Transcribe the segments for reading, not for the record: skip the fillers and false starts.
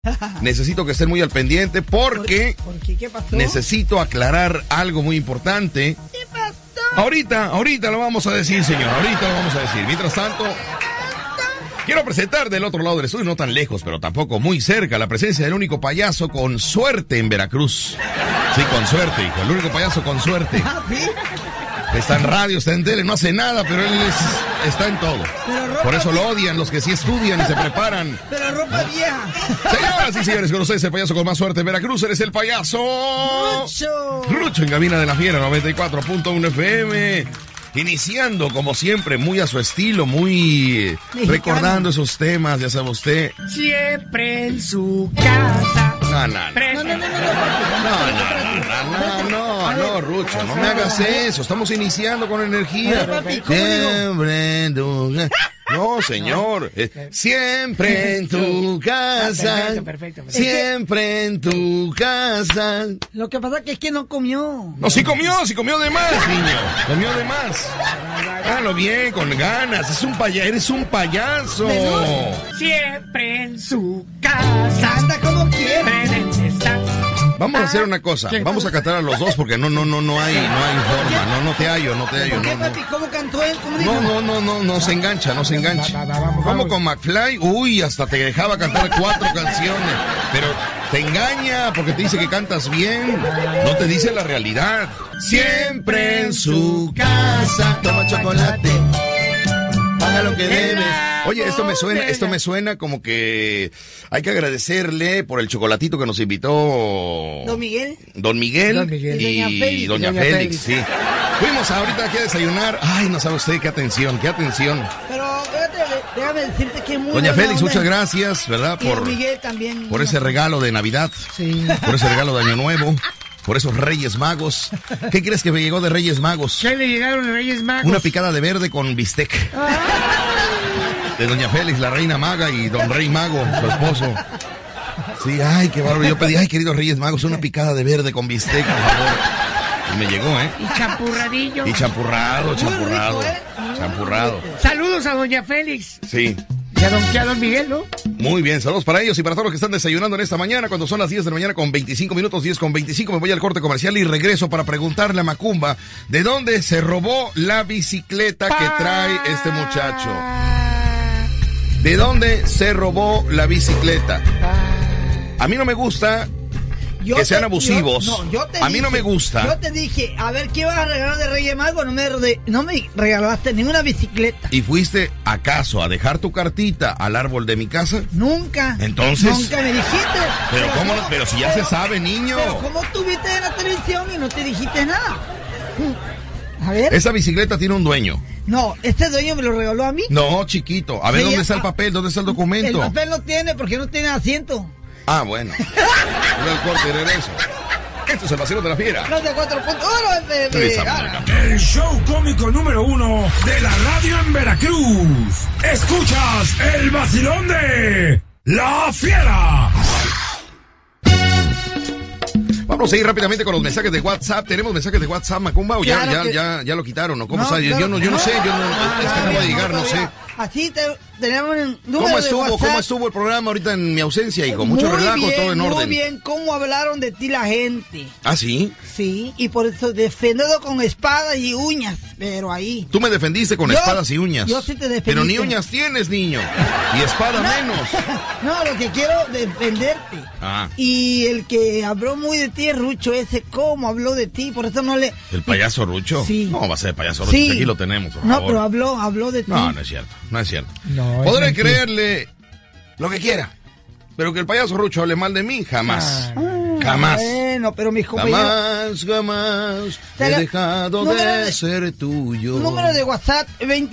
Necesito que estén muy al pendiente porque ¿Por qué? ¿Qué pasó? necesito aclarar algo muy importante. ¿Qué pasó? Ahorita lo vamos a decir, señor. Ahorita lo vamos a decir. Mientras tanto, quiero presentar del otro lado del estudio, no tan lejos, pero tampoco muy cerca, la presencia del único payaso con suerte en Veracruz. Sí, con suerte, hijo. El único payaso con suerte. Ah, ¿sí? Está en radio, está en tele, no hace nada, pero él está en todo. Por eso lo odian los que sí estudian y se preparan. Pero ropa vieja. Señoras y señores, con ustedes el payaso con más suerte en Veracruz, eres el payaso Rucho en cabina de la Fiera 94.1 FM. Iniciando como siempre, muy a su estilo, muy mexicano, recordando esos temas, ya sabe usted. Siempre en su casa. No, Rucho, no me hagas eso, estamos iniciando con energía. Siempre en tu casa. No, señor, siempre en tu casa. Perfecto. Siempre en tu casa. Lo que pasa es que no comió. No, sí comió de más, niño. Comió de más. Hágalo bien, con ganas. Eres un payaso. Siempre en su casa. Anda como quiere. Vamos a hacer una cosa. Vamos a cantar a los dos porque no hay forma. No te hallo. ¿Qué, papi? ¿Cómo cantó él? ¿Cómo dijo? No se engancha. Vamos con McFly. Uy, hasta te dejaba cantar 4 canciones. Pero te engaña porque te dice que cantas bien. No te dice la realidad. Siempre en su casa. Toma chocolate. Paga lo que debes. Oye, esto me suena como que hay que agradecerle por el chocolatito que nos invitó Don Miguel y Doña Félix, sí. Fuimos ahorita aquí a desayunar. Ay, no sabe usted qué atención. Pero déjame decirte que muy Doña Félix, muchas gracias, ¿verdad? Y Don Miguel también. Por ese regalo de Navidad. Sí. Por ese regalo de Año Nuevo. Por esos Reyes Magos. ¿Qué crees que me llegó de Reyes Magos? ¿Qué le llegaron los Reyes Magos? Una picada de verde con bistec. De Doña Félix, la reina maga, y Don Rey Mago, su esposo. Sí, ay, qué bárbaro. Yo pedí, ay, queridos Reyes Magos, una picada de verde con bistec, por favor. Y me llegó, ¿eh? Y champurradillo. Y champurrado. Champurrado. Saludos a Doña Félix. Sí. Y a Don Miguel, ¿no? Muy bien, saludos para ellos y para todos los que están desayunando en esta mañana, cuando son las 10 de la mañana con 25 minutos, 10 con 25, me voy al corte comercial y regreso para preguntarle a Macumba de dónde se robó la bicicleta que trae este muchacho. ¿De dónde se robó la bicicleta? A mí no me gusta que sean abusivos. A mí no me gusta. Yo te dije, a ver, ¿qué ibas a regalar de Reyes Magos? No me regalaste ninguna bicicleta. ¿Y fuiste acaso a dejar tu cartita al árbol de mi casa? Nunca. Entonces. Nunca me dijiste. Pero si ya se sabe, niño. Pero ¿cómo estuviste en la televisión y no te dijiste nada? A ver. Esa bicicleta tiene un dueño. No, este dueño me lo regaló a mí. No, chiquito. A ver, ¿dónde está el papel? ¿Dónde está el documento? El papel no tiene porque no tiene asiento. Ah, bueno. Voy al corte y regreso. Esto es el vacilón de la Fiera. No de 4.1 El show cómico número 1 de la radio en Veracruz. Escuchas el vacilón de la Fiera. Vamos a ir rápidamente con los mensajes de WhatsApp. ¿Tenemos mensajes de WhatsApp, Macumba? ¿O claro ya lo quitaron? ¿O cómo sabe? Yo no sé. Es que acabo de llegar, no sé. Así tenemos el número ¿Cómo estuvo el programa ahorita en mi ausencia, hijo? Mucho relajo, todo en orden. Muy bien, ¿cómo hablaron de ti la gente? ¿Ah, sí? Sí, y por eso defendido con espadas y uñas, pero ahí. Tú me defendiste con espadas y uñas. Yo sí te defendí. Pero ni uñas tienes, niño. Y espada menos. No, lo que quiero defenderte. Ah. Y el que habló muy de ti es Rucho ese. ¿Cómo habló de ti? Por eso no le... ¿El payaso Rucho? Sí. No, va a ser el payaso Rucho. Sí. Aquí lo tenemos, por No, favor. pero habló de ti. No es cierto. No, podré creerle lo que quiera, pero que el payaso Rucho hable mal de mí, jamás. Jamás. Bueno, pero mis compañeros... Jamás he dejado de ser tuyo. Número de WhatsApp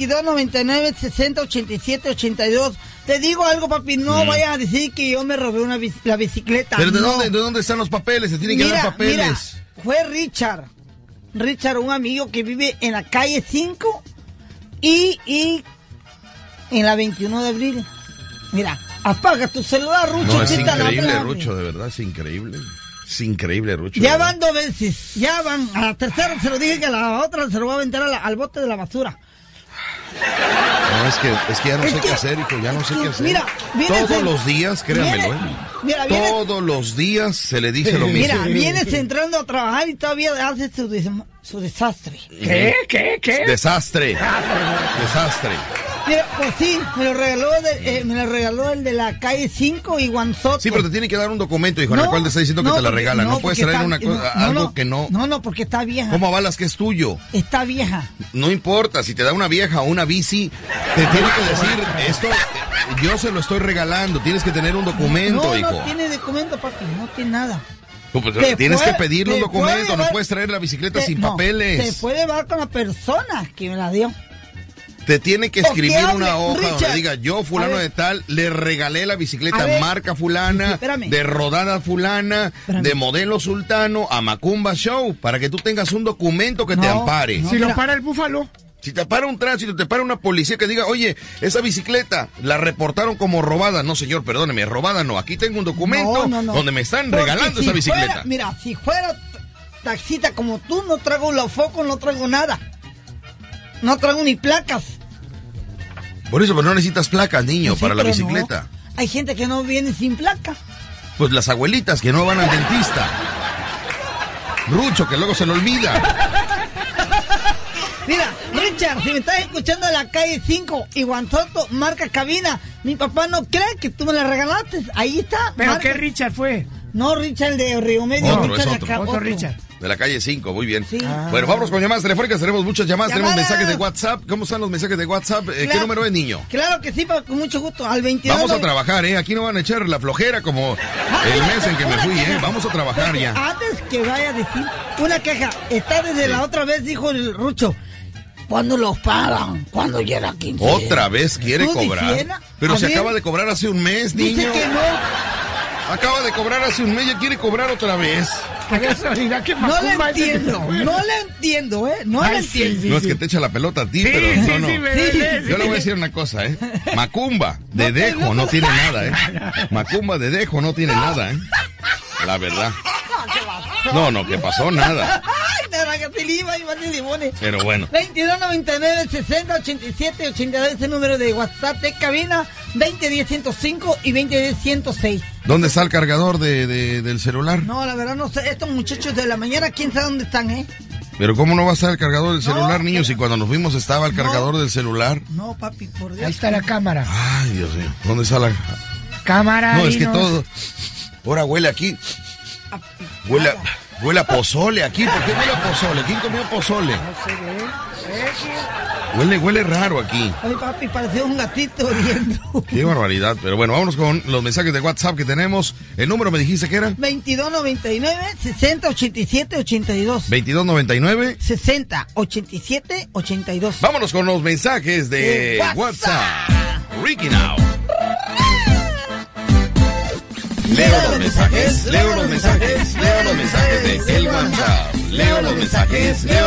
2299-6087-82. Te digo algo, papi, no vayas a decir que yo me robé la bicicleta. ¿Pero de no. dónde están los papeles? Se tienen que dar papeles. Mira, fue Richard, un amigo que vive en la calle 5 y en la 21 de abril. Mira, apaga tu celular, Rucho. No, es increíble, Rucho, de verdad, es increíble. Es increíble, Rucho. Ya van 2 veces, ya van. A la tercera se lo dije que a la otra se lo va a aventar al bote de la basura. No, es que ya no sé qué hacer, hijo, ya no sé qué hacer. Mira, todos los días, créanmelo, mira, todos los días se le dice lo mismo. Mira, vienes entrando a trabajar y todavía hace su desastre. ¿Qué? Desastre. Mira, pues sí, me lo regaló el de la calle 5 y Guanzote. Sí, pero te tiene que dar un documento, hijo, en el cual te está diciendo que te la regala. No puedes traer una cosa, algo que no. No, porque está vieja. ¿Cómo avalas que es tuyo? Está vieja. No importa, si te da una vieja o una bici, te tiene que decir, esto yo se lo estoy regalando, tienes que tener un documento, hijo. No tiene documento, papi, no tiene nada. Pues, tienes que pedirle un documento, no puedes traer la bicicleta sin papeles. Te puede llevar con la persona que me la dio. Te tiene que escribir una hoja Richard, donde diga, yo fulano de tal, le regalé la bicicleta marca fulana, de rodada fulana, de modelo sultano, a Macumba Show, para que tú tengas un documento que te ampare. Si lo para el búfalo. Si te para un tránsito, te para una policía que diga, oye, esa bicicleta la reportaron como robada. No, señor, perdóneme, robada no. Aquí tengo un documento donde me están regalando esa bicicleta. Si fuera taxista como tú, no traigo los focos, no traigo nada. No traigo ni placas. Por eso, pero no necesitas placas, niño, para la bicicleta. No. Hay gente que no viene sin placa. Pues las abuelitas que no van al dentista. Rucho, que luego se le olvida. Mira, Richard, si me estás escuchando en la calle 5 y Guanzoto, marca cabina, mi papá no cree que tú me la regalaste. Ahí está. ¿Pero marca. qué Richard fue? No, Richard, el de Río Medio. Otro Richard. De la calle 5, muy bien. Sí. Bueno, vámonos con llamadas telefónicas, tenemos muchas llamadas, tenemos mensajes de WhatsApp. ¿Cómo están los mensajes de WhatsApp? Claro, ¿qué número es, niño? Claro que sí, con mucho gusto, al 22. Vamos a trabajar, aquí no van a echar la flojera como el mes en que me fui, vamos a trabajar ya. Antes que vaya a decir una queja, está desde la otra vez, dijo el Rucho. ¿Cuándo los pagan? ¿Cuándo llega 15? ¿Otra vez quiere cobrar? Pero se acaba de cobrar hace un mes, niño. Dice que no. Acaba de cobrar hace un mes, ya quiere cobrar otra vez. No le entiendo, no le entiendo, No le entiendo. No es que te echa la pelota a ti, pero no. Yo le voy a decir una cosa, Macumba de Dejo no tiene nada, Macumba de Dejo no tiene nada, La verdad. No, que pasó nada. Pero bueno. 2299-60-87-82 es el número de WhatsApp de cabina. 2010-105 y 2010-106. ¿Dónde está el cargador del celular? No, la verdad no sé. Estos muchachos de la mañana, ¿quién sabe dónde están, Pero ¿cómo no va a estar el cargador del celular, niño? Si cuando nos fuimos estaba el cargador del celular. No, papi, por Dios. Ahí está la cámara. Ay, Dios mío. ¿Dónde está la cámara? No, es que todo. Ahora huele aquí. Huele a pozole aquí. ¿Por qué huele a pozole? ¿Quién comió pozole? No sé, Huele raro aquí. Ay, papi, parecía un gatito oriendo. Qué barbaridad. Pero bueno, vámonos con los mensajes de WhatsApp que tenemos. ¿El número me dijiste que era? 2299-6087-82. 2299-6087-82. Vámonos con los mensajes de WhatsApp. Ricky Now. Leo los mensajes de el WhatsApp. Leo los mensajes de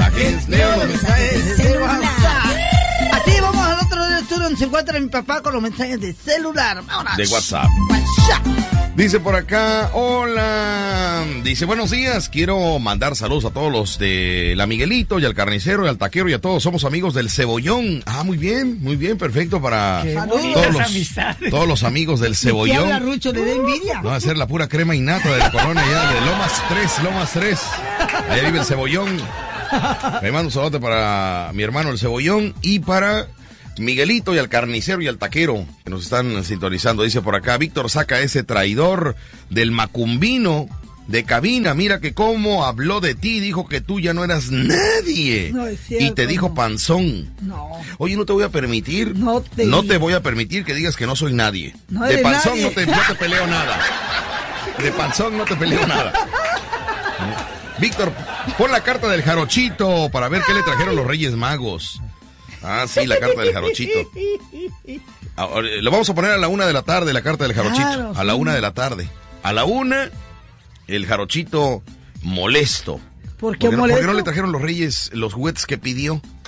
WhatsApp. Así vamos al otro del estudio donde se encuentra mi papá con los mensajes de celular. Vámonos. De WhatsApp. Dice por acá, hola. Dice, buenos días, quiero mandar saludos a todos los de la Miguelito y al Carnicero y al Taquero y a todos. Somos amigos del Cebollón. Muy bien, perfecto para todos los amigos del Cebollón. ¿Qué habla, Rucho? ¿Le da envidia? No, va a ser la pura crema innata de la colonia ya de Lomas 3. Allá vive el Cebollón. Me mando un saludo para mi hermano el Cebollón y para Miguelito y al Carnicero y al Taquero que nos están sintonizando. Dice por acá, Víctor, saca ese traidor del macumbino de cabina. Mira que cómo habló de ti, dijo que tú ya no eras nadie. No, es cierto, y te dijo panzón. No. Oye, no te voy a permitir. No te voy a permitir que digas que no soy nadie. No de panzón nadie. no te peleo nada. De panzón no te peleo nada. Víctor, pon la carta del jarochito para ver qué le trajeron los Reyes Magos. Sí, la carta del jarochito. Lo vamos a poner a la 1 de la tarde, la carta del jarochito. Claro, a la 1 de la tarde. A la 1, el jarochito molesto. ¿Por qué molesto? molesto? ¿Por qué no le trajeron los Reyes los juguetes que pidió?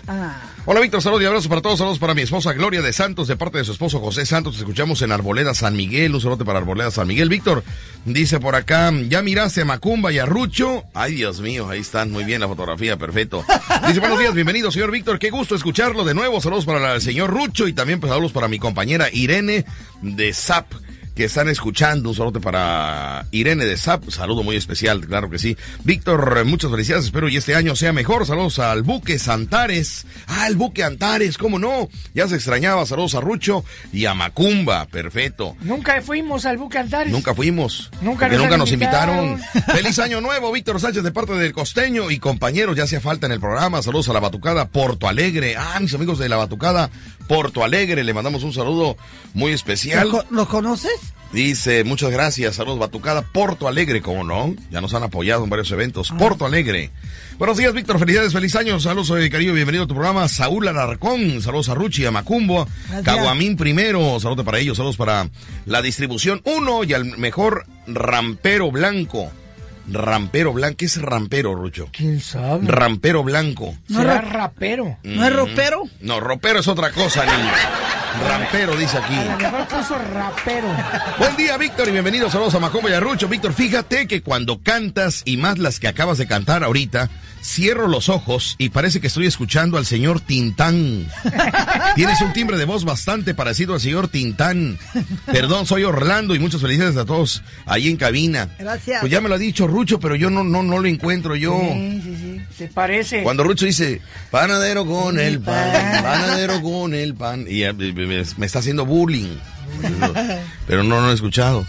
Hola, Víctor, saludos y abrazos para todos. Saludos para mi esposa Gloria de Santos, de parte de su esposo José Santos. Te escuchamos en Arboleda San Miguel. Un saludo para Arboleda San Miguel. Víctor dice por acá, ¿ya miraste a Macumba y a Rucho? Ay, Dios mío, ahí están. Muy bien la fotografía, perfecto. Dice, buenos días, bienvenido, señor Víctor. Qué gusto escucharlo de nuevo. Saludos para el señor Rucho y también pues, saludos para mi compañera Irene de SAP, que están escuchando. Un saludo para Irene de SAP, saludo muy especial, claro que sí. Víctor, muchas felicidades, espero y este año sea mejor. Saludos al Buque Antares. El Buque Antares, ¿cómo no? Ya se extrañaba. Saludos a Rucho y a Macumba, perfecto. Nunca fuimos al Buque Antares. Nunca fuimos, nunca nos invitaron. Feliz año nuevo, Víctor Sánchez, de parte del Costeño y compañeros, ya hacía falta en el programa. Saludos a la Batucada Porto Alegre. Mis amigos de la Batucada Porto Alegre, le mandamos un saludo muy especial. ¿Lo conoces? Dice, muchas gracias, saludos Batucada Porto Alegre, ¿cómo no? Ya nos han apoyado en varios eventos. Porto Alegre. Buenos días, Víctor, felicidades, feliz año. Saludos, cariño, bienvenido a tu programa. Saúl Alarcón, saludos a Ruchi, a Macumbo, Caguamín primero, saludos para ellos, saludos para la distribución 1 y al mejor Rampero Blanco. Rampero Blanco, ¿qué es rampero, Rucho? ¿Quién sabe? Rampero Blanco. No era rapero. ¿No es ropero? No, ropero es otra cosa, niño. Rampero, dice aquí. A lo mejor puso rapero. Buen día, Víctor, y bienvenidos. Saludos a Macumba y a Rucho. Víctor, fíjate que cuando cantas, y más las que acabas de cantar ahorita, cierro los ojos y parece que estoy escuchando al señor Tintán. Tienes un timbre de voz bastante parecido al señor Tintán. Perdón, soy Orlando y muchas felicidades a todos ahí en cabina. Gracias. Pues ya me lo ha dicho Rucho, pero yo no lo encuentro yo. Sí. Se parece. Cuando Rucho dice, panadero con el pan, panadero con el pan, y me está haciendo bullying. Pero no lo he escuchado.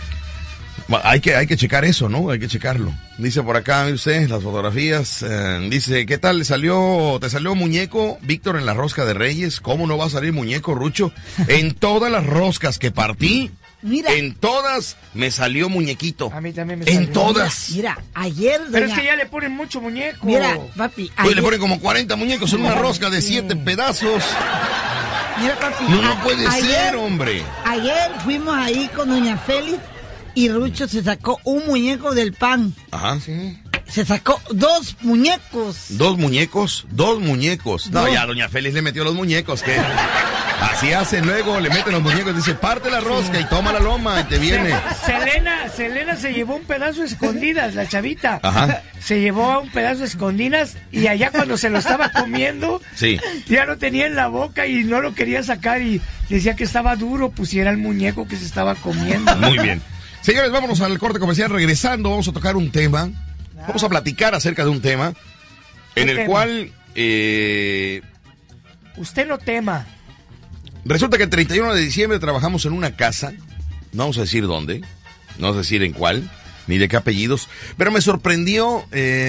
Hay que checar eso, ¿no? Hay que checarlo. Dice por acá, mire usted, las fotografías. Dice, ¿qué tal? ¿Te salió muñeco, Víctor, en la rosca de Reyes? ¿Cómo no va a salir muñeco, Rucho? En todas las roscas que partí, mira, en todas me salió muñequito. A mí también me salió. En todas. Mira, ayer... Pero es que ya le ponen mucho muñeco. Mira, papi, Hoy le ponen como 40 muñecos en una rosca de 7 pedazos. Mira, papi. No puede ser, hombre. Ayer fuimos ahí con doña Félix y Rucho se sacó un muñeco del pan. Ajá. Sí. Se sacó 2 muñecos. ¿2 muñecos? 2 muñecos. No, ya doña Félix le metió los muñecos, que así hacen luego, le meten los muñecos, dice, parte la rosca y toma la loma y te viene. Selena se llevó un pedazo de escondidas, la chavita. Ajá. Se llevó un pedazo de escondidas y allá cuando se lo estaba comiendo, sí, ya lo tenía en la boca y no lo quería sacar y decía que estaba duro, pues si era el muñeco que se estaba comiendo. Muy bien. Señores, vámonos al corte comercial. Regresando, vamos a tocar un tema. Vamos a platicar acerca de un tema en el cual usted no tema. Resulta que el 31 de diciembre trabajamos en una casa, no vamos a decir dónde, no vamos a decir en cuál, ni de qué apellidos, pero me sorprendió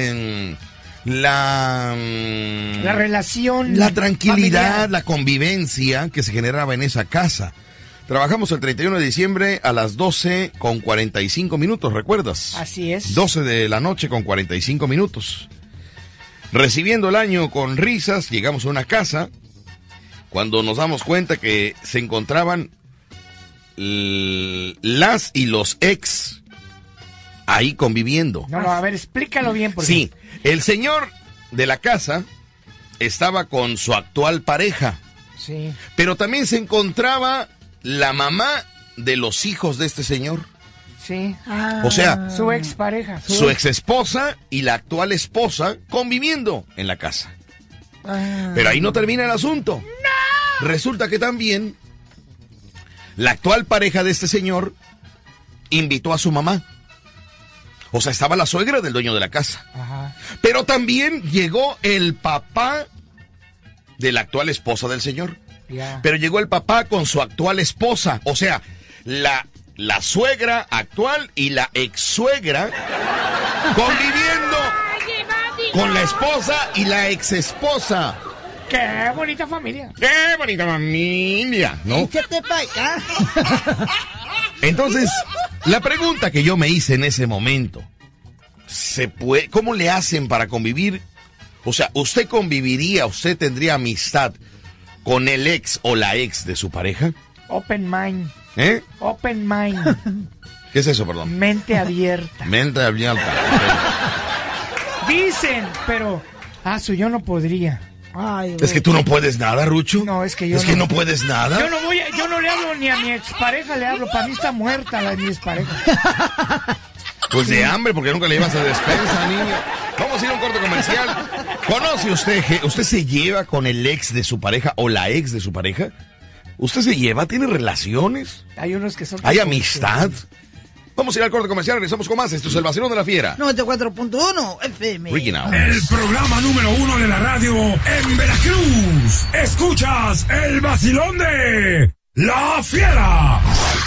la relación, la tranquilidad, familiar, la convivencia que se generaba en esa casa. Trabajamos el 31 de diciembre a las 12:45, ¿recuerdas? Así es. 12 de la noche con 45 minutos. Recibiendo el año con risas, llegamos a una casa cuando nos damos cuenta que se encontraban las y los ex ahí conviviendo. No, a ver, explícalo bien. Porque... Sí, el señor de la casa estaba con su actual pareja. Sí. Pero también se encontraba la mamá de los hijos de este señor. Sí. O sea, su expareja. Su ex esposa y la actual esposa conviviendo en la casa. Pero ahí no termina el asunto. ¡No! Resulta que también la actual pareja de este señor invitó a su mamá. O sea, estaba la suegra del dueño de la casa. Ajá. Pero también llegó el papá de la actual esposa del señor. Yeah. Pero llegó el papá con su actual esposa. O sea, la suegra actual y la ex suegra conviviendo con la esposa y la ex esposa. ¡Qué bonita familia! ¡Qué bonita familia! ¿No? Échate pa' acá. Entonces, la pregunta que yo me hice en ese momento, ¿cómo le hacen para convivir? O sea, ¿usted conviviría, usted tendría amistad con el ex o la ex de su pareja? Open mind. ¿Eh? Open mind. ¿Qué es eso, perdón? Mente abierta. Mente abierta. Dicen, pero... yo no podría. Ay, Es que tú no puedes nada, Rucho. No, es que yo que no puedes nada. Yo no le hablo ni a mi expareja, le hablo. Para mí está muerta mi expareja. Pues de hambre, porque nunca le llevas a despensa, niño. Vamos a ir a un corte comercial. ¿Conoce usted se lleva con el ex de su pareja o la ex de su pareja? ¿Usted se lleva? ¿Tiene relaciones? Hay unos que son... ¿Hay amistad? Vamos a ir al corte comercial, regresamos con más. Esto es el Vacilón de la Fiera. 94.1 FM. Original. El programa número 1 de la radio en Veracruz. Escuchas el Vacilón de La Fiera.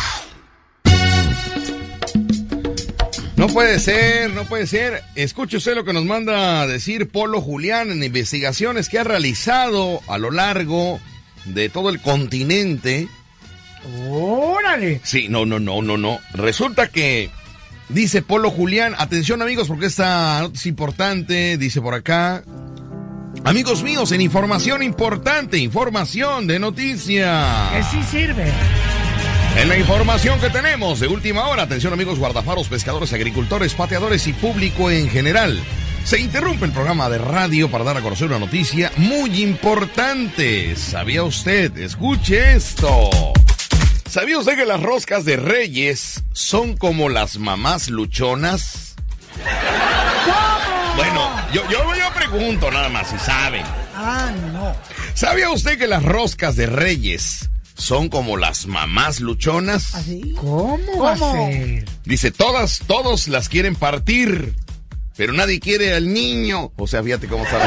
No puede ser, no puede ser. Escuche usted lo que nos manda a decir Polo Julián en investigaciones que ha realizado a lo largo de todo el continente. ¡Órale! Sí, no. Resulta que, dice Polo Julián, atención amigos, porque esta nota es importante, dice por acá. Amigos míos, en información importante, información de noticia. Que sí sirve. En la información que tenemos de última hora, atención amigos guardafaros, pescadores, agricultores, pateadores y público en general. Se interrumpe el programa de radio para dar a conocer una noticia muy importante. ¿Sabía usted? Escuche esto. ¿Sabía usted que las roscas de Reyes son como las mamás luchonas? ¿Cómo? Bueno, yo pregunto nada más si saben. No. ¿Sabía usted que las roscas de Reyes son como las mamás luchonas? ¿Así? ¿Cómo va a ser? Dice, todos las quieren partir, pero nadie quiere al niño. O sea, fíjate cómo está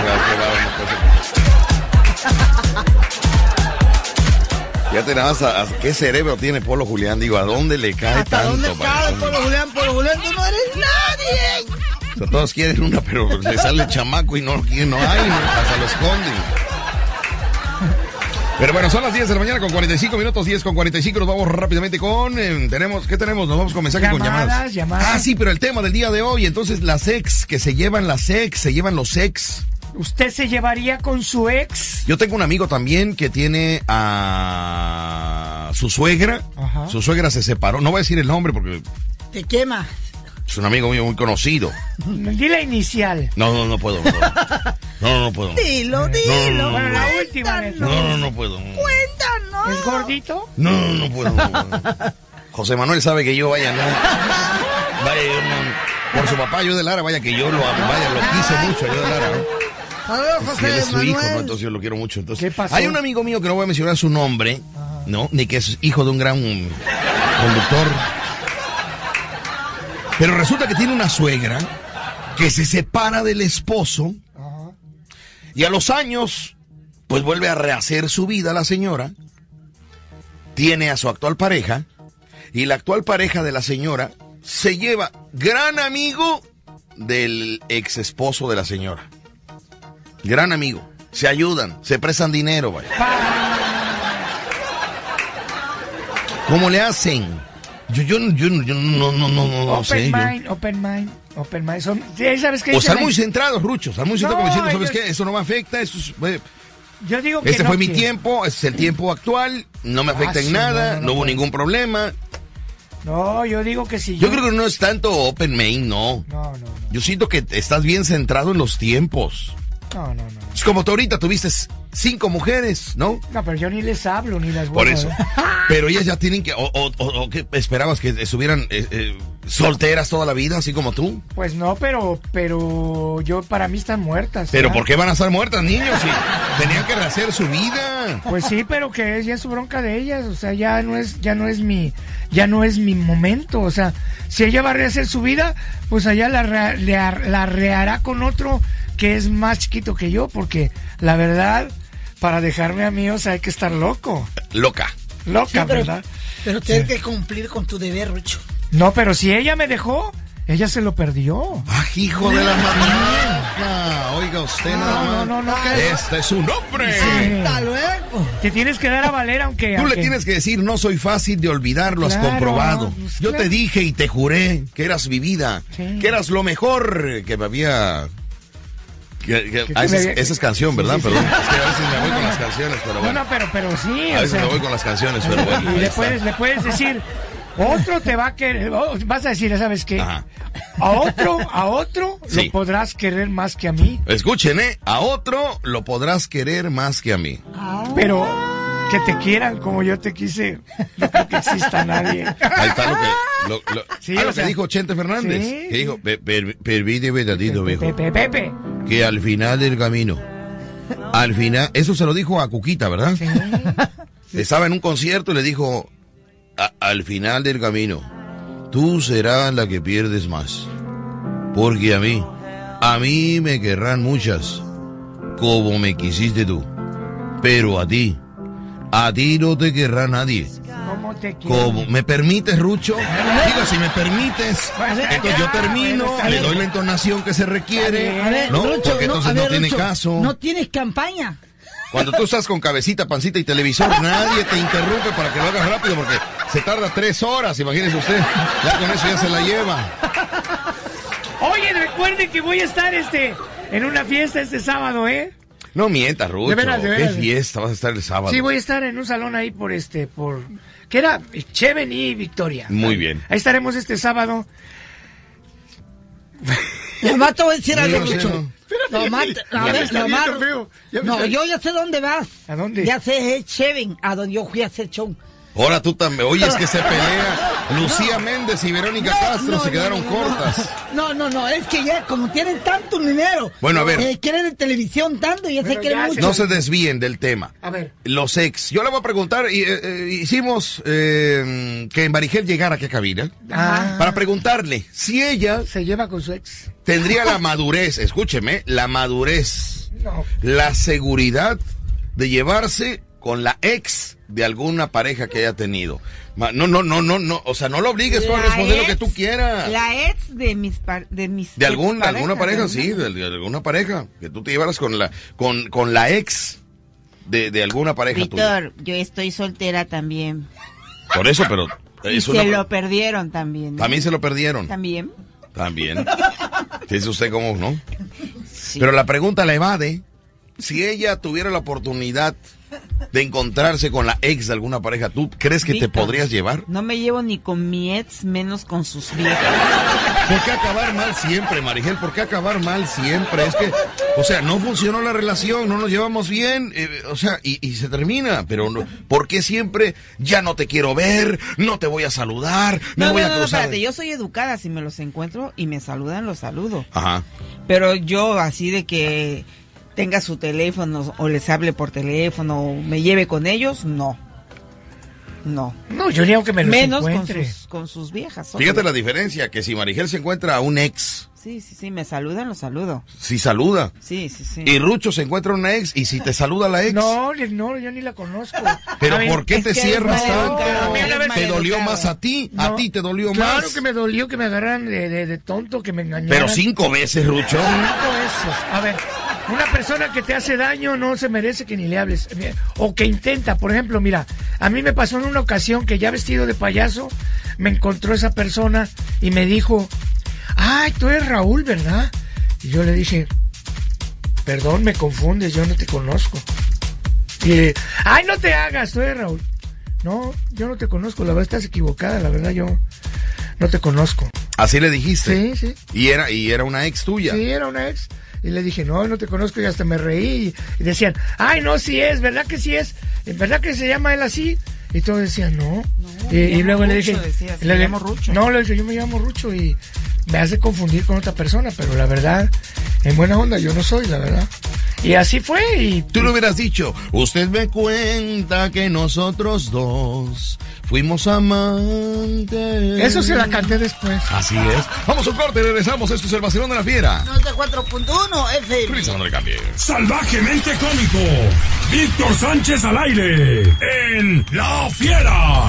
Fíjate nada más qué cerebro tiene Polo Julián. Digo, ¿a dónde le cae ¿Hasta tanto? dónde cae Polo Julián? Polo Julián, tú no eres nadie. O sea, todos quieren una, pero le sale el chamaco y no hay, hasta lo esconden. Pero bueno, son las 10 de la mañana con 45 minutos, 10 con 45, nos vamos rápidamente con... ¿Qué tenemos? Nos vamos con mensajes con llamadas. Ah, sí, pero el tema del día de hoy, entonces las ex, que se llevan los ex. ¿Usted se llevaría con su ex? Yo tengo un amigo también que tiene a su suegra. Ajá. Su suegra se separó, no voy a decir el nombre porque... Te quema. Es un amigo mío muy conocido. Di la inicial. No puedo. No puedo. Dilo. Bueno, la última. No puedo. Cuéntanos. ¿Es gordito? No puedo. José Manuel sabe que yo vaya, por su papá, yo de Lara, vaya que yo lo quise mucho, yo de Lara, ¿no? Saludos, José Él es su Manuel. hijo, ¿no? Entonces yo lo quiero mucho. Entonces, ¿qué pasó? hay un amigo mío que no voy a mencionar su nombre, ¿no? Ni que es hijo de un gran conductor. Pero resulta que tiene una suegra que se separa del esposo. Y a los años, pues vuelve a rehacer su vida la señora. Tiene a su actual pareja. Y la actual pareja de la señora se lleva gran amigo del ex esposo de la señora. Gran amigo. Se ayudan, se prestan dinero, vaya. ¿Cómo le hacen? Yo no sé. Open mind. ¿Sabes qué? O están muy centrados, Rucho. Están muy centrados diciendo, ¿sabes qué? Eso no me afecta. Yo digo que este no fue mi quiere. tiempo, este es el tiempo actual. No me afecta en sí, nada. No hubo puede. ningún problema. No, yo digo que sí. Yo creo que no es tanto open main, no. No. Yo siento que estás bien centrado en los tiempos. No. Es como tú ahorita tuviste 5 mujeres, ¿no? No, pero yo ni les hablo, ni las voy Por a eso. ver. Pero ellas ya tienen que... ¿O qué esperabas? ¿Que estuvieran solteras toda la vida, así como tú? Pues no, pero yo para mí están muertas. ¿Pero ¿ya? por qué van a estar muertas, niños? Si tenían que rehacer su vida. Pues sí, pero que ya es su bronca de ellas, o sea, ya no es mi momento, o sea, si ella va a rehacer su vida, pues allá la rehará con otro que es más chiquito que yo, porque la verdad, para dejarme a mí, o sea, hay que estar loco. Loca. Sí, ¿Verdad? pero tienes que cumplir con tu deber, Rucho. No, pero si ella me dejó, ella se lo perdió. ¡Ah, hijo de la mamá! Oiga usted nada más. No, que Este es su nombre. Hasta luego. te tienes que dar a valer aunque... Tú le tienes que decir, no soy fácil de olvidar, lo has Claro, comprobado. pues Yo claro. te dije y te juré que eras mi vida, Sí. que eras lo mejor que me había... esa es canción, ¿verdad? Sí. Perdón. Es que a veces me voy con las canciones, pero bueno. No, pero sí, A o veces sea... me voy con las canciones, pero bueno. Y ahí le está. puedes decir, Otro te va a querer, vas a decir, ¿sabes qué? Ajá. A otro Sí. lo podrás querer más que a mí, Escuchen, a otro lo podrás querer más que a mí. pero que te quieran como yo te quise, no creo que exista nadie. Ahí está lo Sí, lo o que sea, dijo Chente Fernández. sí. Que dijo, permíteme tantito, viejo. Pepe. Que al final del camino, eso se lo dijo a Cuquita, ¿verdad? Sí. Estaba en un concierto y le dijo, al final del camino, tú serás la que pierdes más. Porque a mí me querrán muchas, como me quisiste tú. Pero a ti no te querrá nadie. ¿Cómo te quiero? ¿Cómo? ¿Me permites, Rucho? Digo, si me permites, entonces yo termino, le doy la entonación que se requiere, A ver, ¿no? Rucho, Porque entonces a ver, no tiene Rucho, caso. No tienes campaña. Cuando tú estás con cabecita, pancita y televisor, nadie te interrumpe para que lo hagas rápido porque se tarda 3 horas, imagínese usted. Ya con eso ya se la lleva. Oye, recuerden que voy a estar en una fiesta este sábado, ¿eh? No mientas, Rucho. De veras. ¿Qué fiesta vas a estar el sábado? Sí, voy a estar en un salón ahí por que era Cheven y Victoria. Muy bien. Ahí estaremos este sábado. Nomás te voy a decir algo, No, Rucho. no. Nomás, no, yo ya sé dónde vas. ¿A dónde? Ya sé, es Cheven, a donde yo fui a hacer show. Ahora tú también. Oye, es que se pelea. Lucía Méndez y Verónica Castro se quedaron cortas. No, es que ya como tienen tanto dinero. Bueno, a ver. Quieren en televisión tanto, ya Bueno, se quieren ya mucho. No se desvíen del tema. A ver. Los ex. Yo le voy a preguntar, hicimos que Marigel llegara aquí a cabina para preguntarle si ella Se lleva con su ex. tendría la madurez, escúcheme, la madurez, No. la seguridad de llevarse con la ex de alguna pareja que haya tenido. No, o sea, no lo obligues tú a La responder lo ex- que tú quieras. La ex de mis De alguna exparejas, pareja, ¿no? sí, de alguna pareja, que tú te llevaras con la ex de alguna pareja tuya. Víctor, yo estoy soltera también. Por eso, pero Y se lo perdieron también. ¿no? también se lo perdieron. También. También. Dice usted cómo, ¿no? Sí. Pero la pregunta la evade. Si ella tuviera la oportunidad de encontrarse con la ex de alguna pareja, ¿tú crees que te Víctor, podrías llevar? No me llevo ni con mi ex, menos con sus viejas. ¿Por qué acabar mal siempre, Marigel? ¿Por qué acabar mal siempre? Es que, o sea, no funcionó la relación, no nos llevamos bien, o sea, y se termina. Pero, no, ¿por qué siempre ya no te quiero ver, no te voy a saludar, me voy a cruzar? Espérate, yo soy educada, si me los encuentro y me saludan, los saludo. Ajá. Pero yo así de que tenga su teléfono o les hable por teléfono o me lleve con ellos, no. No. No, yo ni aunque me los Menos encuentre. con sus viejas. Fíjate obvio. la diferencia, que si Marigel se encuentra a un ex, Sí, me saludan, los saludo. si saluda. Sí. Y Rucho se encuentra una ex, y si te saluda la ex. No, yo ni la conozco. Pero A mí- ¿por qué es te que cierras eres tanto? maleducado, eres ¿Te dolió maleducado. más a ti? ¿A No, ti te dolió Claro más? que me dolió que me agarraran de tonto, que me engañaran. Pero 5 veces, Rucho. 5 veces. A ver, una persona que te hace daño no se merece que ni le hables. O que intenta, por ejemplo, mira, a mí me pasó en una ocasión que ya vestido de payaso, me encontró esa persona y me dijo, ay, tú eres Raúl, ¿verdad? Y yo le dije, perdón, me confundes, yo no te conozco. Y, ay, no te hagas, tú eres Raúl. No, yo no te conozco, la verdad estás equivocada, la verdad yo no te conozco. Así le dijiste. Sí. Y era una ex tuya. Sí, era una ex. Y le dije, no te conozco, y hasta me reí. Y decían, ay, no, sí es, ¿verdad que sí es? ¿Verdad que se llama él así? Y todos decían, no. Y luego le dije, decías, le me llamo Rucho. No, le dije, yo me llamo Rucho y me hace confundir con otra persona, pero la verdad, en buena onda, yo no soy, la verdad. Y así fue. Y Tú le hubieras dicho, usted me cuenta que nosotros dos fuimos amantes. eso se la canté después. Así es. Vamos a un corte y regresamos. Esto es el vacilón de la fiera. 94.1 FM. Risa, no le cambie. Salvajemente cómico. Víctor Sánchez al aire. En La Fiera.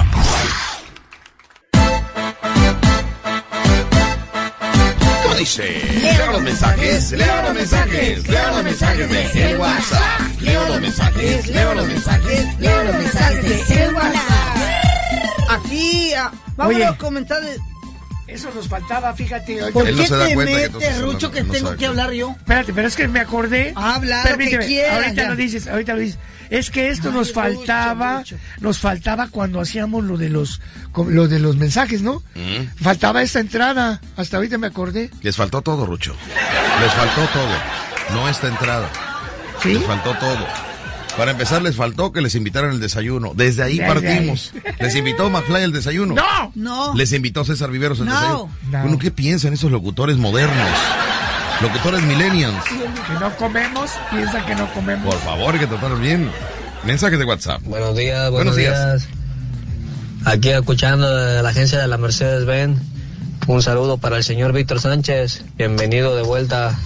¿Cómo dice? Leo los mensajes, leo los mensajes, leo los mensajes de el WhatsApp. Leo los mensajes, leo los mensajes, leo los mensajes de el WhatsApp. Aquí, vamos Oye. a comentar. Eso nos faltaba, fíjate. ¿Por Él qué no se da te cuenta que metes, tú estás Rucho, que hablando, no tengo sabe que qué. hablar yo? Espérate, pero es que me acordé. Habla lo que quieras, ahorita ya. lo dices. Es que esto Ay, nos faltaba, Rucho. nos faltaba cuando hacíamos lo de los mensajes, ¿no? Faltaba esta entrada, hasta ahorita me acordé. Les faltó todo, Rucho. Les faltó todo. No esta entrada. ¿Sí? Les faltó todo. Para empezar, les faltó que les invitaran el desayuno. Desde ahí Desde partimos. Les invitó McFly el desayuno. ¡No! No. Les invitó César Viveros el No. desayuno. No. Bueno, ¿qué piensan esos locutores modernos? Locutores millennials. Que no comemos, piensa que no comemos. Por favor, hay que tratarlos bien. Mensajes de WhatsApp. Buenos días, Buenos buenos días. Aquí escuchando de la agencia de la Mercedes-Benz. Un saludo para el señor Víctor Sánchez. Bienvenido de vuelta.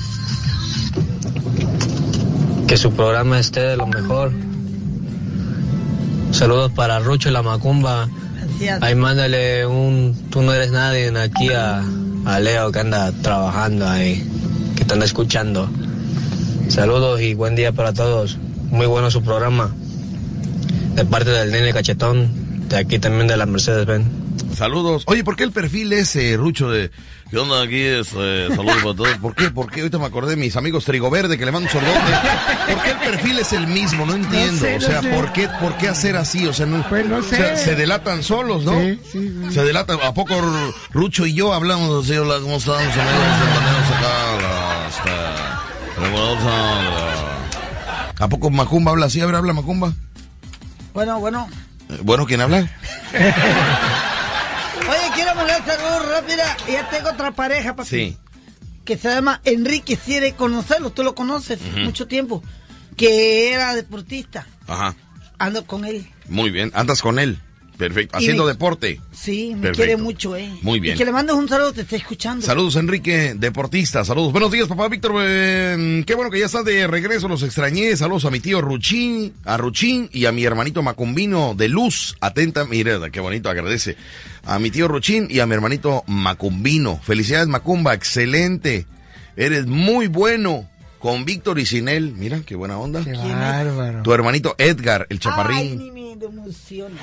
Que su programa esté de lo mejor. Saludos para Rucho y la Macumba. Gracias. Ahí mándale un tú no eres nadie aquí a Leo que anda trabajando ahí, que te anda escuchando. Saludos y buen día para todos. Muy bueno su programa. De parte del nene cachetón, de aquí también de la Mercedes-Benz. Saludos. Oye, ¿por qué el perfil ese, Rucho, de qué onda aquí? Saludos para todos. ¿Por qué? Ahorita me acordé de mis amigos Trigo Verde, que le mando un sordote. ¿Por qué el perfil es el mismo? No entiendo. No sé, o sea, no sé. ¿por qué hacer así? O sea, no, Pues no o sea, sé. se delatan solos, ¿no? Sí. Se delatan. ¿A poco Rucho y yo hablamos así? Hola, ¿cómo estamos, amigos? Bienvenidos acá. ¿A poco Macumba habla así? A ver, habla Macumba. Bueno. Bueno, ¿quién habla? Oye, quiero mandar saludos rápida. Ya tengo otra pareja, papi. Sí. Que se llama Enrique, quiere conocerlo, tú lo conoces, mucho tiempo. Que era deportista. Ajá. Ando con él. Muy bien. Andas con él. Perfecto. Y Haciendo me- deporte. Sí, me Perfecto. quiere mucho, Muy bien. Y que le mandes un saludo, te está escuchando. Saludos, Enrique, deportista. Saludos. Buenos días, papá Víctor. Qué bueno que ya estás de regreso. Los extrañé. Saludos a mi tío Ruchín y a mi hermanito Macumbino de Luz. Atenta, mira, qué bonito, agradece. A mi tío Ruchín y a mi hermanito Macumbino. Felicidades, Macumba. Excelente. Eres muy bueno con Víctor y sin él. Mira, qué buena onda. Qué bárbaro. Tu hermanito Edgar, el Ay, chaparrín. ni me emociona.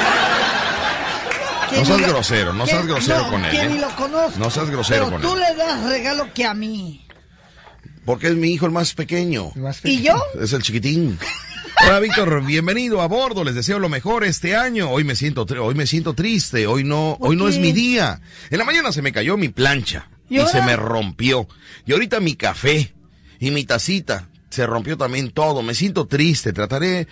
No seas grosero, no seas grosero con él, Que ¿eh? ni lo conozco. No seas grosero pero con tú él. le das regalo que a mí. Porque es mi hijo el más pequeño. ¿Y yo? Es el chiquitín. Hola, Víctor, bienvenido a bordo. Les deseo lo mejor este año. Hoy me siento triste. Hoy no ¿Por es qué? mi día. En la mañana se me cayó mi plancha ¿Y y ahora? se me rompió. Y ahorita mi café y mi tacita se rompió también todo. Me siento triste. Traeré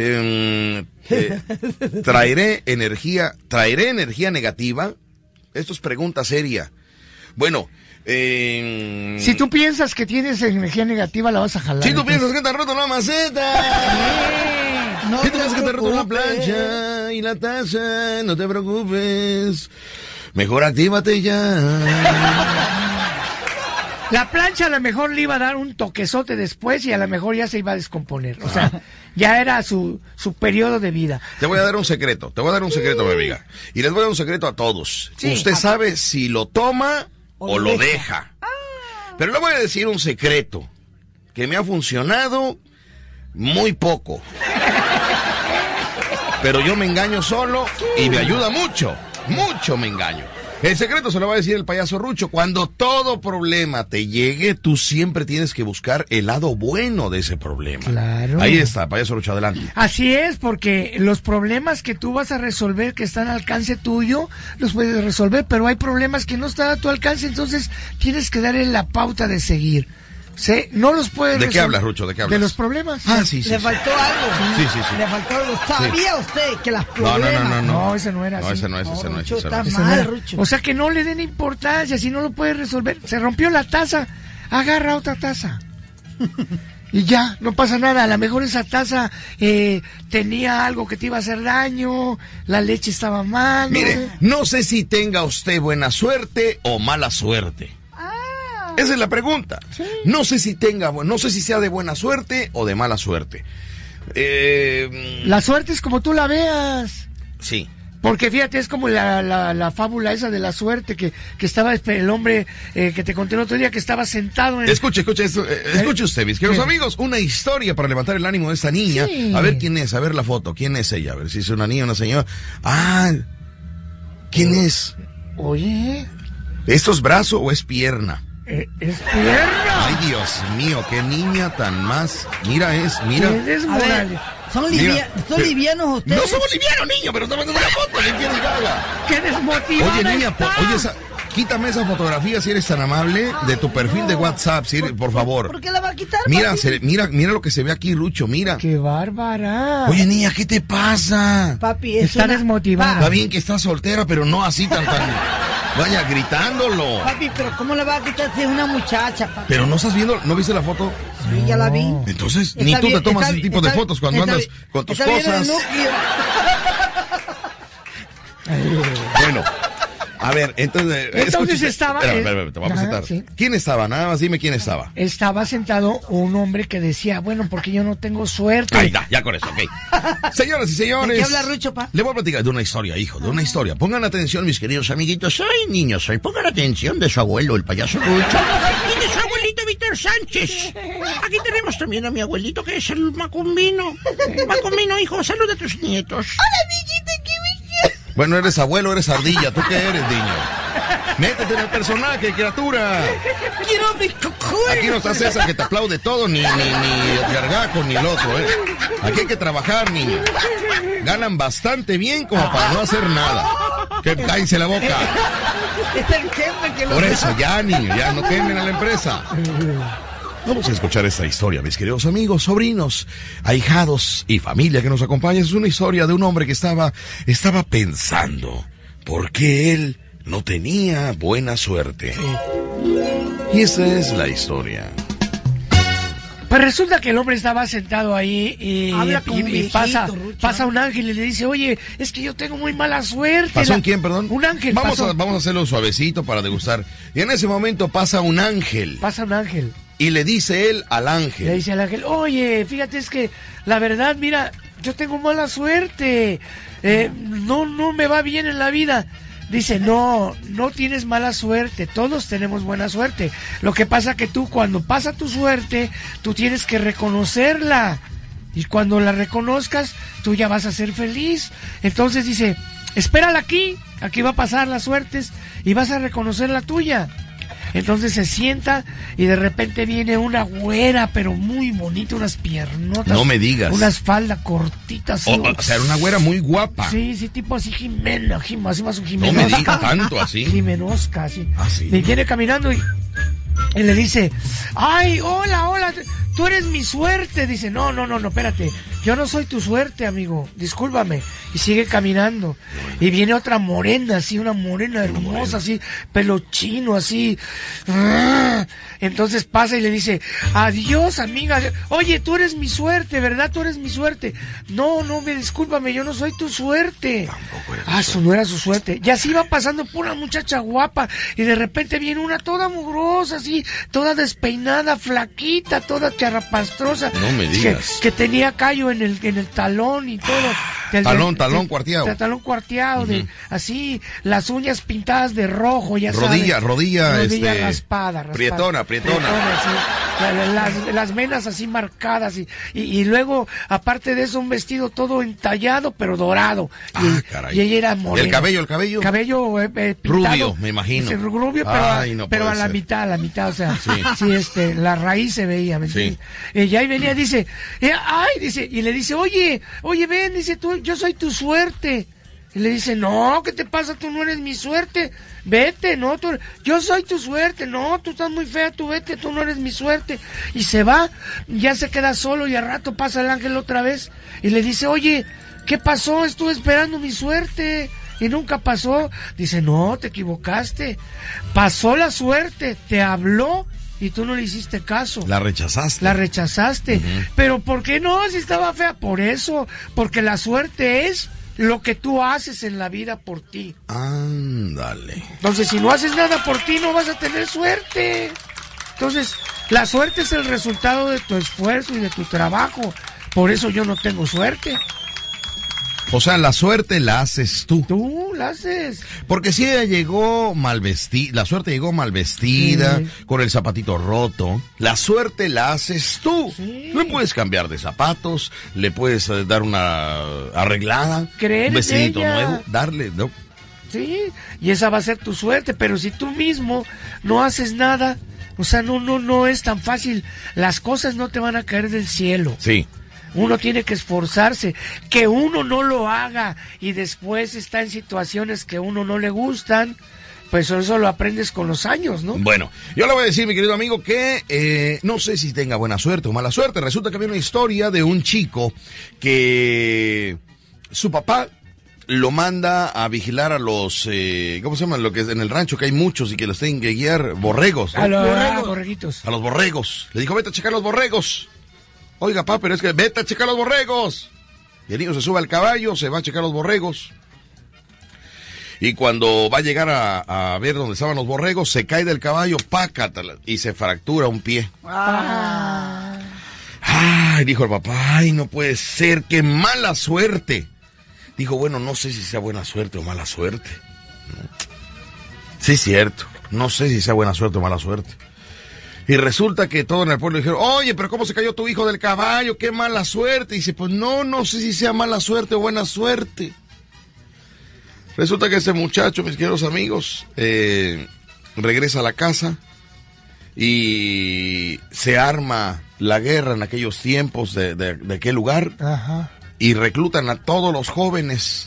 energía negativa. Esto es pregunta seria. Bueno, Si tú piensas que tienes energía negativa, la vas a jalar. si tú entonces. piensas que te ha roto la maceta. No Si tú piensas que te ha roto la preocupes. plancha y la taza, no te preocupes. Mejor actívate ya. La plancha a lo mejor le iba a dar un toquezote después y a lo mejor ya se iba a descomponer. O sea, ya era su periodo de vida. Te voy a dar un secreto, mi amiga. Y les voy a dar un secreto a todos. Sí. Usted sabe si lo toma o lo deja. Pero le voy a decir un secreto que me ha funcionado muy poco. Pero yo me engaño solo y me ayuda mucho. Mucho me engaño. El secreto se lo va a decir el payaso Rucho. Cuando todo problema te llegue, tú siempre tienes que buscar el lado bueno de ese problema. Claro. Ahí está, payaso Rucho, adelante. Así es, porque los problemas que tú vas a resolver, que están al alcance tuyo, los puedes resolver, pero hay problemas que no están a tu alcance, entonces tienes que darle la pauta de seguir. ¿Sí? No los puedes ¿De qué resolver. hablas, Rucho? ¿De qué hablas? De los problemas. Ah, sí, sí. Le sí. faltó algo. Sí. Le faltó algo. ¿Sabía usted que las problemas... No, ese no era No, así. ese no es. Rucho, está Ese no mal, era. Rucho. O sea que no le den importancia, si no lo puedes resolver. Se rompió la taza, agarra otra taza. Y ya, no pasa nada. A lo mejor esa taza tenía algo que te iba a hacer daño, la leche estaba mal. Mire, no sé si tenga usted buena suerte o mala suerte. Esa es la pregunta. Sí. No sé si sea de buena suerte o de mala suerte. La suerte es como tú la veas. Sí. Porque fíjate, es como la fábula esa de la suerte que estaba el hombre que te conté el otro día que estaba sentado en... Escuche esto, escuche usted, mis queridos ¿Qué? amigos, una historia para levantar el ánimo de esta niña. Sí. A ver quién es, a ver la foto, quién es ella, a ver si es una niña o una señora. Ah, ¿quién es? Oye, ¿Esto es brazo o es pierna? Es pierna. Ay, Dios mío, qué niña tan más. Mira, mira. Es A ver, Morales. ¿son livianos ustedes? No somos livianos, niño, pero estamos mandando una foto. ¿Qué quieres que haga? ¡Qué desmotivada Oye, niña, está! quítame esa fotografía si eres tan amable de tu perfil de WhatsApp, por favor. ¿Por qué la va a quitar, Mira, papi? mira lo que se ve aquí, Lucho, mira. ¡Qué bárbara! Oye, niña, ¿qué te pasa? Papi, es Está desmotivada. Está bien que estás soltera, pero no así tan. Vaya, gritándolo. Papi, pero ¿cómo la va a quitar si es una muchacha, papi? Pero no estás viendo, ¿no viste la foto? Sí, ya la vi. Entonces, Está ni tú bien, te tomas está- ese tipo de está- fotos cuando está andas bien, con tus está bien el cosas. núcleo. Bueno, a ver, entonces estaba... Espera, te voy a presentar. Sí. ¿Quién estaba? Nada más dime quién estaba. Estaba sentado un hombre que decía, bueno, porque yo no tengo suerte. Ahí está, ya con eso, ok. Señoras y señores. ¿De qué habla Rucho, pa? Le voy a platicar de una historia, hijo, de una historia. Pongan atención, mis queridos amiguitos. Ay, niños, pongan atención de su abuelo, el payaso Rucho. Y de su abuelito Víctor Sánchez. Aquí tenemos también a mi abuelito, que es el Macumbino. Macumbino, hijo, saluda a tus nietos. Hola, amiguita, ¿qué me... Bueno, eres abuelo, eres ardilla. ¿Tú qué eres, niño? Métete en el personaje, criatura. Quiero mi cocoy. Aquí no estás esa que te aplaude todo, ni el gargajo, ni el otro, ¿eh? Aquí hay que trabajar, niño. Ganan bastante bien como para no hacer nada. Que cállense la boca. Es el jefe que lo... Por eso, ya, niño, ya no quemen a la empresa. Vamos a escuchar esta historia, mis queridos amigos, sobrinos, ahijados y familia que nos acompaña. Es una historia de un hombre que estaba pensando por qué él no tenía buena suerte. Y esa es la historia. Pues resulta que el hombre estaba sentado ahí y Rucho. pasa un ángel y le dice, oye, es que yo tengo muy mala suerte. ¿Pasó un quién, perdón? Un ángel. Vamos a hacerlo suavecito para degustar. Y en ese momento pasa un ángel. Pasa un ángel. Y le dice él al ángel. Le dice al ángel, oye, fíjate, es que la verdad, mira, yo tengo mala suerte. No me va bien en la vida. Dice, no tienes mala suerte, todos tenemos buena suerte. Lo que pasa que tú, cuando pasa tu suerte, tú tienes que reconocerla. Y cuando la reconozcas, tú ya vas a ser feliz. Entonces dice, espérala aquí va a pasar las suertes y vas a reconocer la tuya. Entonces se sienta y de repente viene una güera, pero muy bonita, unas piernotas. No me digas. Unas faldas cortitas. O sea, era una güera muy guapa. Sí, tipo así Jimena, así más un Jimena. No me diga tanto así. Jimenosca, así. Así. Y viene caminando y le dice, ay, hola, tú eres mi suerte. Dice, no, espérate, yo no soy tu suerte, amigo, discúlpame. Y sigue caminando. Y viene otra morena, así, una morena hermosa, así, pelo chino, así. Entonces pasa y le dice, adiós, amiga. Oye, tú eres mi suerte, ¿verdad? Tú eres mi suerte. No, discúlpame, yo no soy tu suerte. Eso no era su suerte. Y así va pasando por una muchacha guapa. Y de repente viene una toda mugrosa, así, toda despeinada, flaquita, toda charrapastrosa. No me digas. Que tenía callo en el talón y todo. Talón cuarteado. Talón cuarteado, así, las uñas pintadas de rojo, ya Rodilla raspada. Prietona. Sí. Las venas así marcadas y luego, aparte de eso, un vestido todo entallado, pero dorado. Caray. Y ella era morena. ¿El cabello? Cabello pintado. Rubio, me imagino. Sí, rubio, pero a la mitad, o sea, sí, la raíz se veía, ¿me entiendes? Y ahí venía, dice, y le dice, oye, ven, dice, yo soy tu suerte. Y le dice, no, ¿qué te pasa? Tú no eres mi suerte. Vete, no, yo soy tu suerte. No, tú estás muy fea, tú vete, tú no eres mi suerte. Y se va, ya se queda solo y al rato pasa el ángel otra vez. Y le dice, oye, ¿qué pasó? Estuve esperando mi suerte y nunca pasó. Dice, no, te equivocaste. Pasó la suerte, te habló y tú no le hiciste caso. La rechazaste. Pero ¿por qué no? Si estaba fea. Por eso, porque la suerte es lo que tú haces en la vida por ti. Ándale. Entonces, si no haces nada por ti, no vas a tener suerte. Entonces, la suerte es el resultado de tu esfuerzo y de tu trabajo. Por eso yo no tengo suerte. O sea, la suerte la haces tú. Tú la haces. Porque si ella llegó mal vestida, la suerte llegó mal vestida, con el zapatito roto, la suerte la haces tú. Sí. Le puedes cambiar de zapatos, le puedes dar una arreglada, Creer un vestidito en ella. nuevo, darle, ¿no? Sí, y esa va a ser tu suerte, pero si tú mismo no haces nada, o sea, no es tan fácil. Las cosas no te van a caer del cielo. Sí. Uno tiene que esforzarse, que uno no lo haga y después está en situaciones que a uno no le gustan, pues eso lo aprendes con los años, ¿no? Bueno, yo le voy a decir, mi querido amigo, que no sé si tenga buena suerte o mala suerte. Resulta que había una historia de un chico que su papá lo manda a vigilar a los, ¿cómo se llama? Lo que es en el rancho, que hay muchos y que los tienen que guiar, borregos, ¿no? A los borreguitos. A los borregos. Le dijo, vete a checar los borregos. Oiga, papá, pero es que vete a checar los borregos. Y el niño se sube al caballo, se va a checar los borregos. Y cuando va a llegar a ver dónde estaban los borregos, se cae del caballo, pácatala, y se fractura un pie. Ay, dijo el papá, ay, no puede ser, qué mala suerte. Dijo, bueno, no sé si sea buena suerte o mala suerte. Sí, cierto, no sé si sea buena suerte o mala suerte. Y resulta que todo en el pueblo dijeron, oye, pero ¿cómo se cayó tu hijo del caballo? ¡Qué mala suerte! Y dice, pues no sé si sea mala suerte o buena suerte. Resulta que ese muchacho, mis queridos amigos, regresa a la casa y se arma la guerra en aquellos tiempos de aquel lugar. Ajá. Y reclutan a todos los jóvenes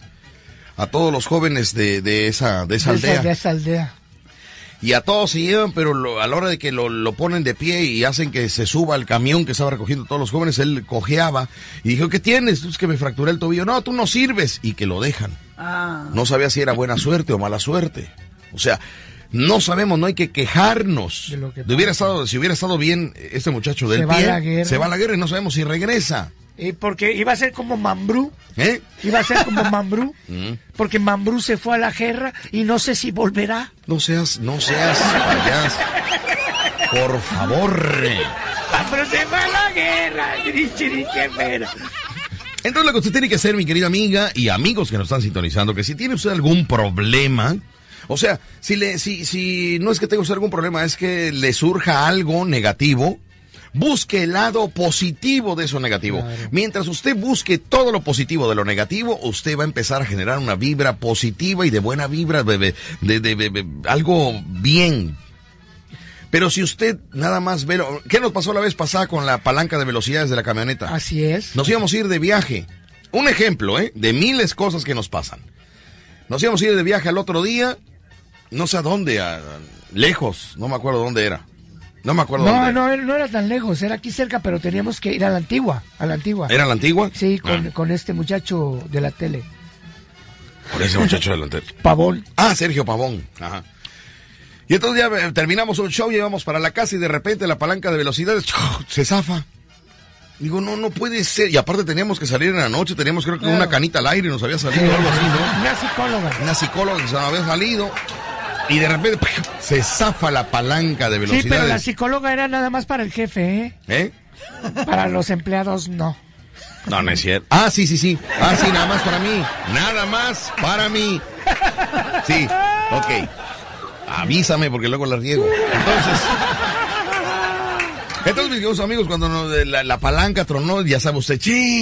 de esa aldea. De esa aldea. Y a todos se llevan, pero a la hora de que lo ponen de pie y hacen que se suba al camión que estaba recogiendo todos los jóvenes, él cojeaba y dijo, ¿qué tienes? Es que me fracturé el tobillo. No, tú no sirves. Y que lo dejan. No sabía si era buena suerte o mala suerte. O sea, no sabemos, no hay que quejarnos. Si hubiera estado bien este muchacho del pie, se va a la guerra y no sabemos si regresa. Porque iba a ser como Mambrú. Iba a ser como Mambrú. Porque Mambrú se fue a la guerra y no sé si volverá. No seas payaso. Por favor. Mambrú se fue a la guerra. Entonces lo que usted tiene que hacer, mi querida amiga y amigos que nos están sintonizando, que si tiene usted algún problema, o sea, si no es que tenga usted algún problema, es que le surja algo negativo, busque el lado positivo de eso negativo. Claro. Mientras usted busque todo lo positivo de lo negativo, usted va a empezar a generar una vibra positiva y de buena vibra, de algo bien. Pero si usted nada más ve... ¿Qué nos pasó la vez pasada con la palanca de velocidades de la camioneta? Así es. Nos íbamos a ir de viaje. Un ejemplo, de miles cosas que nos pasan. Nos íbamos a ir de viaje al otro día, no sé a dónde, lejos, no me acuerdo dónde era. No me acuerdo dónde. No era tan lejos, era aquí cerca, pero teníamos que ir a la Antigua. ¿Era la Antigua? Sí, con este muchacho de la tele. Con ese muchacho de la tele. Pavón. Sergio Pavón. Ajá. Y entonces ya terminamos un show, llevamos para la casa y de repente la palanca de velocidades se zafa. Digo, no puede ser. Y aparte teníamos que salir en la noche, teníamos creo que una canita al aire nos había salido algo así, ¿no? Una psicóloga que se nos había salido. Y de repente se zafa la palanca de velocidades. Sí, pero la psicóloga era nada más para el jefe, Para los empleados, no. No es cierto. Sí. Sí, nada más para mí. Nada más para mí. Sí, ok. Avísame porque luego la riego. Entonces mis queridos amigos, cuando la palanca tronó, ya sabe usted,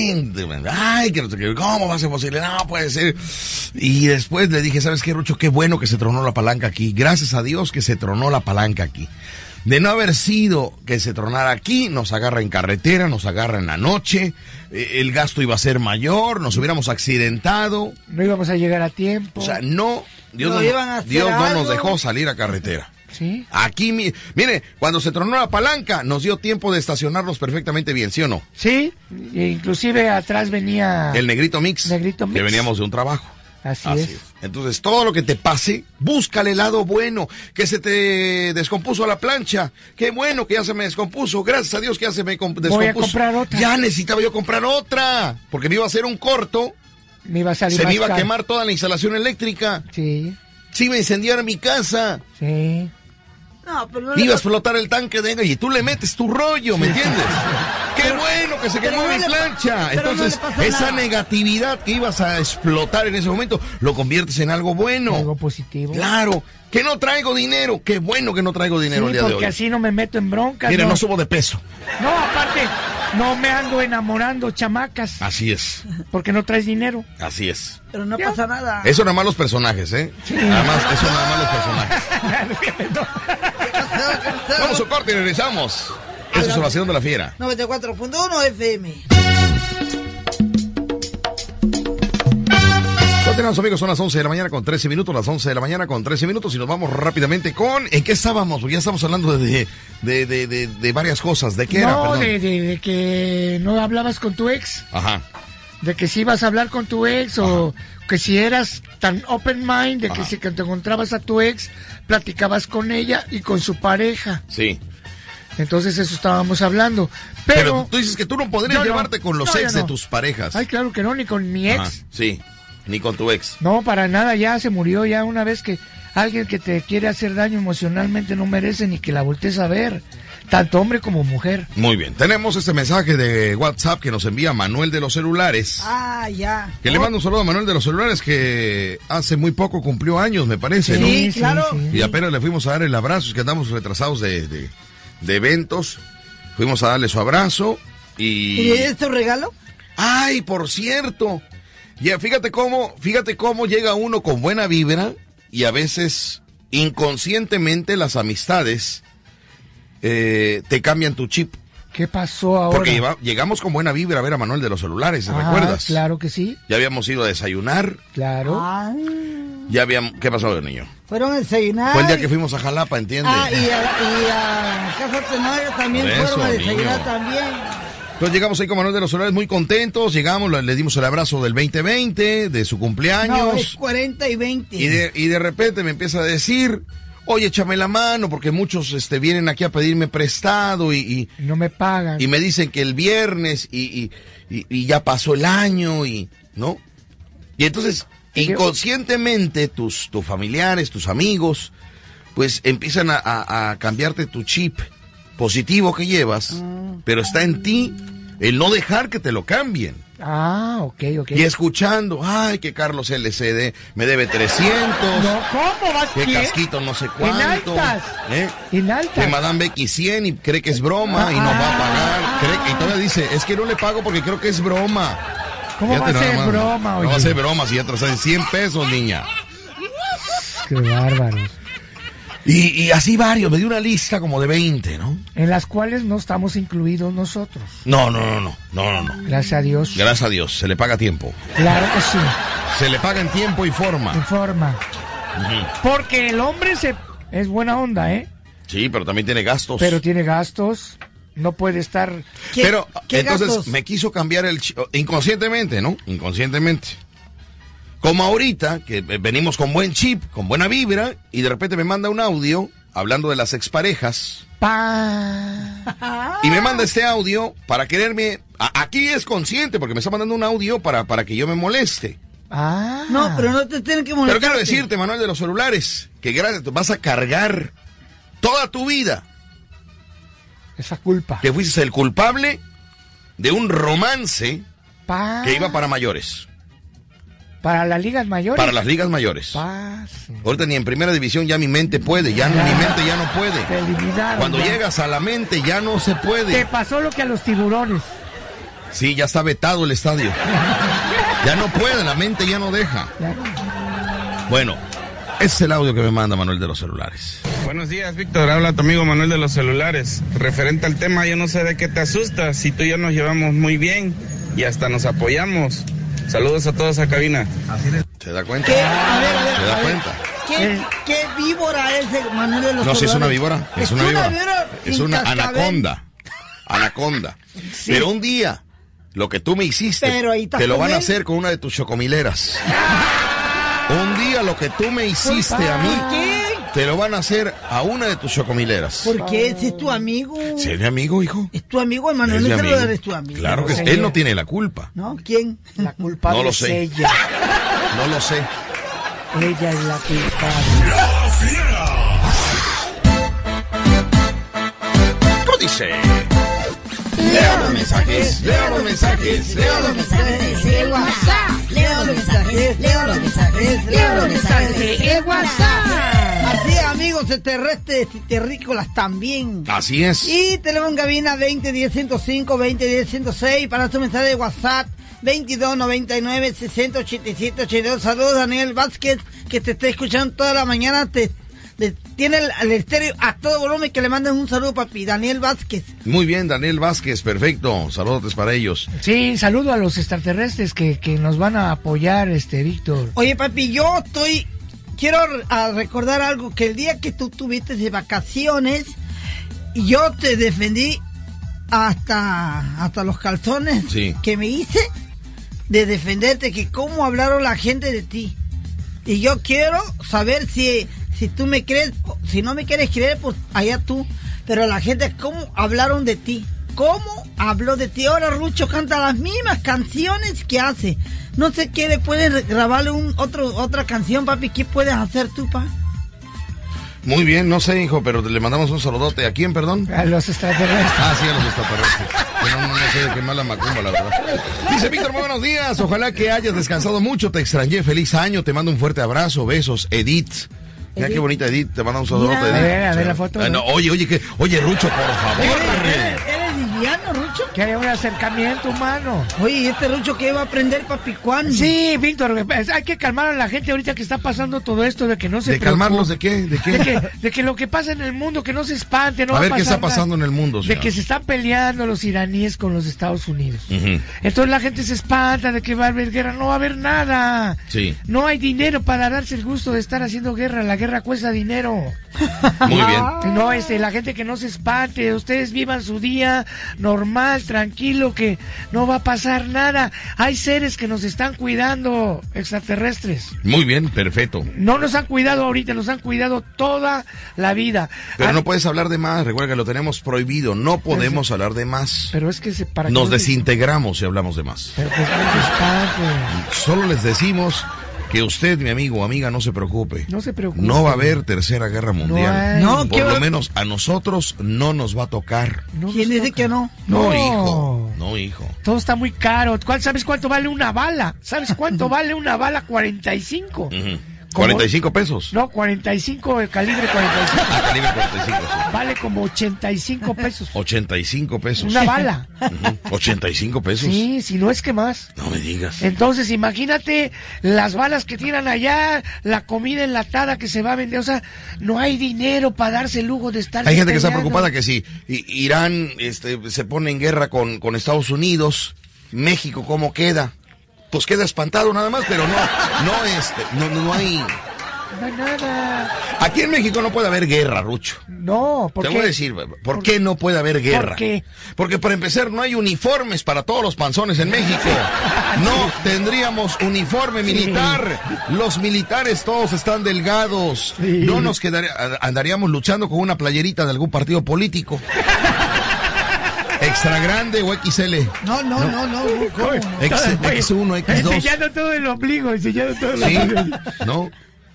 ¿cómo va a ser posible? No puede ser. Y después le dije, ¿sabes qué, Rucho? Qué bueno que se tronó la palanca aquí. Gracias a Dios que se tronó la palanca aquí. De no haber sido que se tronara aquí, nos agarra en carretera, nos agarra en la noche, el gasto iba a ser mayor, nos hubiéramos accidentado. No íbamos a llegar a tiempo. O sea, Dios no nos dejó salir a carretera. Sí. Aquí, mire, cuando se tronó la palanca, nos dio tiempo de estacionarnos perfectamente bien, ¿sí o no? Sí, inclusive atrás venía... El Negrito Mix. Que veníamos de un trabajo. Así es. Entonces, todo lo que te pase, búscale el lado bueno. Que se te descompuso la plancha. Qué bueno que ya se me descompuso. Gracias a Dios que ya se me descompuso. Voy a comprar otra. Ya necesitaba yo comprar otra. Porque me iba a hacer un corto. Me iba a salir se me iba a quemar toda la instalación eléctrica. Sí. Se iba a incendiar mi casa. Sí. No, pero iba a explotar el tanque de gas y tú le metes tu rollo, ¿me entiendes? ¡Qué bueno que se quemó mi plancha! Entonces, esa negatividad que ibas a explotar en ese momento, lo conviertes en algo bueno. Algo positivo. Claro. Que no traigo dinero. Qué bueno que no traigo dinero el día de hoy. Porque así no me meto en broncas. Mira, no subo de peso. No, aparte, no me ando enamorando, chamacas. Así es, Porque no traes dinero. así es. Pero no pasa nada. Eso nada más los personajes, ¿eh? Nada más, eso nada más los personajes. Vamos a corte y regresamos. Eso es Evasión de la Fiera. 94.1 FM. Continuamos, amigos, son las 11 de la mañana con 13 minutos, las 11 de la mañana con 13 minutos y nos vamos rápidamente con... ¿En qué estábamos? Porque ya estamos hablando de varias cosas. ¿De qué era? No, Perdón. de que no hablabas con tu ex. Ajá. De que si ibas a hablar con tu ex o que si eras tan open mind de que Ajá. si que te encontrabas a tu ex, platicabas con ella y con su pareja. Sí. Entonces eso estábamos hablando. Pero Pero tú dices que tú no podrías Yo no. llevarte con los No, ex yo no. de tus parejas. ay, claro que no, ni con mi ex. Ajá, sí, ni con tu ex. No, para nada, ya se murió. Ya una vez que alguien que te quiere hacer daño emocionalmente no merece ni que la voltees a ver, tanto hombre como mujer. Muy bien, tenemos este mensaje de WhatsApp que nos envía Manuel de los Celulares. Ah, ya. Que le mando un saludo a Manuel de los Celulares que hace muy poco cumplió años, me parece, ¿no? Sí, claro. Y apenas le fuimos a dar el abrazo, es que andamos retrasados de eventos. Fuimos a darle su abrazo ¿Y es tu regalo? ¡Ay, por cierto! Ya, fíjate cómo llega uno con buena vibra y a veces inconscientemente las amistades te cambian tu chip. ¿Qué pasó ahora? Porque llegamos con buena vibra a ver a Manuel de los Celulares, ¿recuerdas? Claro que sí, Ya habíamos ido a desayunar, claro. Ah, ya habíamos... ¿Qué pasó, niño? fueron a desayunar. Fue el día que fuimos a Jalapa, ¿entiendes? Ah, y a Casa Tenorio también Por fueron eso, a desayunar niño. también. Entonces llegamos ahí con Manuel de los Celulares muy contentos, llegamos, le dimos el abrazo del 2020, de su cumpleaños. No, es 40 y 20. Y de repente me empieza a decir, oye, échame la mano, porque muchos vienen aquí a pedirme prestado y No me pagan. me dicen que el viernes y ya pasó el año ¿no? Y entonces, inconscientemente, tus familiares, tus amigos, pues empiezan a cambiarte tu chip positivo que llevas, pero está en ti el no dejar que te lo cambien. Ah, ok. Y escuchando, ay, que Carlos LCD me debe 300. No, ¿cómo vas Que bien? Casquito no sé cuánto. altas. En alta. Que Madame Becky 100 y cree que es broma y nos va a pagar. Y todavía dice, es que no le pago porque creo que es broma. ¿Cómo va a Fíjate ser nada más. broma, No oye? va a ser broma si ya te lo saben 100 pesos, niña. Qué bárbaros. Y así varios, me dio una lista como de 20, ¿no? En las cuales no estamos incluidos nosotros. No. Gracias a Dios. Gracias a Dios, se le paga a tiempo. Claro que sí. Se le paga en tiempo y forma. Informa. Porque el hombre es buena onda, ¿eh? Sí, pero también tiene gastos. Pero tiene gastos. No puede estar... Pero ¿Qué entonces gastos? me quiso cambiar el chip, inconscientemente, ¿no? Inconscientemente. Como ahorita, que venimos con buen chip, con buena vibra, y de repente me manda un audio hablando de las exparejas. Y me manda este audio para quererme... Aquí es consciente, porque me está mandando un audio para que yo me moleste. Ah. No, pero no te tienen que molestar. Pero quiero decirte, Manuel de los Celulares, que gracias, vas a cargar toda tu vida Esa culpa. que fuiste el culpable de un romance que iba para mayores. Para las ligas mayores. Para las ligas mayores. Sí. Ahorita ni en primera división ya mi mente puede, mi mente ya no Te puede. eliminaron. Cuando ya. llegas a la mente ya no se Te puede. pasó lo que a los tiburones. Sí, ya está vetado el estadio. Ya no puede, la mente ya no deja. Bueno, ese es el audio que me manda Manuel de los Celulares. Buenos días, Víctor. Habla tu amigo Manuel de los Celulares. Referente al tema, yo no sé de qué te asustas. Si tú y yo nos llevamos muy bien y hasta nos apoyamos. Saludos a todos a cabina. ¿Se da cuenta? ¿Qué? A ver, ¿Se da a ver. cuenta? ¿Qué víbora es el Manuel de los No, si es una Celulares? víbora. Es una víbora. Es sin una cascabel. anaconda. Pero un día, lo que tú me hiciste, Pero ahí estás te lo con van a él. hacer con una de tus chocomileras. Un día lo que tú me hiciste a mí, ¿Qué? te lo van a hacer a una de tus chocomileras. ¿Por qué? Si es tu amigo. ¿Sí es mi amigo, hijo? Es tu amigo, el Manuel Es mi de los amigo. Celulares es tu amigo. Claro que sí. Sí. Él no tiene la culpa. ¿No? ¿Quién? La culpable No lo es sé. ella. No lo sé. Ella es la culpable. La Fiera. ¿Cómo dice? Leo los mensajes, leo los mensajes, leo los mensajes de WhatsApp. Leo los mensajes, leo los mensajes, leo los mensajes de WhatsApp. Así, amigos terrestres y terrícolas también. Así es. Y teléfono en cabina 2010-105, 2010-106 para tu mensaje de WhatsApp 2299-687-82. Saludos, Daniel Vázquez, que te está escuchando toda la mañana. Tiene el estéreo a todo volumen, que le manden un saludo, papi. Daniel Vázquez. Muy bien, Daniel Vázquez, perfecto. Saludos para ellos. Sí, saludo a los extraterrestres que nos van a apoyar, Víctor. Oye, papi, quiero recordar algo, que el día que tú tuviste de vacaciones, yo te defendí hasta los calzones que me hice de defenderte, que cómo hablaron la gente de ti. Y yo quiero saber si tú me crees, si no me quieres creer, pues allá tú. Pero la gente, ¿cómo hablaron de ti? ¿Cómo habló de ti? Ahora Rucho canta las mismas canciones que hace. No sé qué le puedes grabarle otra canción, papi. ¿Qué puedes hacer tú, pa? Muy bien, no sé, hijo, pero le mandamos un saludote. ¿A quién, perdón? A los extraterrestres. Ah, sí, a los extraterrestres. No sé de qué mala macumba, la verdad. Dice Víctor, muy buenos días. Ojalá que hayas descansado mucho. Te extrañé. Feliz año. Te mando un fuerte abrazo. Besos. Edith. Mira qué bonita Edith. Te mando un saludote, Edith. A ver la foto. No, oye, Rucho, por favor. ¿Eres liviano, Rucho? Que hay un acercamiento humano. Oye, este Rucho que va a aprender, papi, ¿cuándo? Sí, Víctor, hay que calmar a la gente ahorita que está pasando todo esto, de que no se ¿De calmarlos de qué? ¿De qué? De que lo que pasa en el mundo, que no se espante, no a va ver, a pasar ¿qué está pasando nada. en el mundo, señor? De que se están peleando los iraníes con los Estados Unidos. Entonces la gente se espanta de que va a haber guerra. No va a haber nada. Sí. No hay dinero para darse el gusto de estar haciendo guerra. La guerra cuesta dinero. Muy bien. No, la gente que no se espante. Ustedes vivan su día normal, tranquilo, que no va a pasar nada. Hay seres que nos están cuidando, extraterrestres. Muy bien, perfecto. No nos han cuidado ahorita, nos han cuidado toda la vida. Pero no puedes hablar de más, recuerda que lo tenemos prohibido, no podemos hablar de más. Pero es que nos desintegramos si hablamos de más. Pero pues no se espante. Solo les decimos que usted, mi amigo o amiga, no se preocupe. No se preocupe. No va a haber tercera guerra mundial. No, por lo menos a nosotros no nos va a tocar. ¿Quién dice que no? No, hijo. No, hijo. Todo está muy caro. ¿Sabes cuánto vale una bala? ¿Sabes cuánto vale una bala? 45. 45 pesos. No, 45, el calibre 45. Ah, calibre 45, sí. Vale como 85 pesos. 85 pesos. Una bala. 85 pesos. Sí, si no es que más. No me digas. Entonces, imagínate las balas que tiran allá, la comida enlatada que se va a vender. O sea, no hay dinero para darse el lujo de estar. Hay gente que está preocupada que si Irán se pone en guerra con Estados Unidos, México, ¿cómo queda? Pues queda espantado nada más, pero no hay... No hay nada. Aquí en México no puede haber guerra, Rucho. No, ¿por qué? Te voy a decir, ¿por qué no puede haber guerra? ¿Por qué? Porque para empezar no hay uniformes para todos los panzones en México. No tendríamos uniforme militar. Los militares todos están delgados. Sí. No nos andaríamos luchando con una playerita de algún partido político. ¿Extra grande o XL? No. ¿Cómo? X1, X2. Enseñando todo el ombligo, Sí, no.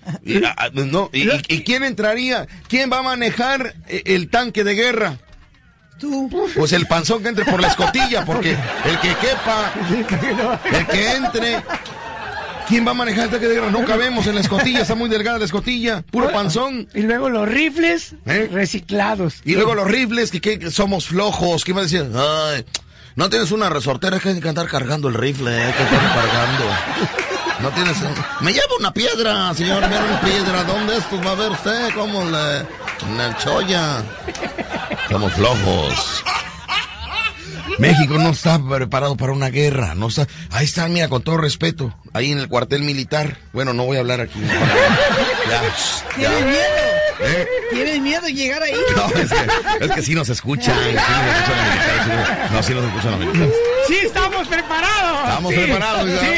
¿Y quién entraría? ¿Quién va a manejar el tanque de guerra? Tú. Pues el panzón que entre por la escotilla, porque el que quepa, el que entre... ¿Quién va a manejar el tanque de guerra? No cabemos en la escotilla, está muy delgada la escotilla, puro panzón. Y luego los rifles reciclados. Y luego los rifles, que somos flojos. ¿Quién va a decir? Ay, no tienes una resortera, hay que andar cargando el rifle, hay que estar cargando. No tienes... Me llevo una piedra, señor, mira una piedra. ¿Dónde es? Pues va a ver usted cómo en el cholla. Somos flojos. México no está preparado para una guerra, no está. Ahí está, mira, con todo respeto, ahí en el cuartel militar. Bueno, no voy a hablar aquí. ¿Tienes miedo? ¿Tienes miedo de llegar ahí? No, es que sí nos escuchan. Sí nos escuchan los militares. Sí, estamos preparados. Estamos preparados. Sí.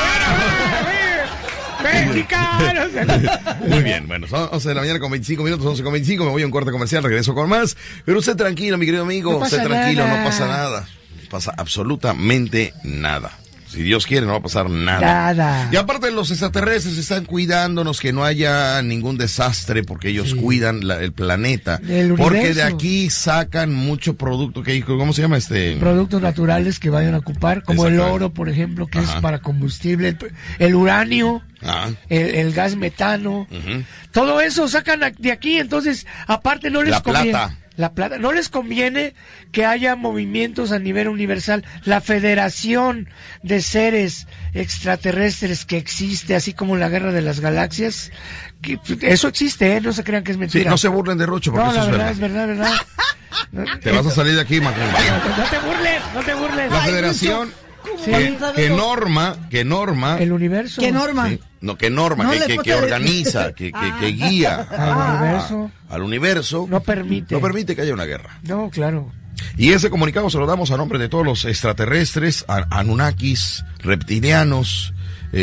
Mexicanos. Muy bien, bueno, son 11 de la mañana con 25 minutos, 11 con 25, me voy a un corte comercial, regreso con más. Pero usted tranquilo, mi querido amigo, no usted tranquilo, nada. no pasa nada. No pasa absolutamente nada. Si Dios quiere, no va a pasar nada. Y aparte, los extraterrestres están cuidándonos que no haya ningún desastre porque ellos cuidan el planeta. Porque de aquí sacan mucho producto que, ¿cómo se llama Productos naturales que vayan a ocupar, como el oro, por ejemplo, que es para combustible, el uranio, el gas metano. Todo eso sacan de aquí, entonces, aparte no les conviene. La plata. No les conviene que haya movimientos a nivel universal. La Federación de Seres Extraterrestres que existe, así como la Guerra de las Galaxias, eso existe, no se crean que es mentira. Sí, no se burlen de Rucho, porque eso es verdad. Te vas a salir de aquí, Macumba. No te burles. La Federación que norma el universo. ¿Qué norma? Sí. No, que norma, que organiza, que guía al universo. No permite que haya una guerra. No, claro. Y ese comunicado se lo damos a nombre de todos los extraterrestres, Anunnakis, reptilianos,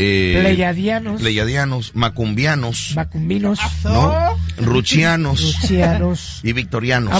pleyadianos, macumbinos, ¿no? ruchianos y victorianos.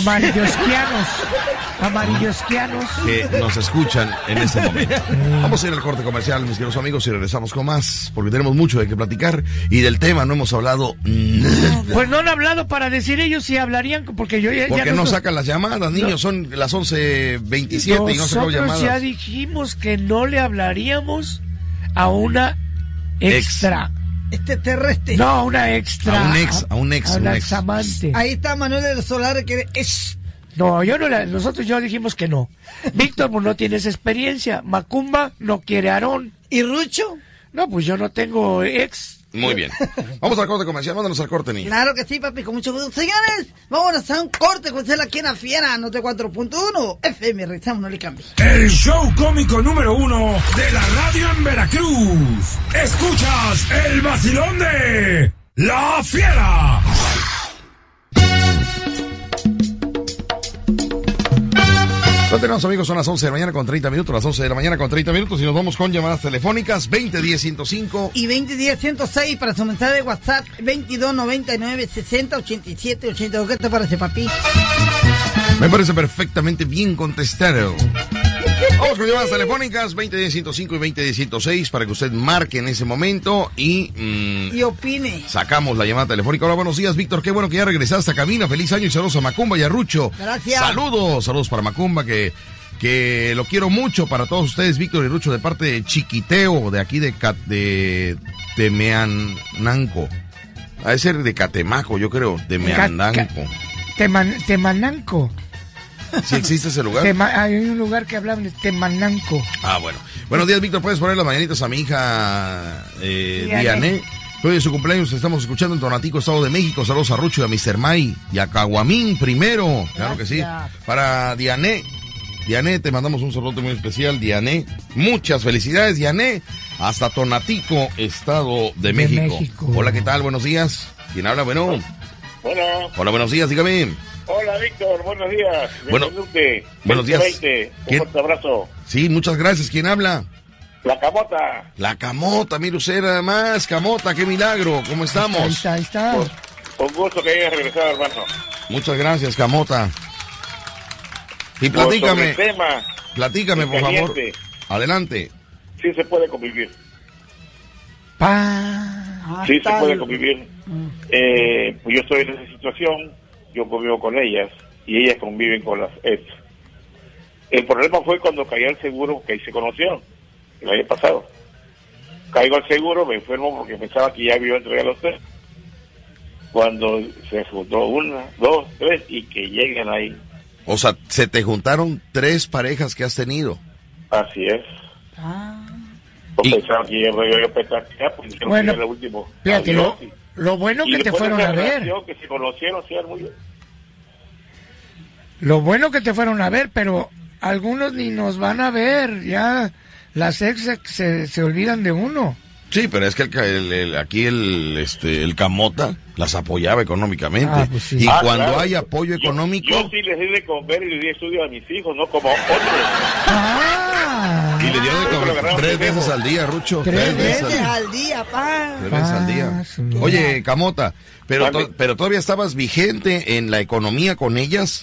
Amarillosquianos que nos escuchan en este momento. Vamos a ir al corte comercial, mis queridos amigos, y regresamos con más, porque tenemos mucho de qué platicar y del tema no hemos hablado nada. Pues no han hablado para decir ellos si hablarían, porque yo porque no sacan las llamadas, niños, son las 11:27 y no sacan llamadas. Nosotros ya dijimos que no le hablaríamos a una extra. Terrestre. No, una extra. A un ex amante. Ahí está Manuel de los Solares que es. No, nosotros ya dijimos que no. Víctor pues no tiene esa experiencia. Macumba no quiere a Aarón. ¿Y Rucho? No, pues yo no tengo ex. Muy bien. Vamos al corte comercial, mándanos al corte, niño. Claro que sí, papi, con mucho gusto. Señores, vámonos a un corte con aquí en la Fiera, Note 4.1 FM, regresamos, no le cambies. El show cómico número 1 de la radio en Veracruz. Escuchas el vacilón de La Fiera. Tenemos, amigos, son las 11 de la mañana con 30 minutos, las 11 de la mañana con 30 minutos y nos vamos con llamadas telefónicas 2010-105 y 2010-106 para su mensaje de WhatsApp 2299-6087-82. ¿Qué te parece, papi? Me parece perfectamente bien contestado. Vamos con llamadas telefónicas 2010-105 y 2010-106 para que usted marque en ese momento y opine. Sacamos la llamada telefónica. Hola, buenos días, Víctor. Qué bueno que ya regresaste a cabina. Feliz año y saludos a Macumba y a Rucho. Gracias. Saludos para Macumba, que lo quiero mucho. Para todos ustedes, Víctor y Rucho, de parte de Chiquiteo, de aquí de Temeananco. Ha de ser de Catemaco, yo creo, Temeananco. Temananco. ¿Sí existe ese lugar? Hay un lugar que hablan de Temananco. Ah, bueno. Buenos días, Víctor. ¿Puedes poner las mañanitas a mi hija Diané? Hoy es su cumpleaños, estamos escuchando en Tonatico, Estado de México. Saludos a Rucho y a Mr. May y a Caguamín primero. Claro que sí. Para Diané. Diané, te mandamos un saludo muy especial, Diané. Muchas felicidades, Diané. Hasta Tonatico, Estado de México. Hola, ¿qué tal? Buenos días. ¿Quién habla? Bueno. Hola, buenos días, dígame. Hola, Víctor, buenos días. Buenos días. Un fuerte abrazo. Sí, muchas gracias. ¿Quién habla? La Camota. La Camota, mire usted nada más. Camota, qué milagro. ¿Cómo estamos? Ahí está. Con gusto que hayas regresado, hermano. Muchas gracias, Camota. Y platícame. Platícame, por favor. Adelante. Sí se puede convivir. Sí se puede convivir. Pues yo estoy en esa situación. Yo convivo con ellas y ellas conviven con las ex. El problema fue cuando caí al seguro, que ahí se conocieron el año pasado. Caigo al seguro, me enfermo porque pensaba que ya había entregado a los tres. Cuando se juntó 1, 2, 3 y que lleguen ahí. O sea, se te juntaron 3 parejas que has tenido. Así es. Yo pensaba que ya pensaba que ya, pues bueno, el último. Fíjate, lo bueno que te fueron a ver. Que se conocieron, sí, muy bien. Lo bueno que te fueron a ver, pero algunos ni nos van a ver. Ya las ex se olvidan de uno. Sí, pero es que aquí el Camota las apoyaba económicamente. Pues sí. Y cuando claro, hay apoyo económico... Yo sí les di de comer y les di estudio a mis hijos, no como otros. Y le dio de comer 3 veces al día, Rucho. 3 veces al día, pa. 3 veces al día. Oye, Camota, pero todavía estabas vigente en la economía con ellas.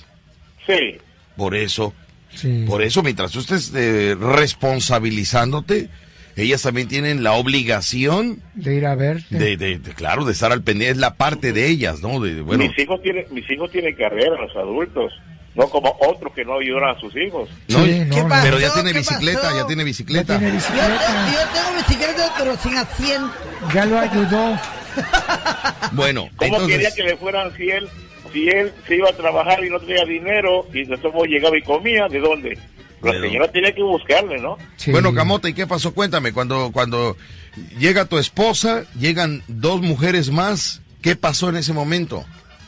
Sí. Por eso, mientras tú estés responsabilizándote, ellas también tienen la obligación de ir a verte. Claro, de estar al pendiente, es la parte de ellas, ¿no? Bueno. Mis hijos tienen carrera, los adultos, no como otros que no ayudan a sus hijos. No, Sí, no, pero ya pasó? tiene ¿Qué bicicleta, pasó? ya tiene bicicleta. Ya tiene bicicleta. Yo tengo bicicleta, pero sin asiento. Ya lo ayudó. Bueno, ¿Cómo quería entonces, que le fueran fiel si él se iba a trabajar y no tenía dinero y nosotros llegaba y comía? ¿De dónde? La Pero- señora tenía que buscarle, ¿no? Sí. bueno, Camota, ¿y qué pasó? Cuéntame, cuando llega tu esposa, llegan 2 mujeres más, ¿qué pasó en ese momento?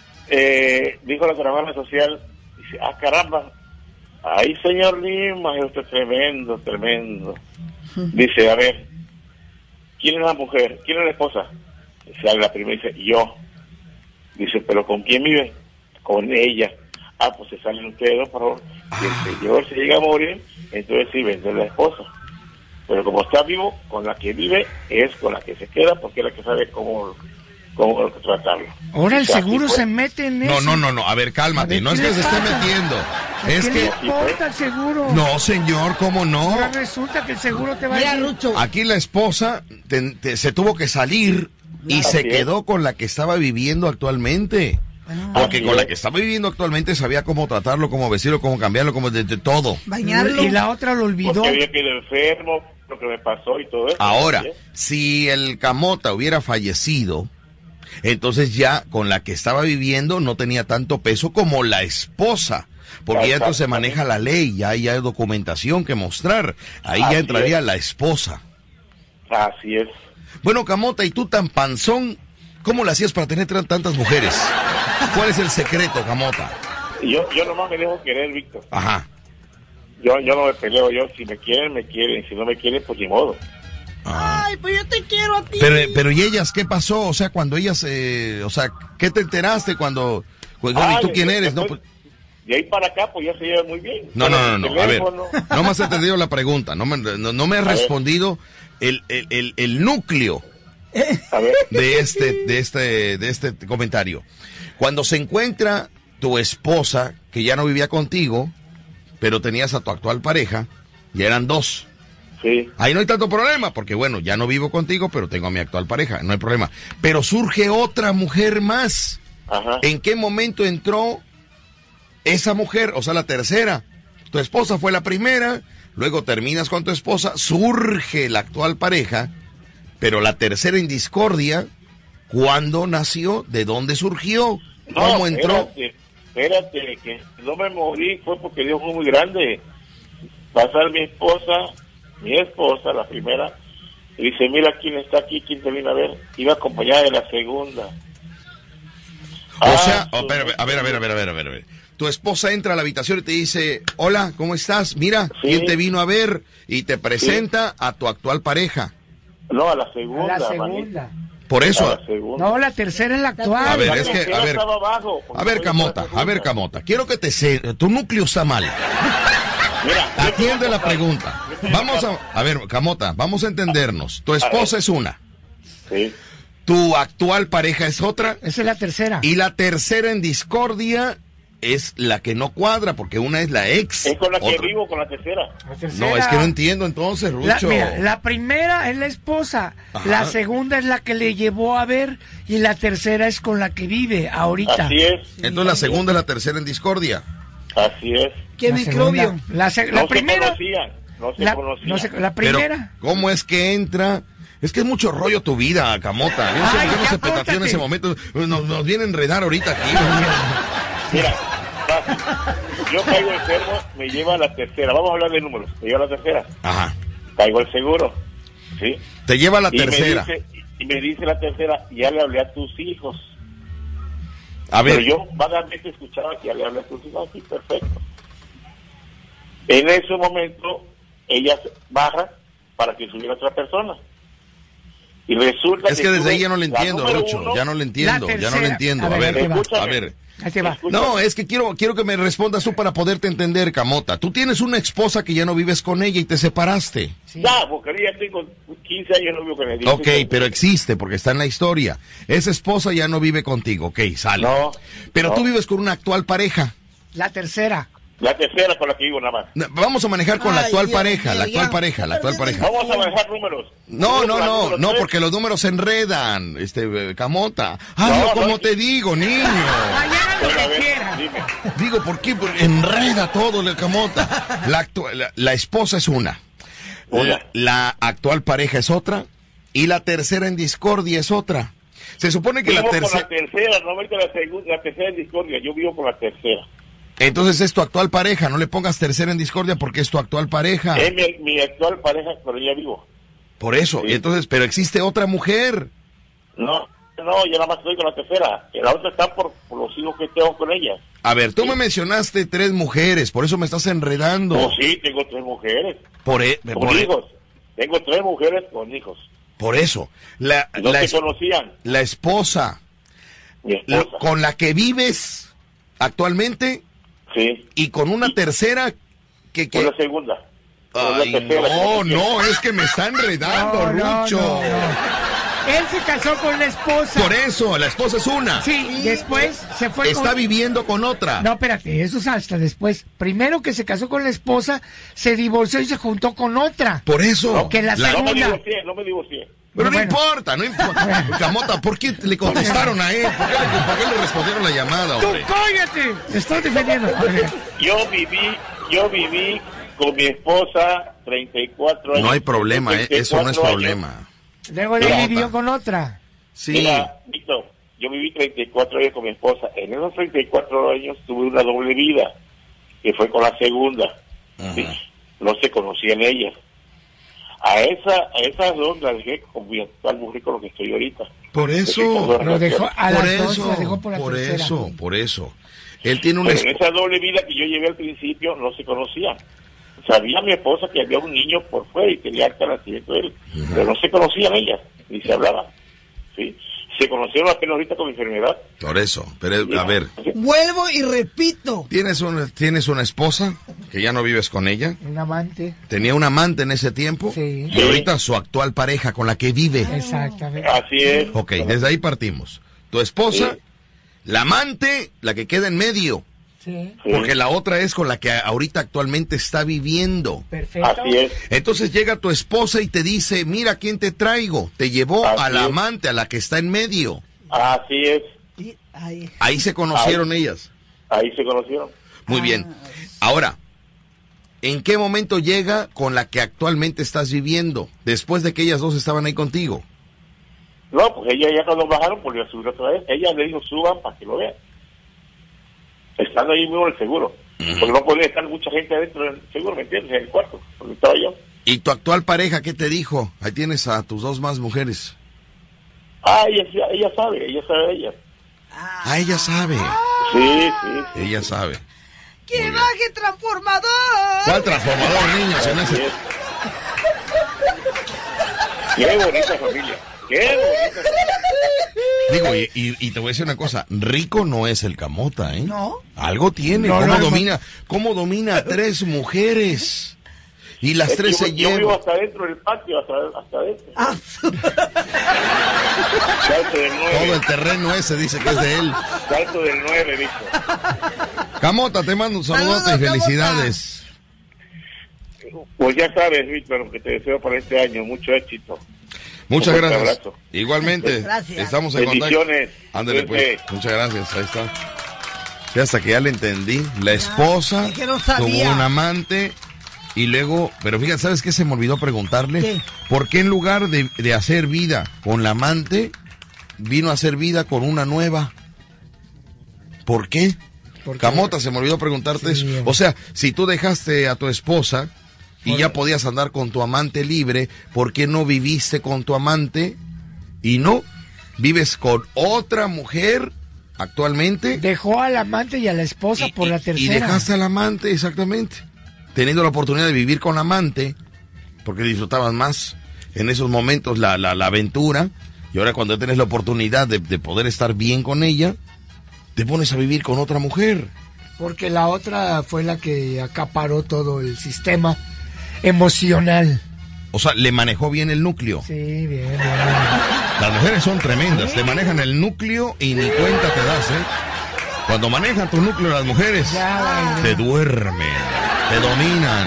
Dijo la trabajadora social, dice, caramba, ay, señor Lima, esto es tremendo, tremendo. Dice, a ver, ¿quién es la mujer? ¿Quién es la esposa? Dice, la primera dice, yo. Dice, ¿pero con quién vive? Con ella. Ah, pues se salen ustedes dos, por favor. Si el señor se llega a morir, entonces sí vende la esposa. Pero como está vivo, con la que vive es con la que se queda, porque es la que sabe cómo tratarlo. Ahora el O sea, seguro así fue. se mete en eso. No, a ver, cálmate, A ver, no es ¿qué que le se esté pasa? metiendo, ¿A es qué que... le importa el seguro? No, señor, ¿cómo no? Ahora resulta que el seguro te va Mira, a decir... Lucho. Aquí la esposa se tuvo que salir y se Así es. quedó con la que estaba viviendo actualmente. Porque Así con la es. que estaba viviendo actualmente sabía cómo tratarlo, cómo vestirlo, cómo cambiarlo, cómo de todo. Bañarlo. Y la otra lo olvidó. Porque había quedado enfermo, lo que me pasó y todo eso. Ahora, ¿sí? si el Camota hubiera fallecido, entonces ya con la que estaba viviendo no tenía tanto peso como la esposa. Porque ya entonces maneja la ley, ya hay documentación que mostrar. Ahí Así ya entraría es. la esposa. Así es. Bueno, Camota, ¿y tú tan panzón? ¿Cómo le hacías para tener tantas mujeres? ¿Cuál es el secreto, Camota? Y yo nomás me dejo querer, Víctor. Ajá. Yo no me peleo, si me quieren, me quieren. Si no me quieren, pues ni modo. Ay, pues yo te quiero a ti. Pero ¿y ellas qué pasó? O sea, cuando ellas, ¿qué te enteraste cuando... ¿Y tú quién eres? No, pues... De ahí para acá, pues ya se lleva muy bien. No, Con a el ver, teléfono. no me has entendido la pregunta, no me has respondido el núcleo A ver, de este comentario. Cuando se encuentra tu esposa, que ya no vivía contigo, pero tenías a tu actual pareja, ya eran 2. sí. Ahí no hay tanto problema, porque bueno, ya no vivo contigo, pero tengo a mi actual pareja, no hay problema. Pero surge otra mujer más. Ajá. ¿En qué momento entró esa mujer, o sea, la tercera? Tu esposa fue la primera, luego terminas con tu esposa, surge la actual pareja, pero la tercera en discordia, ¿cuándo nació? ¿De dónde surgió? ¿Cómo entró? Espérate, que no me morí, fue porque Dios fue muy grande. Pasar mi esposa, la primera, y dice, mira quién está aquí, quién te viene a ver. Iba acompañada de la segunda. O sea, a ver. Tu esposa entra a la habitación y te dice, hola, ¿cómo estás? Mira, Sí. ¿quién te vino a ver? Y te presenta a tu actual pareja. No, a la segunda. La manito. segunda. Por A eso, la segunda. No, la tercera es la actual. a ver, La es que, tercera a ver, estaba abajo, porque fue la segunda. Camota, quiero que tu núcleo está mal. Mira, Atiende la pregunta. A ver, Camota, vamos a entendernos. Tu esposa es una, Sí. tu actual pareja es otra, Esa es la tercera. y la tercera en discordia es la que no cuadra, porque una es la ex. Es con la que otra- vivo, con la tercera. La tercera. No, es que no entiendo entonces, Rucho. Mira, la primera es la esposa, Ajá. la segunda es la que le llevó a ver y la tercera es con la que vive ahorita. Así es, Entonces la segunda es la tercera en discordia. así es. ¿Qué La microbio? segunda. La No primera, se conocían, no se conocían. la Pero, primera. ¿cómo es que entra? Es que es mucho rollo tu vida, Camota. Yo no sé Ay, por qué no ya se petateó en córtate. ese momento. Nos viene a enredar ahorita aquí. Mira, fácil. Yo caigo enfermo, me lleva a la tercera. Vamos a hablar de números. Me lleva a la tercera. Ajá. Caigo el seguro. ¿Sí? Te lleva a la Y tercera. me dice la tercera, ya le hablé a tus hijos. A ver, Pero yo vagamente escuchaba que ya le hablé a tus hijos. Sí, perfecto. En ese momento, ella baja para que subiera otra persona. Y resulta es que desde sube ahí ya no le la entiendo, número Rucho. uno. Ya no le entiendo, La ya no le tercera. entiendo. A ver, ahí te va. A ver. Ahí te va. Escúchame. No, es que quiero que me respondas tú para poderte entender, Camota. Tú tienes una esposa que ya no vives con ella y te separaste. Sí. Ya, porque ya tengo 15 años no vivo con él. Ok, pero existe porque está en la historia. Esa esposa ya no vive contigo, ok, sale. No, Pero no. tú vives con una actual pareja. La tercera. La tercera con la que vivo nada más. Vamos a manejar con la Ay, actual Dios pareja, mío, la actual ya. pareja, la actual pareja. Vamos a manejar números. No, porque los números se enredan, Camota. Hazlo No, como no. te digo, niño. Mañana lo Bueno, a que ver, quiera. dime. Digo, ¿por qué? Porque enreda todo el Camota. La esposa es una. Una. La actual pareja es otra. Y la tercera en discordia es otra. Se supone que Vivo la con tercera... la tercera, no meto la tercera en discordia, yo vivo con la tercera. Entonces es tu actual pareja, no le pongas tercera en discordia porque es tu actual pareja. Es mi actual pareja, pero ya vivo. Por eso, Sí. y entonces, pero existe otra mujer. No, yo nada más estoy con la tercera. La otra está por los hijos que tengo con ella. A ver, tú me mencionaste 3 mujeres, por eso me estás enredando. Oh, sí, tengo 3 mujeres Por con hijos. Tengo 3 mujeres con hijos. eso, la Se conocían. la esposa Mi esposa. con la que vives actualmente Sí, y con una tercera que... con la segunda. Con la Ay, tercera, no, es que me está enredando, Rucho. Él se casó con la esposa. Por eso, la esposa es una. Sí, después se fue Está con... viviendo con otra. No, espérate, eso es hasta después. Primero que se casó con la esposa, se divorció y se juntó con otra. Por eso. Que la No me segunda... divorcié. Pero Bueno. no importa. Camota, ¿por qué le contestaron a él? ¿Por qué le respondieron la llamada, ¡Tú hombre? cállate! Te estoy defendiendo. Yo viví con mi esposa 34 años. No hay problema, eso no es 34 años. problema. Luego le Mira, vivió con otra. Sí. Mira, Víctor, yo viví 34 años con mi esposa. En esos 34 años tuve una doble vida, que fue con la segunda. Sí, no se conocían ellas. A esas dos las dejé con mi actual mujer con lo que estoy ahorita. Por eso, Lo dejó a por las dos, eso, la dejó por la tercera. por eso. Él tiene una... Pero en esa doble vida que yo llevé al principio no se conocían. Sabía mi esposa que había un niño por fuera y quería estar al nacimiento de él, pero no se conocían ellas, ni se hablaban. ¿Sí? Se conocieron apenas ahorita con mi enfermedad. Por eso, pero a ver, Vuelvo y repito. ¿tienes una esposa que ya no vives con ella? Un amante. Tenía un amante en ese tiempo Sí. y ahorita su actual pareja con la que vive. Exactamente. Así es. Ok, desde ahí partimos. Tu esposa, Sí. la amante, la que queda en medio, Sí. Sí. porque la otra es con la que ahorita actualmente está viviendo. Perfecto. Así es. Entonces llega tu esposa y te dice, mira quién te traigo. Te llevó Así a la es. amante, a la que está en medio. Así es. Ay, Ahí se conocieron ellas. Ahí se conocieron. Muy bien. Ahora, ¿en qué momento llega con la que actualmente estás viviendo? Después de que ellas dos estaban ahí contigo. No, pues ella ya cuando bajaron volvió a subir otra vez. Ella le dijo, suban para que lo vean. Estando ahí mismo en el seguro. Porque no podía estar mucha gente adentro del seguro, ¿me entiendes? En el cuarto, porque estaba yo. ¿Y tu actual pareja qué te dijo? Ahí tienes a tus 2 más mujeres. Ella sabe de ella. Ah, ella sabe. Sí. Ella sabe. ¡Que Muy bien. baje transformador! ¿Cuál transformador, niño? Se me hace- Así es. Qué bonita familia. Qué bonita familia. Digo, y te voy a decir una cosa, rico no es el Camota, ¿eh? No. Algo tiene, No, ¿cómo domina a 3 mujeres? Y las Es que 3 se yo vivo llevan. hasta adentro del patio, hasta adentro. Ah, Salto del Todo 9. el terreno ese dice que es de él. Salto del 9, dijo. Camota, te mando un saludote y Saludos, felicidades. Pues ya sabes, Víctor, lo que te deseo para este año. Mucho éxito. Muchas Un fuerte gracias. abrazo. Igualmente, Gracias. estamos en contacto. Bendiciones. Ándale pues, Cuídense. muchas gracias, ahí está. Sí, hasta que ya le entendí. La esposa es que no sabía. tuvo un amante y luego, pero fíjate, ¿sabes qué se me olvidó preguntarle? ¿Qué? ¿Por qué en lugar de hacer vida con la amante, vino a hacer vida con una nueva? ¿Por qué? Porque- Camota, se me olvidó preguntarte Sí. eso. O sea, si tú dejaste a tu esposa y ya podías andar con tu amante libre, ¿por qué no viviste con tu amante y no vives con otra mujer actualmente? Dejó al amante y a la esposa por la tercera. Y dejaste al amante, exactamente. Teniendo la oportunidad de vivir con la amante, porque disfrutabas más en esos momentos la aventura, y ahora cuando tienes la oportunidad de poder estar bien con ella, te pones a vivir con otra mujer. Porque la otra fue la que acaparó todo el sistema emocional. O sea, le manejó bien el núcleo. Sí, bien. Las mujeres son tremendas, te manejan el núcleo y ni cuenta te das, ¿eh? Cuando manejan tu núcleo las mujeres, te duermen, te dominan.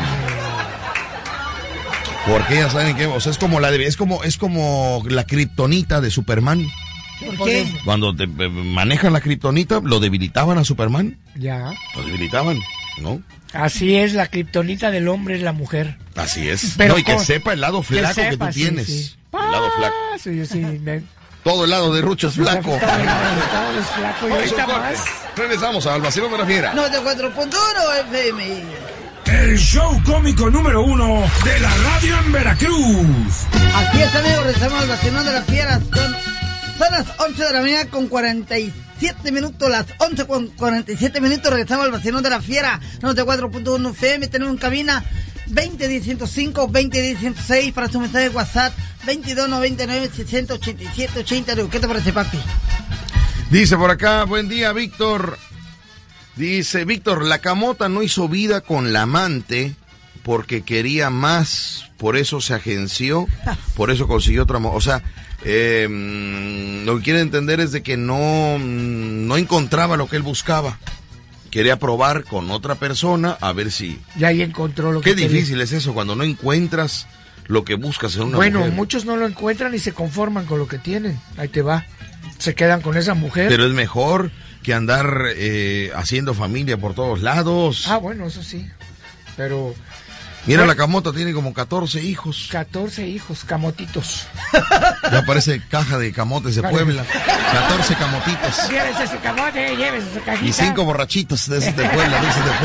Porque ellas saben que, o sea, es como la kriptonita de Superman. ¿Por qué? Cuando te manejan la kriptonita, lo debilitaban a Superman. Ya. Lo debilitaban, ¿no? Así es, la kriptonita del hombre es la mujer. Así es. Pero no, y que sepa el lado flaco que tú sí, tienes. sí. El lado flaco. Sí. Todo el lado de Rucho es flaco. Todo es flaco y ahorita más. Regresamos al vacilón de la fiera. 94.1 FM. El show cómico número 1 de la radio en Veracruz. Así es, amigos, regresamos al vacilón de la fiera. Son las 11 de la mañana con 47 minutos, las 11 con 47 minutos, regresamos al vacilón de la fiera, 94.1 FM, tenemos en cabina 2010-105, 2010-106 para su mensaje de WhatsApp, 2299-6087-80. ¿Qué te parece, papi? Dice por acá, buen día, Víctor. Dice, Víctor, la camota no hizo vida con la amante porque quería más, por eso se agenció, por eso consiguió otra... O sea, lo que quiere entender es de que no encontraba lo que él buscaba. Quería probar con otra persona a ver si... Ya ahí encontró lo que quería. Qué difícil es eso, cuando no encuentras lo que buscas en una mujer. Bueno, muchos no lo encuentran y se conforman con lo que tienen. Ahí te va. Se quedan con esa mujer. Pero es mejor que andar haciendo familia por todos lados. Ah, bueno, eso sí. Pero... Mira, la camota tiene como 14 hijos. 14 hijos, camotitos. Ya parece caja de camotes de Puebla. 14 camotitos. Llévese ese camote, llévese esa cajita. Y 5 borrachitos de esos de Puebla,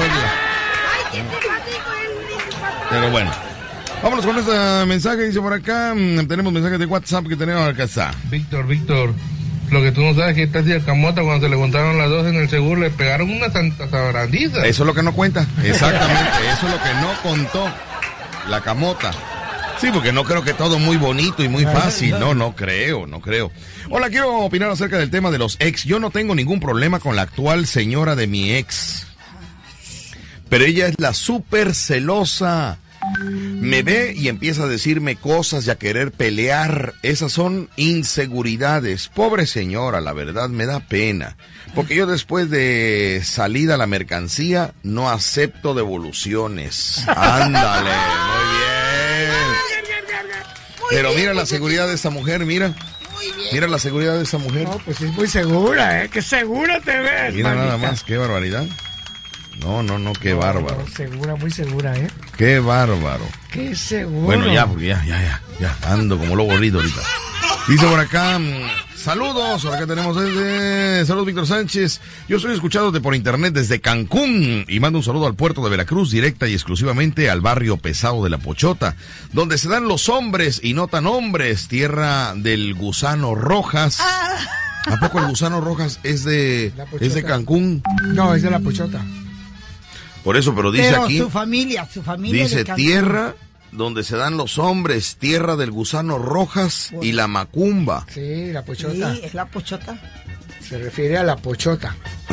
Pero bueno. Vámonos con este mensaje, dice por acá. Tenemos mensajes de WhatsApp que tenemos acá. Está. Víctor, lo que tú no sabes es que esta tía Camota, cuando se le contaron las dos en el seguro, le pegaron una santa sabrandiza. Eso es lo que no cuenta. Exactamente, eso es lo que no contó la Camota. Sí, porque no creo que todo muy bonito y muy fácil. No creo. Hola, quiero opinar acerca del tema de los ex. Yo no tengo ningún problema con la actual señora de mi ex. Pero ella es la súper celosa. Me ve y empieza a decirme cosas y a querer pelear. Esas son inseguridades. Pobre señora, la verdad me da pena. Porque yo después de salida a la mercancía no acepto devoluciones. Ándale, muy bien. Pero mira la seguridad de esta mujer, mira. Mira la seguridad de esta mujer. No, pues es muy segura, ¿eh? Qué segura te ves, mira manita. Nada más, qué barbaridad. No, qué bárbaro. Segura, muy segura, ¿eh? Qué bárbaro. Qué seguro. Bueno, ya, porque ya, ando como lobo herido ahorita. Dice por acá, saludos, por acá tenemos saludos Víctor Sánchez. Yo soy escuchándote por internet desde Cancún y mando un saludo al puerto de Veracruz, directa y exclusivamente al barrio pesado de La Pochota, donde se dan los hombres y no tan hombres, tierra del Gusano Rojas. ¿A poco el Gusano Rojas es de Cancún? No, es de La Pochota. Por eso, pero dice aquí... su familia dice tierra donde se dan los hombres, tierra del Gusano Rojas y la Macumba. Sí, La Pochota. Sí, es La Pochota. Se refiere a La Pochota.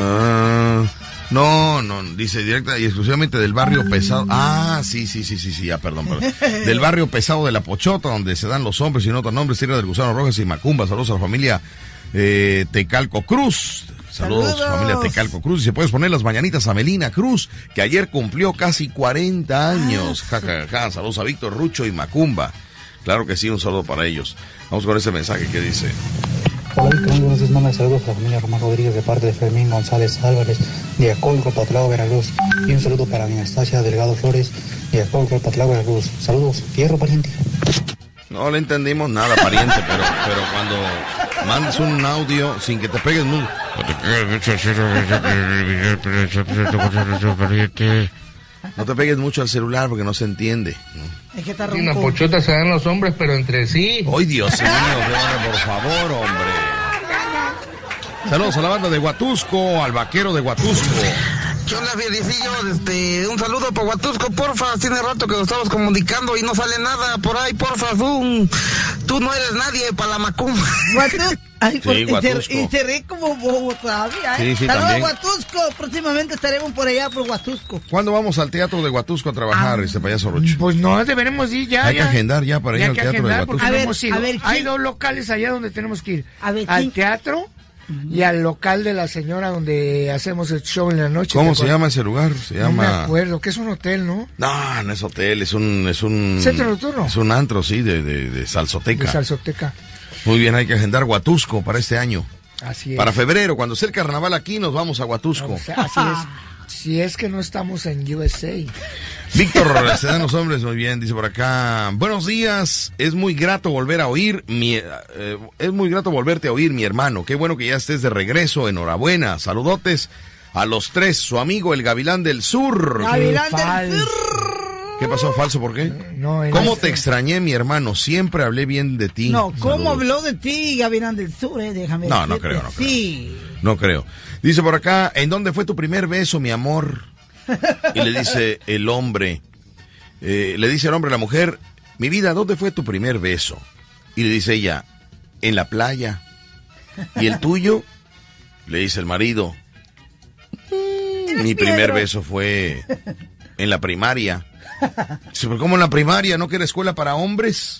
No, dice directa y exclusivamente del barrio pesado. Sí, ya, perdón. Del barrio pesado de La Pochota, donde se dan los hombres y no tan hombres, tierra del Gusano Rojas y Macumba. Saludos a la familia Tecalco Cruz. Saludos, familia Tecalco Cruz. Y se puedes poner las mañanitas a Melina Cruz, que ayer cumplió casi 40 años. Saludos a Víctor, Rucho y Macumba. Claro que sí, un saludo para ellos. Vamos con ese mensaje que dice. Hola Víctor, muy buenos días, manda saludos a la familia Román Rodríguez de parte de Fermín González Álvarez de Acolco, Patlao, Veracruz. Y un saludo para mi Anastasia Delgado Flores de Acolco, Patlao, Veracruz. Saludos, fierro pariente. No le entendimos nada, pariente, pero cuando mandes un audio sin que te pegues mucho. No te pegues mucho al celular porque no se entiende. Es que está ronco. En La Pochota se dan los hombres, pero entre sí. ¡Ay, Dios mío! Por favor, hombre. Saludos a la banda de Huatusco, al vaquero de Huatusco. ¿Qué onda, viejecillo? Un saludo para Huatusco, porfa. Tiene rato que nos estamos comunicando y no sale nada por ahí, porfa. Tú no eres nadie para la Macumba. Ay, sí, Huatusco. Y se ríe como bobo todavía, ¿eh? Sí, saludos a también. Huatusco. Próximamente estaremos por allá, por Huatusco. ¿Cuándo vamos al teatro de Huatusco a trabajar, payaso Rocho? Pues no, deberemos ir ya. Hay que agendar ya para ir al teatro de Huatusco. No hemos ido. Hay 2 locales allá donde tenemos que ir. Al teatro y al local de la señora donde hacemos el show en la noche. ¿Cómo se llama ese lugar? No me acuerdo, que es un hotel, ¿no? No, no es hotel, es un ¿Centro nocturno? Es un antro, sí, de salsoteca. De salsoteca. Muy bien, hay que agendar Huatusco para este año. Así es. Para febrero, cuando sea el carnaval aquí, nos vamos a Huatusco. Así es. Si es que no estamos en USA. Víctor, se dan los hombres, muy bien, dice por acá. Buenos días, es muy grato volver a oír, es muy grato volverte a oír, mi hermano. Qué bueno que ya estés de regreso, enhorabuena. Saludotes a los tres, su amigo el Gavilán del Sur. Gavilán del Sur. ¿Qué pasó, falso? ¿Por qué? No, ¿Cómo te extrañé, mi hermano? Siempre hablé bien de ti. No, ¿cómo Saludos. habló de ti, Gavilán del Sur? Déjame No, no decirte. creo, no creo. Sí. No creo. Dice por acá, ¿en dónde fue tu primer beso, mi amor? Y le dice el hombre, le dice el hombre a la mujer, mi vida, ¿dónde fue tu primer beso? Y le dice ella, en la playa. ¿Y el tuyo? Le dice el marido, mi primer beso fue en la primaria. Dice, ¿pero cómo en la primaria? ¿No que era escuela para hombres?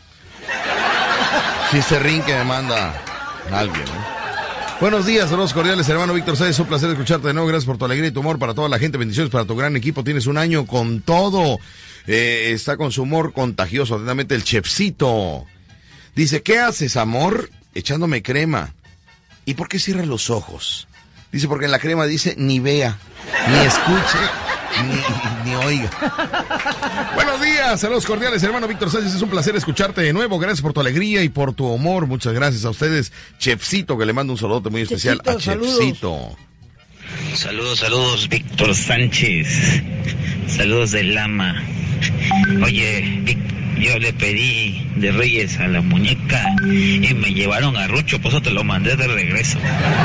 Sí, ese ring que me manda alguien, ¿no? Buenos días, saludos cordiales, hermano Víctor Sáez, un placer escucharte de nuevo, gracias por tu alegría y tu humor para toda la gente, bendiciones para tu gran equipo, tienes un año con todo, está con su humor contagioso, atentamente el chefcito. Dice, ¿qué haces, amor? Echándome crema. ¿Y por qué cierras los ojos? Dice, porque en la crema dice, ni vea, ni escuche, ni oiga. Buenos días, saludos cordiales, hermano Víctor Sánchez, es un placer escucharte de nuevo, gracias por tu alegría y por tu humor, muchas gracias a ustedes, Chefcito, que le mando un saludo muy especial a Chefcito. Saludos, Víctor Sánchez, saludos del Lama. Oye, yo le pedí de Reyes a la muñeca y me llevaron a Rucho, por eso te lo mandé de regreso.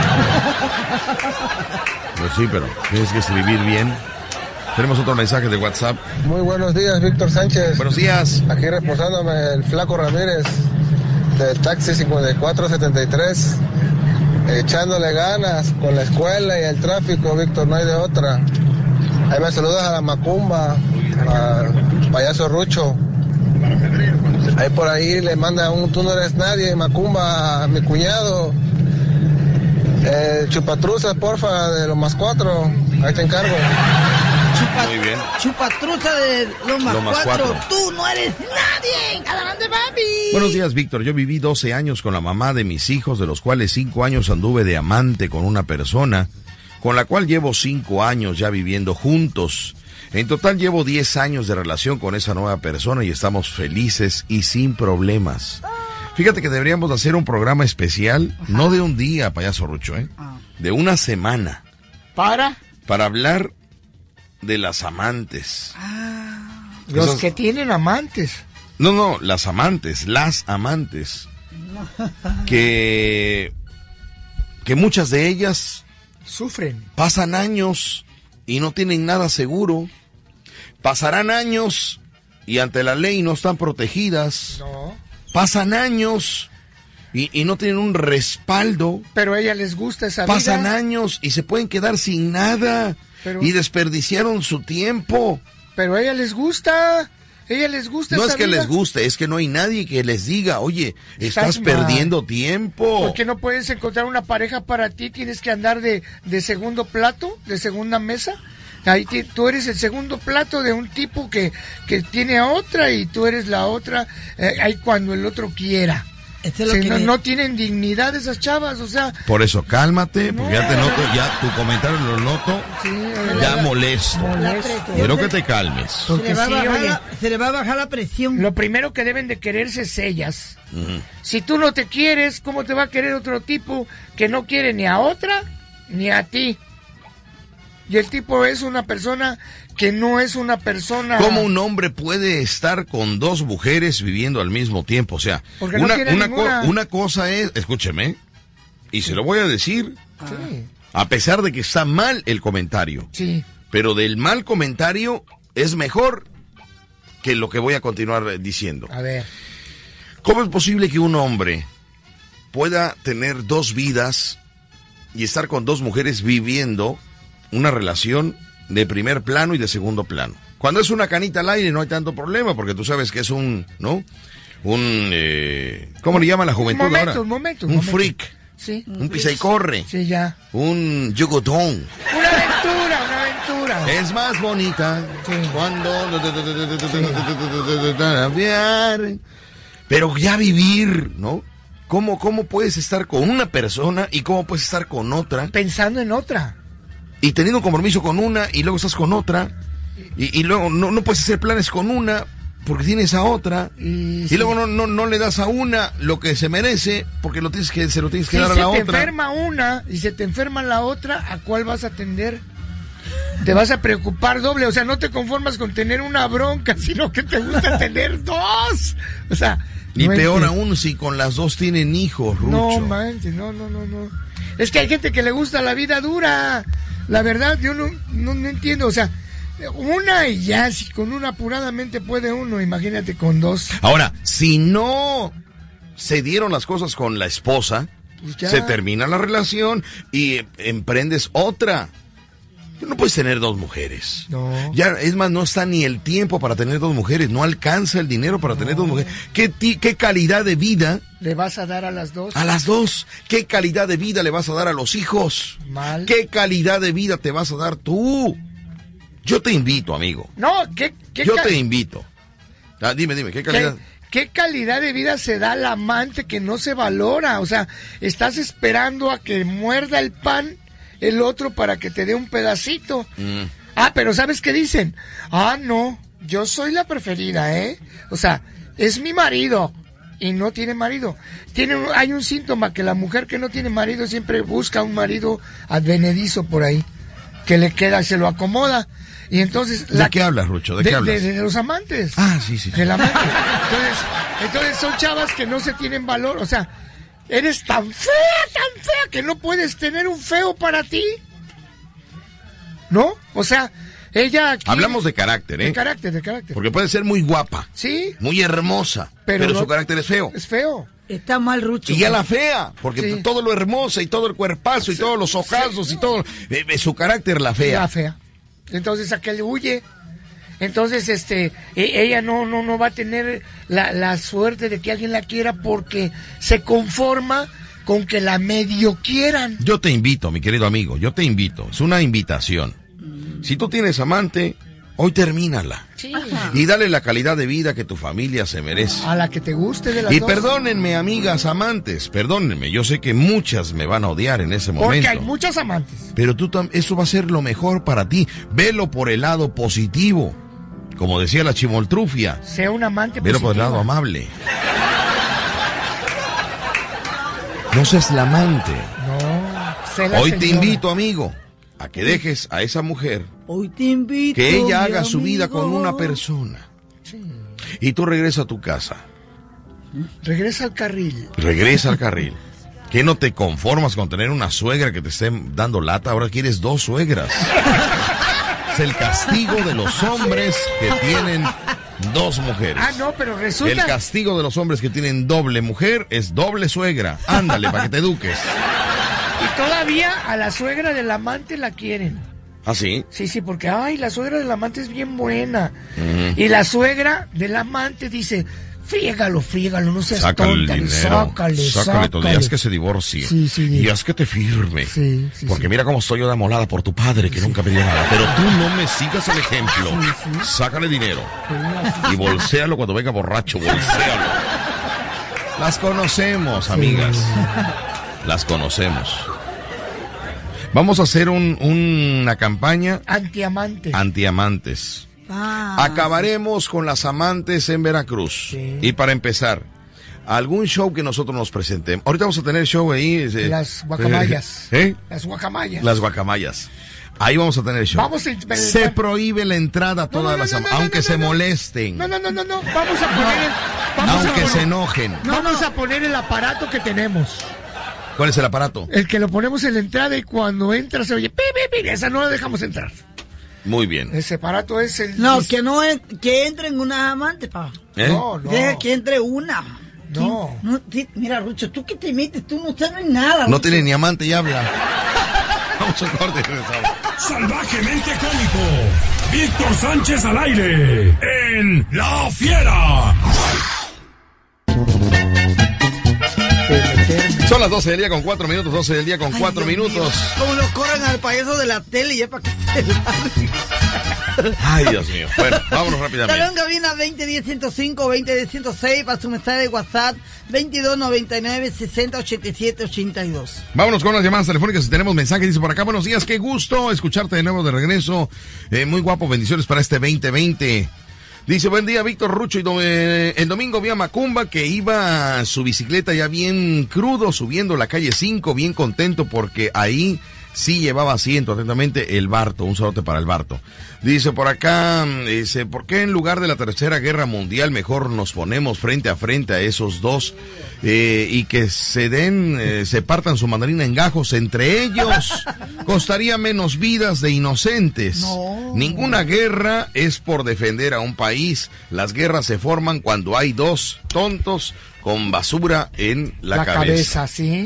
Pues sí, pero tienes que escribir bien. Tenemos otro mensaje de WhatsApp. Muy buenos días, Víctor Sánchez. Buenos días. Aquí reposándome el Flaco Ramírez del taxi 5473. Echándole ganas con la escuela y el tráfico, Víctor, no hay de otra. Ahí me saludas a la Macumba, al payaso Rucho. Ahí por ahí le manda un tú no eres nadie, Macumba, a mi cuñado. Chupatruza, porfa, de los más 4. Ahí te encargo. Muy bien. Chupatruza de los más 4. 4. Tú no eres nadie. Adelante, papi. Buenos días, Víctor. Yo viví 12 años con la mamá de mis hijos, de los cuales 5 años anduve de amante con una persona, con la cual llevo 5 años ya viviendo juntos. En total llevo 10 años de relación con esa nueva persona y estamos felices y sin problemas. Fíjate que deberíamos hacer un programa especial, no de un día, payaso Rucho, de una semana. Para hablar de las amantes. Los que tienen amantes. No, las amantes. Que muchas de ellas sufren. Pasan años y no tienen nada seguro. Pasarán años y ante la ley no están protegidas. No. Pasan años y no tienen un respaldo. Pero a ella les gusta esa Pasan vida. años y se pueden quedar sin nada. Y desperdiciaron su tiempo. Pero a ella les gusta. Ella les gusta No esa es que vida. les guste, es que no hay nadie que les diga, oye, estás perdiendo tiempo. Porque no puedes encontrar una pareja para ti, tienes que andar de segundo plato, de segunda mesa. Ahí tú eres el segundo plato de un tipo que tiene a otra y tú eres la otra, ahí cuando el otro quiera. No tienen dignidad esas chavas, o sea. Por eso, cálmate, porque ya te noto, ya tu comentario lo noto, ya molesto. Quiero que te calmes. Porque se le va a bajar la presión. Lo primero que deben de quererse es ellas. Si tú no te quieres, ¿cómo te va a querer otro tipo que no quiere ni a otra ni a ti? Y el tipo es una persona que no es una persona... ¿Cómo un hombre puede estar con 2 mujeres viviendo al mismo tiempo? O sea, una cosa es, escúcheme, y se lo voy a decir, a pesar de que está mal el comentario, pero del mal comentario es mejor que lo que voy a continuar diciendo. A ver. ¿Cómo es posible que un hombre pueda tener 2 vidas y estar con 2 mujeres viviendo una relación de primer plano y de segundo plano? Cuando es una canita al aire no hay tanto problema, porque tú sabes que es ¿cómo le llama la juventud ahora? Un momento. Un freak. Sí. Un pisa y corre. Sí, ya. Un yugotón. Una aventura. Es más bonita cuando... Pero ya vivir, ¿no? ¿Cómo puedes estar con una persona y cómo puedes estar con otra? Pensando en otra. Y teniendo un compromiso con una y luego estás con otra. Y luego no puedes hacer planes con una porque tienes a otra. Y luego no le das a una lo que se merece porque se lo tienes que dar a la otra. Si se te enferma una y se te enferma la otra, ¿a cuál vas a atender? Te vas a preocupar doble. O sea, no te conformas con tener una bronca, sino que te gusta tener dos. O sea... Y peor aún si con las dos tienen hijos, Rucho. No, manches, no. Es que hay gente que le gusta la vida dura. La verdad, yo no entiendo. O sea, una y ya, si con una apuradamente puede uno, imagínate con dos. Ahora, si no se dieron las cosas con la esposa, pues se termina la relación y emprendes otra. No puedes tener dos mujeres. No. Ya, es más, no está ni el tiempo para tener dos mujeres. No alcanza el dinero para tener dos mujeres. ¿Qué calidad de vida le vas a dar a las dos? A las dos. ¿Qué calidad de vida le vas a dar a los hijos? Mal. ¿Qué calidad de vida te vas a dar tú? Yo te invito, amigo. No, yo te invito. Dime, ¿qué calidad? ¿Qué calidad de vida se da al amante que no se valora? O sea, estás esperando a que muerda el pan el otro para que te dé un pedacito. Pero ¿sabes qué dicen? No, yo soy la preferida, ¿eh? O sea, es mi marido y no tiene marido. Hay un síntoma que la mujer que no tiene marido siempre busca un marido advenedizo por ahí, que le queda, se lo acomoda. Y entonces... ¿De qué hablas, Rucho? ¿De qué hablas? De los amantes. Sí. El amante. Entonces son chavas que no se tienen valor, o sea... Eres tan fea que no puedes tener un feo para ti. ¿No? O sea, ella... Hablamos de carácter, ¿eh? De carácter. Porque puede ser muy guapa. Sí. Muy hermosa. Pero su carácter es feo. Es feo. Está mal, Rucho. Y ya la fea, porque todo lo hermosa y todo el cuerpazo y todos los ojazos y todo... su carácter la fea. La fea. Entonces aquel huye. Entonces, ella no va a tener la suerte de que alguien la quiera porque se conforma con que la medio quieran. Yo te invito, mi querido amigo, es una invitación. Si tú tienes amante, hoy termínala. Sí. Y dale la calidad de vida que tu familia se merece. A la que te guste de las dos. Perdónenme, amigas amantes, perdónenme, yo sé que muchas me van a odiar en ese momento. Porque hay muchas amantes. Pero eso va a ser lo mejor para ti. Velo por el lado positivo. Como decía la chimoltrufia. Sea un amante pero por el lado amable. No seas la amante. No. Sé la Hoy señora. te invito, amigo, a que dejes a esa mujer. Hoy te invito. Que ella haga su vida con una persona. Sí. Y tú regresa a tu casa. Regresa al carril. ¿Que no te conformas con tener una suegra que te esté dando lata? Ahora quieres dos suegras. Es el castigo de los hombres que tienen dos mujeres. No, pero resulta... El castigo de los hombres que tienen doble mujer es doble suegra. Ándale, para que te eduques. Y todavía a la suegra del amante la quieren. ¿Ah, sí? Sí, porque, la suegra del amante es bien buena. Y la suegra del amante dice... Frígalo, no seas sácale tonta. El dinero, sácale todo. Y haz que se divorcie. Sí. Y haz que te firme. Sí, porque mira cómo estoy yo de amolada por tu padre, que nunca me dio nada. Pero tú no me sigas el ejemplo. Sácale dinero. Y bolséalo cuando venga borracho, bolséalo. Las conocemos, amigas. Las conocemos. Vamos a hacer una campaña... Antiamantes. Acabaremos con las amantes en Veracruz. Sí. Y para empezar, algún show que nosotros nos presentemos. Ahorita vamos a tener show ahí. Las guacamayas. Las guacamayas. Ahí vamos a tener show. Se prohíbe la entrada a todas las amantes, aunque se molesten. No. Vamos a poner aunque se enojen. Vamos a poner el aparato que tenemos. ¿Cuál es el aparato? El que lo ponemos en la entrada y cuando entra se oye pi. Esa no la dejamos entrar. Muy bien. Ese aparato es el... No, que entren unas amantes, pa. No. Deja que entre una. No. Mira, Rucho, tú que te metes, tú no sabes nada. No tiene ni amante y habla. Vamos a corte y regresamos. Salvajemente cómico. Víctor Sánchez al aire. En La Fiera. meterme. Son las 12 del día con 4 minutos, 12 del día con 4 minutos. Como lo corren al payaso de la tele ya para que se largue. Ay, Dios mío. Bueno, vámonos rápidamente. Salón cabina 2010-105, 2010-106, para su mensaje de WhatsApp 2299-6087-82. Vámonos con las llamadas telefónicas. Tenemos mensaje, dice por acá: buenos días, qué gusto escucharte de nuevo de regreso. Muy guapo, bendiciones para este 2020. Dice, buen día, Víctor Rucho. El domingo vi a Macumba que iba su bicicleta ya bien crudo, subiendo la calle 5, bien contento porque ahí sí llevaba asiento. Atentamente, el Barto. Un saludo para el Barto. Dice por acá, ¿por qué en lugar de la Tercera Guerra Mundial mejor nos ponemos frente a frente a esos dos y que se partan su mandarina en gajos entre ellos? Costaría menos vidas de inocentes. No. Ninguna guerra es por defender a un país. Las guerras se forman cuando hay dos tontos con basura en la cabeza. Sí.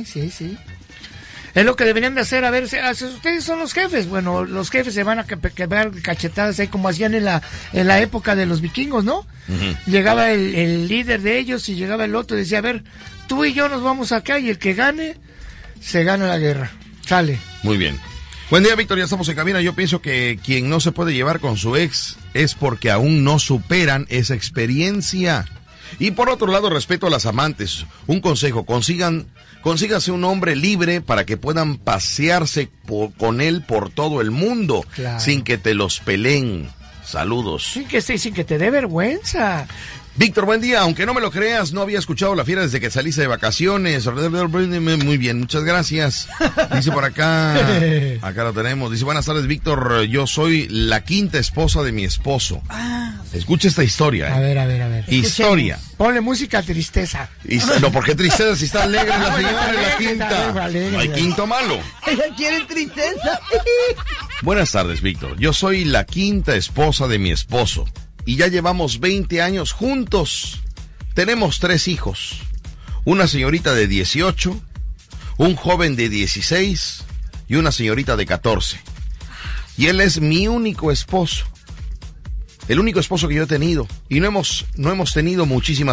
Es lo que deberían de hacer. A ver, ustedes son los jefes. Bueno, los jefes se van a quedar cachetadas ahí como hacían en la época de los vikingos, ¿no? Uh-huh. Llegaba el líder de ellos y llegaba el otro y decía, a ver, tú y yo nos vamos acá y el que gane, se gana la guerra. Sale. Muy bien. Buen día, Víctor, ya estamos en cabina. Yo pienso que quien no se puede llevar con su ex es porque aún no superan esa experiencia. Y por otro lado, respeto a las amantes. Un consejo, consígase un hombre libre para que puedan pasearse con él por todo el mundo, claro, sin que te los peleen. Saludos. Sin que te dé vergüenza. Víctor, buen día. Aunque no me lo creas, no había escuchado La Fiera desde que saliste de vacaciones. Muy bien, muchas gracias. Dice por acá, acá lo tenemos. Dice, buenas tardes, Víctor. Yo soy la quinta esposa de mi esposo. Escucha esta historia. A ver. Historia. Ponle música tristeza. No, ¿por qué tristeza? Si está alegre la señora en la quinta. No hay quinto malo. Ella quiere tristeza. Buenas tardes, Víctor. Yo soy la quinta esposa de mi esposo. Y ya llevamos 20 años juntos. Tenemos 3 hijos. Una señorita de 18, un joven de 16 y una señorita de 14. Y él es mi único esposo. El único esposo que yo he tenido. Y nos hemos tenido muchísima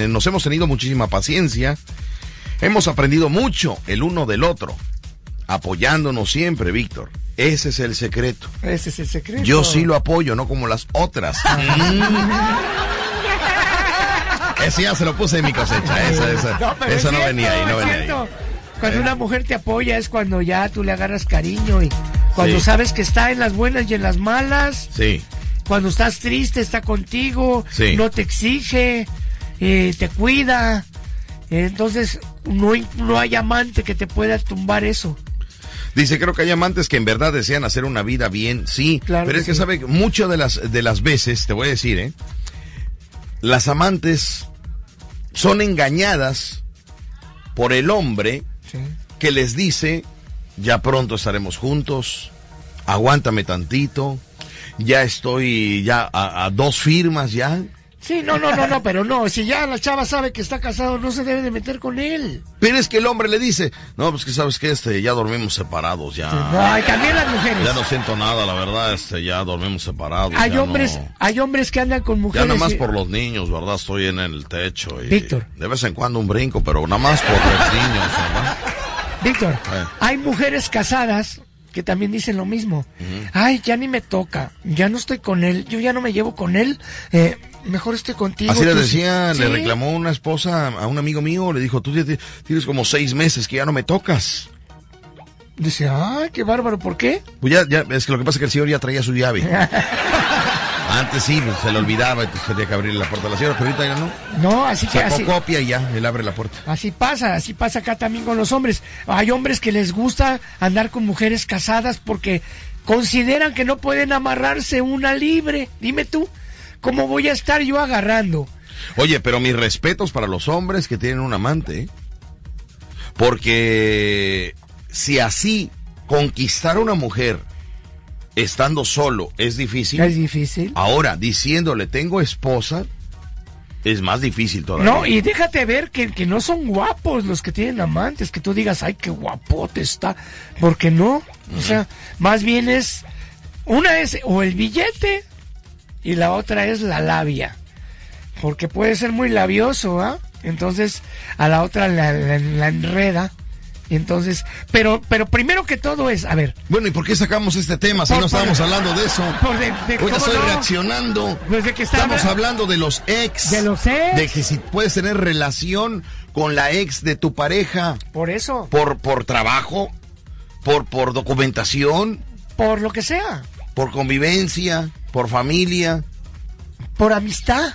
paciencia. Hemos aprendido mucho el uno del otro. Apoyándonos siempre, Víctor. Ese es el secreto. Ese es el secreto. Yo sí lo apoyo, no como las otras. Ese ya se lo puse en mi cosecha. Esa no venía ahí, no venía ahí. Cuando una mujer te apoya es cuando ya tú le agarras cariño y cuando sabes que está en las buenas y en las malas. Sí. Cuando estás triste está contigo, no te exige, te cuida. Entonces no hay amante que te pueda tumbar eso. Dice, creo que hay amantes que en verdad desean hacer una vida bien, sí, claro, pero es que sabe, muchas de las veces, te voy a decir, las amantes son engañadas por el hombre que les dice, ya pronto estaremos juntos, aguántame tantito, ya estoy a 2 firmas ya. Sí, no, pero no, si ya la chava sabe que está casado, no se debe de meter con él. Pero es que el hombre le dice, no, pues que sabes que ya dormimos separados, ya. No, y también las mujeres. Ya no siento nada, la verdad, ya dormimos separados. Hay hombres que andan con mujeres. Ya nada más por los niños, ¿verdad? Estoy en el techo. Y Víctor. De vez en cuando un brinco, pero nada más por los niños, ¿verdad? Víctor, hay mujeres casadas que también dicen lo mismo. Ay, ya ni me toca, ya no estoy con él, yo ya no me llevo con él, mejor estoy contigo. Así le decía, le reclamó una esposa a un amigo mío, le dijo, tú ya tienes como 6 meses que ya no me tocas. Dice, ay, qué bárbaro, ¿por qué? Pues ya, es que lo que pasa es que el señor ya traía su llave. Antes sí, se le olvidaba, entonces tenía que abrirle la puerta a la señora, pero ahorita ya no. No, así que sacó copia y ya, él abre la puerta. Así pasa acá también con los hombres. Hay hombres que les gusta andar con mujeres casadas porque consideran que no pueden amarrarse una libre. Dime tú, ¿cómo voy a estar yo agarrando? Oye, pero mis respetos para los hombres que tienen un amante, porque si así conquistar a una mujer estando solo es difícil. Es difícil. Ahora, diciéndole tengo esposa, es más difícil todavía. No, y déjate ver que no son guapos los que tienen amantes, que tú digas, ay, qué guapote está. Porque no, o sea, más bien una es o el billete y la otra es la labia. Porque puede ser muy labioso, ¿ah? Entonces, a la otra la enreda. Y entonces, pero primero que todo es, a ver. Bueno, ¿y por qué sacamos este tema si no estábamos hablando de eso? Ahorita estoy reaccionando. Pues de que estamos hablando de los ex. De los ex. De que si puedes tener relación con la ex de tu pareja. Por eso. Por trabajo, por documentación. Por lo que sea. Por convivencia, por familia. Por amistad.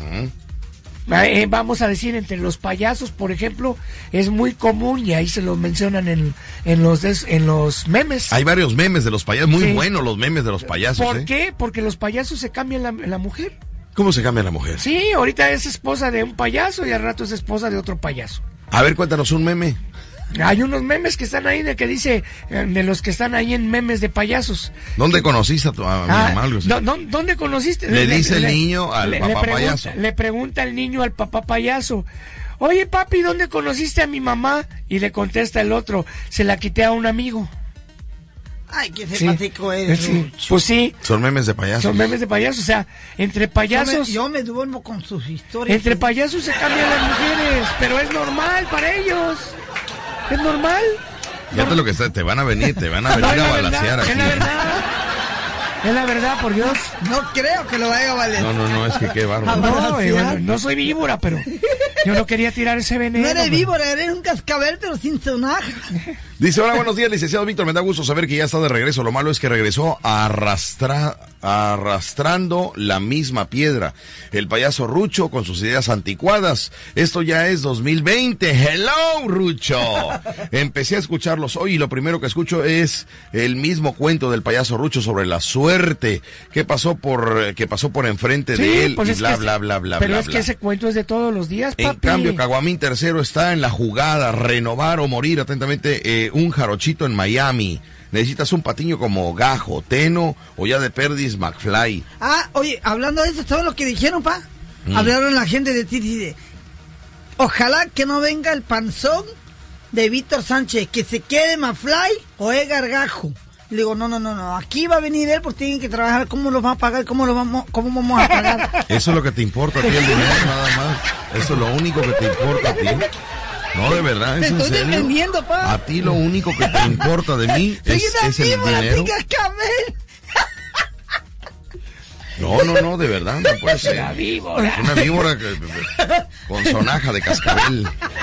Vamos a decir, entre los payasos, por ejemplo, es muy común, y ahí se lo mencionan en los memes. Hay varios memes de los payasos, muy buenos los memes de los payasos. ¿Por qué? Porque los payasos se cambian la mujer. ¿Cómo se cambia la mujer? Sí, ahorita es esposa de un payaso y al rato es esposa de otro payaso. A ver, cuéntanos un meme. Hay unos memes que están ahí, de que dice, de los que están ahí en memes de payasos. ¿Dónde conociste a mi mamá? ¿Dónde conociste? Le dice el niño al papá payaso. Le pregunta el niño al papá payaso: oye, papi, ¿dónde conociste a mi mamá? Y le contesta el otro: se la quité a un amigo. Ay, qué simpático es. Sí. Pues sí. Son memes de payasos. Son memes de payasos, o sea, entre payasos... Yo me duermo con sus historias. Entre payasos se cambian las mujeres, pero es normal para ellos. Es normal. Fíjate lo que está, te van a venir a balacear aquí. Es la verdad, por Dios. No creo que lo vaya a valer. No, es que qué bárbaro. No soy víbora, pero yo no quería tirar ese veneno. No eres víbora, eres un cascabel, pero sin sonaja. Dice: hola, buenos días, licenciado Víctor, me da gusto saber que ya está de regreso. Lo malo es que regresó arrastrando la misma piedra. El payaso Rucho con sus ideas anticuadas. Esto ya es 2020. Hello, Rucho. Empecé a escucharlos hoy y lo primero que escucho es el mismo cuento del payaso Rucho sobre la suerte que pasó por enfrente de él, pues y bla. Pero es que ese cuento es de todos los días, papi. En cambio, Caguamín tercero está en la jugada: renovar o morir. Atentamente, un jarochito en Miami. Necesitas un patiño como Gajo, Teno o ya de perdis McFly. Oye, hablando de eso, ¿sabes lo que dijeron, pa? Hablaron la gente de Titi de: ojalá que no venga el panzón de Víctor Sánchez, que se quede McFly o Edgar Gajo. Le digo, no, aquí va a venir él porque tienen que trabajar. ¿Cómo los van a pagar? ¿Cómo vamos a pagar? Eso es lo que te importa a ti, el dinero, nada más. Eso es lo único que te importa a ti. No, de verdad, es en serio. Te estoy defendiendo, pa. A ti lo único que te importa de mí es el dinero. No, de verdad, no puede ser. Una víbora con sonaja de cascabel.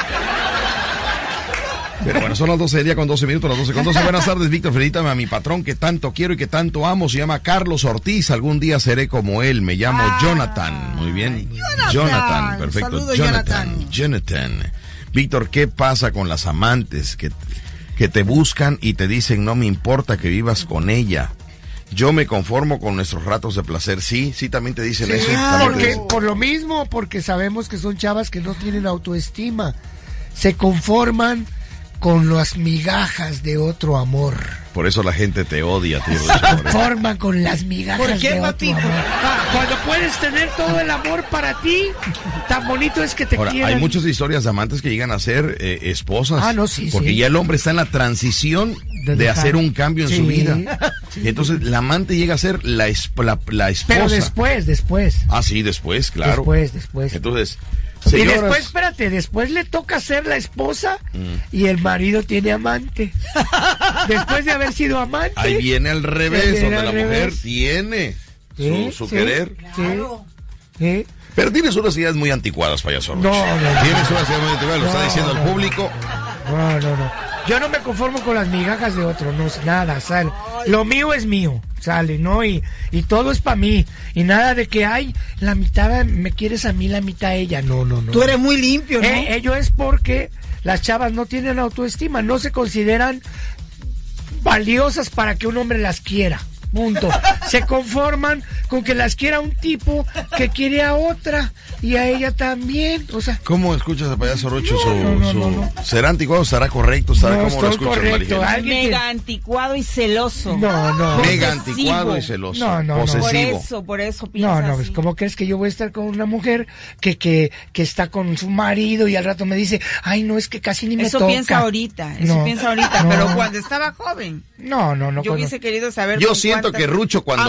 Pero bueno, son las 12 del día con 12 minutos, las 12 con 12. Buenas tardes, Víctor. Felicítame a mi patrón que tanto quiero y que tanto amo. Se llama Carlos Ortiz. Algún día seré como él. Me llamo Jonathan. Muy bien. Jonathan. Perfecto. Saludos, Jonathan. Víctor, ¿qué pasa con las amantes que te buscan y te dicen no me importa que vivas con ella? Yo me conformo con nuestros ratos de placer. Sí, también te dicen eso. Por lo mismo, porque sabemos que son chavas que no tienen autoestima. Se conforman con las migajas de otro amor. Por eso la gente te odia, tío. Se conforman con las migajas ¿Por qué, de papi? otro amor. Cuando puedes tener todo el amor para ti, tan bonito es que te quieran. Hay muchas historias de amantes que llegan a ser esposas. Sí, porque ya el hombre está en la transición de hacer un cambio en su vida. Y entonces la amante llega a ser la esposa. Pero después. Sí, después, claro. Después. Entonces... Señoras. Y después, espérate, después le toca ser la esposa y el marido tiene amante. Después de haber sido amante. Ahí viene al revés, donde la mujer tiene su querer. Claro. Pero tienes unas ideas muy anticuadas, payaso. No. Tienes unas ideas muy anticuadas, lo está diciendo el público. No. Yo no me conformo con las migajas de otro, no, nada, sale. Lo mío es mío, sale, ¿no? Y todo es para mí. Y nada de que, la mitad me quieres a mí, la mitad a ella. No. Tú eres muy limpio, ¿no? Ello es porque las chavas no tienen autoestima, no se consideran valiosas para que un hombre las quiera. Punto. Se conforman con que las quiera un tipo que quiere a otra y a ella también. O sea, ¿cómo escuchas a payaso Rucho? ¿Será anticuado? ¿Estará correcto? ¿Cómo lo escuchas, Mega anticuado y celoso. No. Mega anticuado y celoso. No. Posesivo. Por eso piensas. No, pues ¿cómo crees que yo voy a estar con una mujer que está con su marido y al rato me dice, no, es que casi ni me toca? Eso piensa ahorita, pero cuando estaba joven. No. Yo hubiese querido saber. Yo siento que Rucho cuando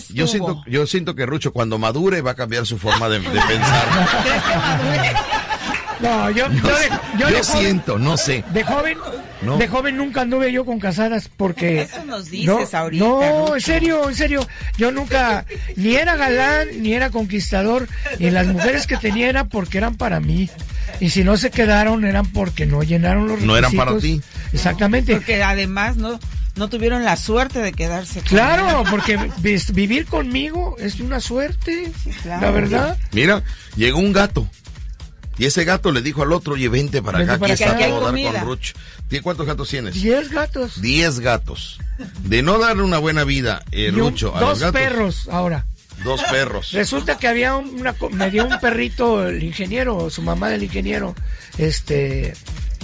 yo siento que Rucho cuando madure va a cambiar su forma de pensar. No, yo siento, no sé. De joven, no. De joven nunca anduve yo con casadas porque... Eso nos dices ahorita. No, en serio. Yo nunca, ni era galán, ni era conquistador. Y las mujeres que tenía era porque eran para mí. Y si no se quedaron, eran porque no llenaron los requisitos. No eran para ti. Exactamente. Porque además no tuvieron la suerte de quedarse con Claro, él. porque vivir conmigo es una suerte, sí, claro. La verdad. Mira, llegó un gato. Y ese gato le dijo al otro, oye, vente para acá, aquí está todo, dar con Ruch. ¿Cuántos gatos tienes? 10 gatos. 10 gatos. De no darle una buena vida, Rucho, a los gatos. 2 perros ahora. 2 perros. Resulta que había me dio un perrito el ingeniero, su mamá del ingeniero, Sí,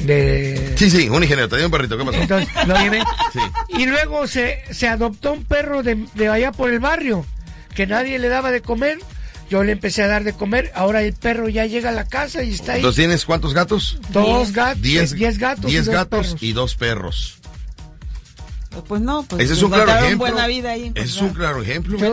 un ingeniero, te dio un perrito, ¿qué pasó? Entonces, lo llevé. Sí. Y luego se adoptó un perro de allá por el barrio, que nadie le daba de comer. Yo le empecé a dar de comer, ahora el perro ya llega a la casa y está ahí. Entonces, ¿tienes cuántos gatos? 2 gatos. 10 gatos. 10 y gatos perros. y 2 perros. Pues no, pues ese es un claro ejemplo. Buena vida ahí, ese es un claro ejemplo. Yo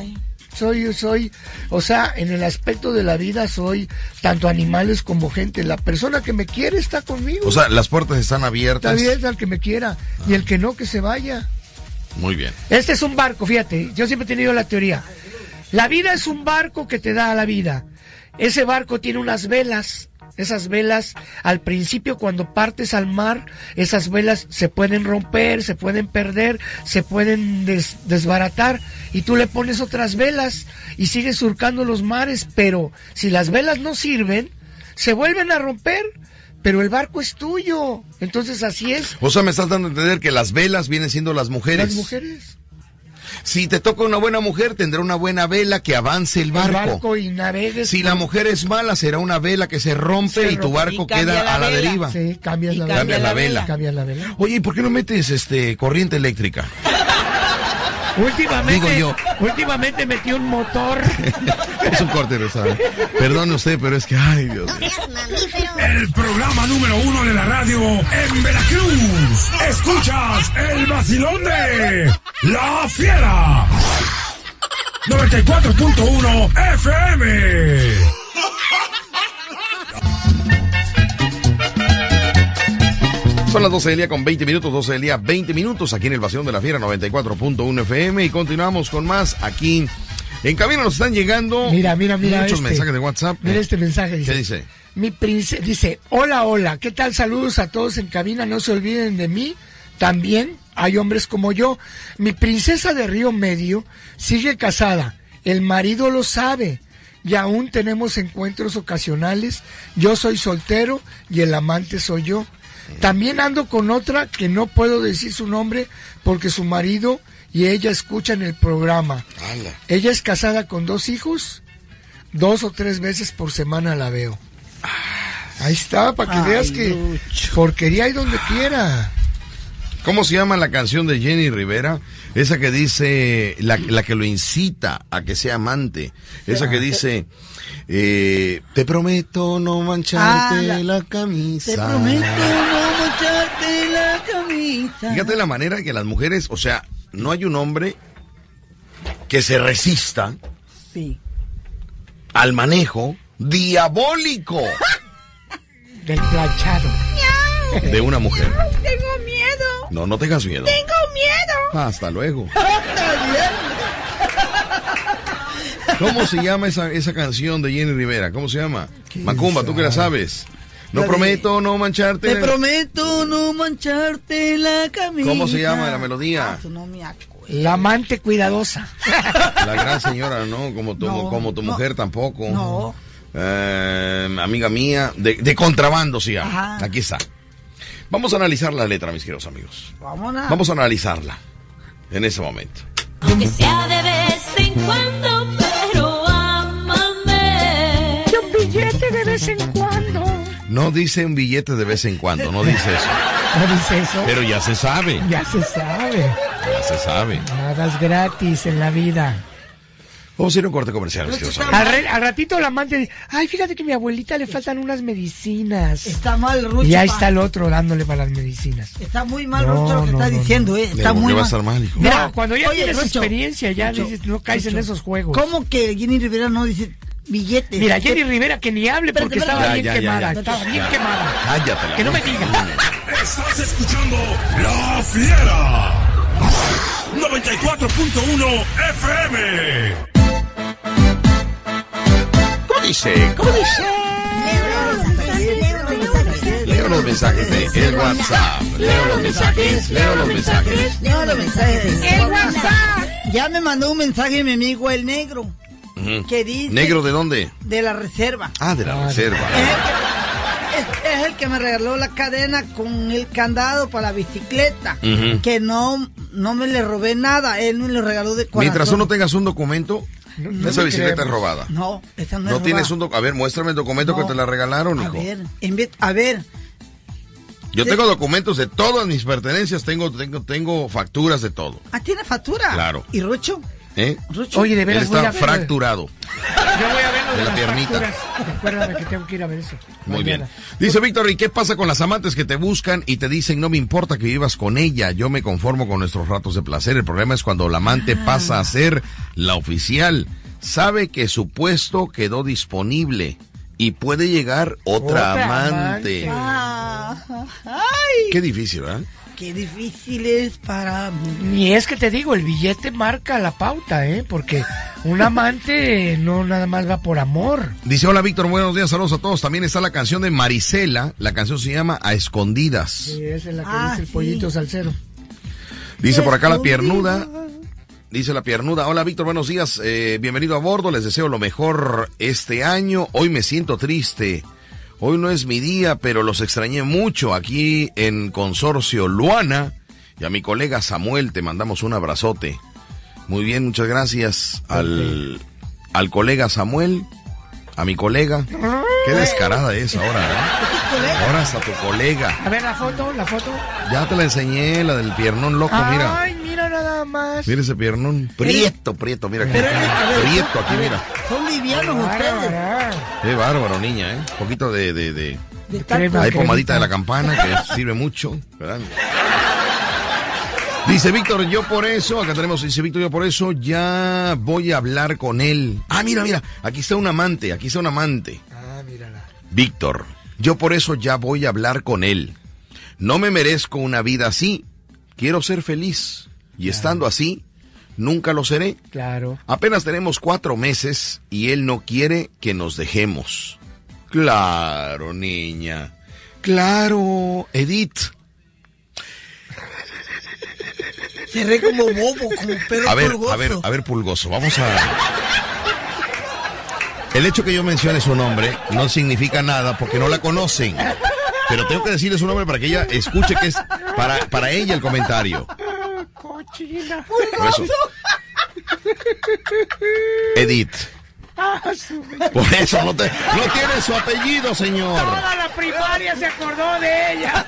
soy, o sea, en el aspecto de la vida soy tanto animales como gente. La persona que me quiere está conmigo. O sea, las puertas están abiertas. Está abierta al que me quiera y el que no, que se vaya. Muy bien. Este es un barco, fíjate, yo siempre he tenido la teoría. La vida es un barco que te da la vida. Ese barco tiene unas velas. Esas velas, al principio cuando partes al mar, esas velas se pueden romper, se pueden perder, se pueden desbaratar, y tú le pones otras velas y sigues surcando los mares, pero si las velas no sirven, se vuelven a romper, pero el barco es tuyo. Entonces así es. O sea, me estás dando a entender que las velas vienen siendo las mujeres. Las mujeres. Si te toca una buena mujer, tendrá una buena vela que avance el barco. Y navegues. Si la mujer es mala, será una vela que se rompe y tu barco queda a la deriva. Sí, cambias la vela. Cambias la vela. Oye, ¿y por qué no metes corriente eléctrica? Últimamente metí un motor. Es un corte, Rosario. Perdone usted, pero es que, ay, Dios mío. El programa número 1 de la radio en Veracruz. Escuchas el vacilón de La Fiera. 94.1 FM. Son las 12 del día con 20 minutos, 12 del día 20 minutos, aquí en el Vacilón de la Fiera 94.1 FM, y continuamos con más aquí en cabina. Nos están llegando mira muchos mensajes de WhatsApp. Mira este mensaje, dice. ¿Qué dice? Mi princesa, dice, hola, ¿qué tal? Saludos a todos en cabina, no se olviden de mí, también hay hombres como yo. Mi princesa de Río Medio sigue casada, el marido lo sabe, y aún tenemos encuentros ocasionales, yo soy soltero y el amante soy yo. También ando con otra que no puedo decir su nombre porque su marido y ella escuchan el programa. ¡Hala! Ella es casada con 2 hijos, 2 o 3 veces por semana la veo. Ahí está, para que veas que porquería hay donde quiera. ¿Cómo se llama la canción de Jenny Rivera? Esa que dice, la que lo incita a que sea amante. Esa que dice, te prometo no mancharte la camisa. Te prometo no mancharte la camisa. Fíjate la manera que las mujeres, o sea, no hay un hombre que se resista al manejo diabólico del planchado de una mujer. Tengo miedo. No tengas miedo. Tengo miedo. Hasta luego. ¿Cómo se llama esa canción de Jenny Rivera? ¿Cómo se llama? Macumba, tú que la sabes. No prometo no mancharte. Te prometo no mancharte la camisa. ¿Cómo se llama la melodía? No me acuerdo. La amante cuidadosa. La gran señora, ¿no? Como tu mujer tampoco. No. Amiga mía, de contrabando, sí. Aquí está. Vamos a analizar la letra, mis queridos amigos. Vamos a analizarla en ese momento. Aunque sea de vez en cuando, pero ámame. Un billete de vez en cuando. No dice un billete de vez en cuando, no dice eso. ¿No dice eso? Pero ya se sabe. Ya se sabe. Ya se sabe. Nada es gratis en la vida. Vamos a ir a un corte comercial, mis queridos amigos. Al ratito la amante dice, ay, fíjate que a mi abuelita le faltan unas medicinas. Está mal, Rucho. Y ahí está el otro dándole para las medicinas. Está muy mal, Rucho, lo que está diciendo, Está muy mal. Va a estar mal, hijo? Mira, cuando ya tienes Rucho, experiencia, ya dices, no caes en esos juegos. ¿Cómo que Jenny Rivera no dice, billetes. Mira, Jenny Rivera que ni hable porque estaba bien quemada. Estaba bien quemada. Cállate. Que no me diga. Estás escuchando La Fiera 94.1 FM. ¿Cómo dice? Leo los mensajes de el WhatsApp. Leo los mensajes. El WhatsApp. Ya me mandó un mensaje mi amigo el negro. Que dice... ¿Negro de dónde? De la reserva. Ah, de la reserva. Es el que me regaló la cadena con el candado para la bicicleta. Que no me le robé nada. Él me lo regaló de corazón. Mientras tú no tengas un documento, esa bicicleta es robada. No, esa no es No robada. tienes un documento. A ver, muéstrame el documento que te la regalaron, hijo. A ver. Yo tengo documentos de todas mis pertenencias. Tengo facturas de todo. Ah, ¿tiene factura? Claro. ¿Y Rucho? Oye, de veras Él está fracturado. Yo voy a ver lo de de la las piernita. facturas. Recuérdame que tengo que ir a ver eso. Muy bien. Dice Víctor, ¿y qué pasa con las amantes que te buscan y te dicen no me importa que vivas con ella, yo me conformo con nuestros ratos de placer? El problema es cuando la amante pasa a ser la oficial. Sabe que su puesto quedó disponible y puede llegar otra amante. Ay, Qué difícil, ¿verdad? qué difícil es para mí. Y es que te digo, el billete marca la pauta, porque un amante no nada más va por amor. Dice, hola Víctor, buenos días, saludos a todos. También está la canción de Marisela, la canción se llama A Escondidas. Sí, esa es la que dice el pollito salsero. Dice por acá la piernuda. Dice la piernuda, hola Víctor, buenos días, bienvenido a bordo, les deseo lo mejor este año. Hoy me siento triste, hoy no es mi día, pero los extrañé mucho aquí en Consorcio Luana. Y a mi colega Samuel te mandamos un abrazote. Muy bien, muchas gracias al colega Samuel, a mi colega. Qué descarada es ahora, Ahora hasta tu colega. A ver, la foto. Ya te la enseñé, la del piernón loco, mira. Ay, mira nada más. Mira ese piernón. Prieto, mira. Prieto aquí, mira. Son livianos ustedes. Qué bárbaro, niña, Un poquito de crema, hay pomadita de la campana que sirve mucho, ¿verdad? Dice Víctor, yo por eso ya voy a hablar con él. Ah, mira, aquí está un amante. Ah, mírala. Víctor, yo por eso ya voy a hablar con él. No me merezco una vida así. Quiero ser feliz. Y estando así, nunca lo seré. Claro. Apenas tenemos 4 meses y él no quiere que nos dejemos. Claro, niña. Claro, Edith. Cerré como bobo, como perro pulgoso. A ver, Pulgoso, vamos a... El hecho que yo mencione su nombre no significa nada porque no la conocen. Pero tengo que decirle su nombre para que ella escuche que es para ella el comentario. Cochina. Por eso. Edith. Por eso no tiene su apellido, señor. Toda la primaria se acordó de ella.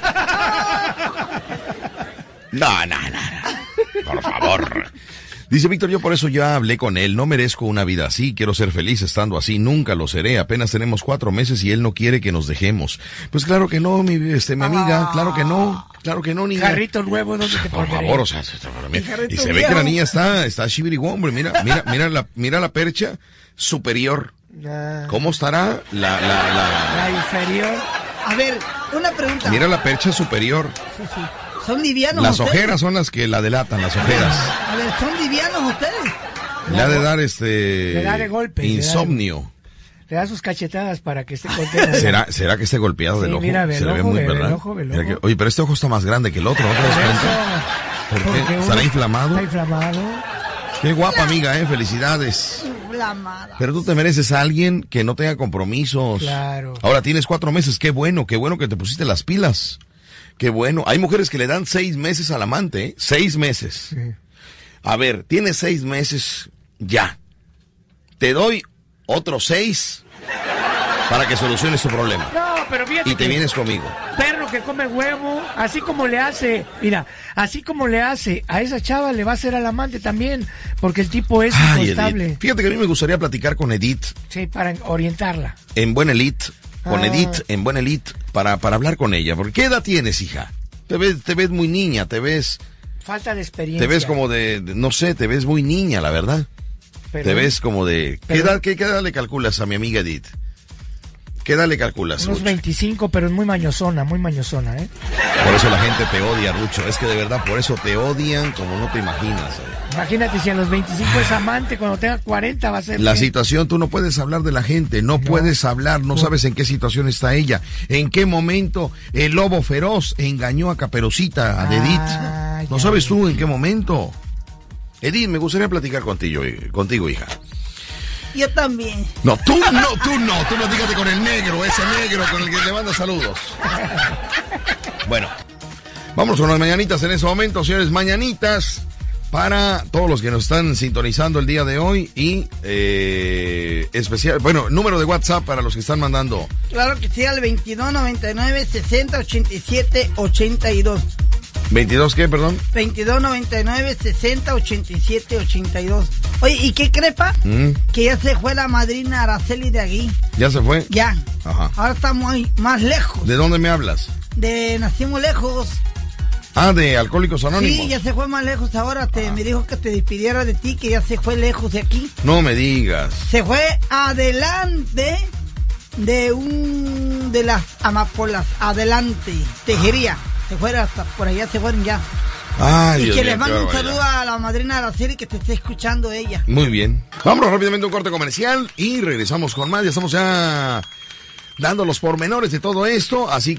No. Por favor. Dice Víctor, yo por eso ya hablé con él. No merezco una vida así. Quiero ser feliz estando así. Nunca lo seré. Apenas tenemos 4 meses y él no quiere que nos dejemos. Pues claro que no, mi amiga. Claro que no, niña. Carrito nuevo, ¿dónde te Por pondré? favor, o sea, y se ve que la niña está shibiriguombre. Mira la percha superior. ¿Cómo estará la inferior? A ver, una pregunta. Mira la percha superior. Sí. ¿Son livianos Las ustedes? ojeras son las que la delatan, las ojeras. A ver, ¿son livianos ustedes? Le ha de dar Le da de golpe. insomnio. Le da sus cachetadas para que esté contento. ¿Será que esté golpeado del ojo? Mira, Se le ve muy, ¿verdad? Mira que, oye, pero este ojo está más grande que el otro, ¿no te das cuenta? ¿Por qué? ¿Estará inflamado? Está inflamado. Qué guapa amiga, felicidades. Pero tú te mereces a alguien que no tenga compromisos. Claro. Ahora tienes 4 meses, qué bueno que te pusiste las pilas. Qué bueno. Hay mujeres que le dan 6 meses al amante, 6 meses. Sí. A ver, tienes 6 meses, ya. Te doy otros 6 para que soluciones tu problema. No, pero fíjate. Y te vienes conmigo. Perro que come huevo, así como le hace a esa chava, le va a hacer al amante también, porque el tipo es inconstable. Edith. Fíjate que a mí me gustaría platicar con Edith. Sí, para orientarla. En Buena Elite, con Edith en Buena Elite, para hablar con ella. Porque ¿qué edad tienes, hija? Te ves muy niña, Falta de experiencia. Te ves como no sé, te ves muy niña, la verdad. pero... Te ves como de... ¿Qué edad le calculas a mi amiga Edith? ¿Qué edad le calculas, Unos Rucho? 25, pero es muy mañosona, ¿eh? Por eso la gente te odia, Rucho. Es que de verdad, por eso te odian como no te imaginas. Imagínate, si a los 25 es amante, cuando tenga 40 va a ser... La situación, tú no puedes hablar de la gente, no puedes hablar, no sabes en qué situación está ella, en qué momento el lobo feroz engañó a Caperucita, a Edith. No sabes tú en qué momento. Edith, me gustaría platicar contigo, hija. Yo también. No, tú platícate con el negro, ese negro con el que le manda saludos. Bueno, vamos con las mañanitas en ese momento, señores, mañanitas para todos los que nos están sintonizando el día de hoy y especial, bueno, número de WhatsApp para los que están mandando. Claro que sí, al 2299-6087-82. ¿22 qué, perdón? 2299-6087-82. Oye, ¿y qué crepa? Que ya se fue la madrina Araceli de aquí. ¿Ya se fue? Ya. Ajá. Ahora estamos más lejos. ¿De dónde me hablas? Nacimos lejos. Ah, de Alcohólicos Anónimos. Sí, ya se fue más lejos ahora. Me dijo que te despidiera de ti, que ya se fue lejos de aquí. No me digas. Se fue adelante de las amapolas. Adelante. Tejería. Se fueron hasta por allá, se fueron ya. Ay, y Dios que mío, les mando un qué saludo a la madrina Araceli, que te esté escuchando ella. Muy bien. Vámonos rápidamente a un corte comercial y regresamos con más. Ya estamos dando los pormenores de todo esto, así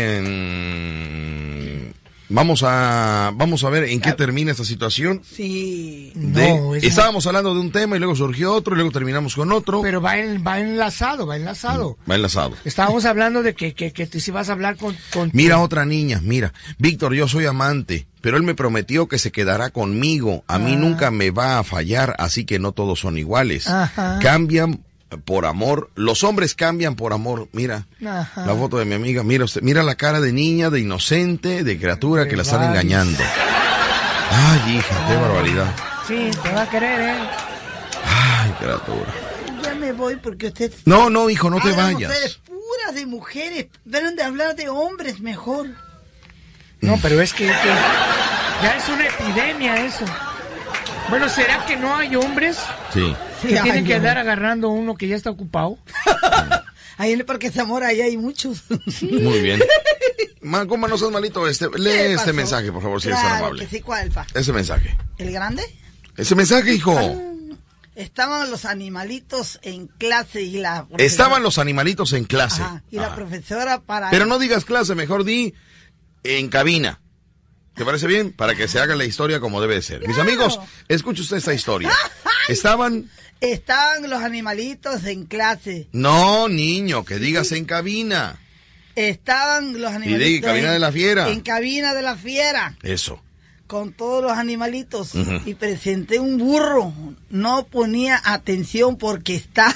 que vamos a ver en qué termina esta situación. Sí. Estábamos hablando de un tema y luego surgió otro y luego terminamos con otro. Pero va enlazado. Va enlazado. Estábamos hablando de que tú sí vas a hablar con Mira otra niña, mira. Víctor, yo soy amante, pero él me prometió que se quedará conmigo. A mí nunca me va a fallar, así que no todos son iguales. Ajá. Cambian por amor. Los hombres cambian por amor. Mira Ajá. la foto de mi amiga. Mira usted, mira la cara de niña, de inocente, de criatura que la están engañando. Ay, hija, qué barbaridad. Sí, te va a querer, Ay, criatura. Ya me voy porque usted... No, hijo, no te Hablan vayas. ustedes puras de mujeres. Deben de hablar de hombres mejor. No, pero es que ya es una epidemia eso. Bueno, ¿será que no hay hombres Sí. que tienen que andar agarrando a uno que ya está ocupado? Ahí en el Parque Zamora, ahí hay muchos. Muy bien. ¿Cómo no seas malito? Lee este mensaje, por favor, si eres tan amable. Que sí, ¿cuál, pa? Ese mensaje. ¿El grande? Ese mensaje, hijo. Estaban los animalitos en clase y la... Estaban los animalitos en clase. Ajá, y la profesora para... Pero no digas clase, mejor di en cabina. ¿Te parece bien? Para que se haga la historia como debe de ser. Mis amigos, escuche usted esta historia. Estaban los animalitos en clase. No, niño, que digas en cabina. Estaban los animalitos... Y di cabina de la fiera. En cabina de la fiera. Eso. Con todos los animalitos. Y presenté un burro. No ponía atención porque estaba...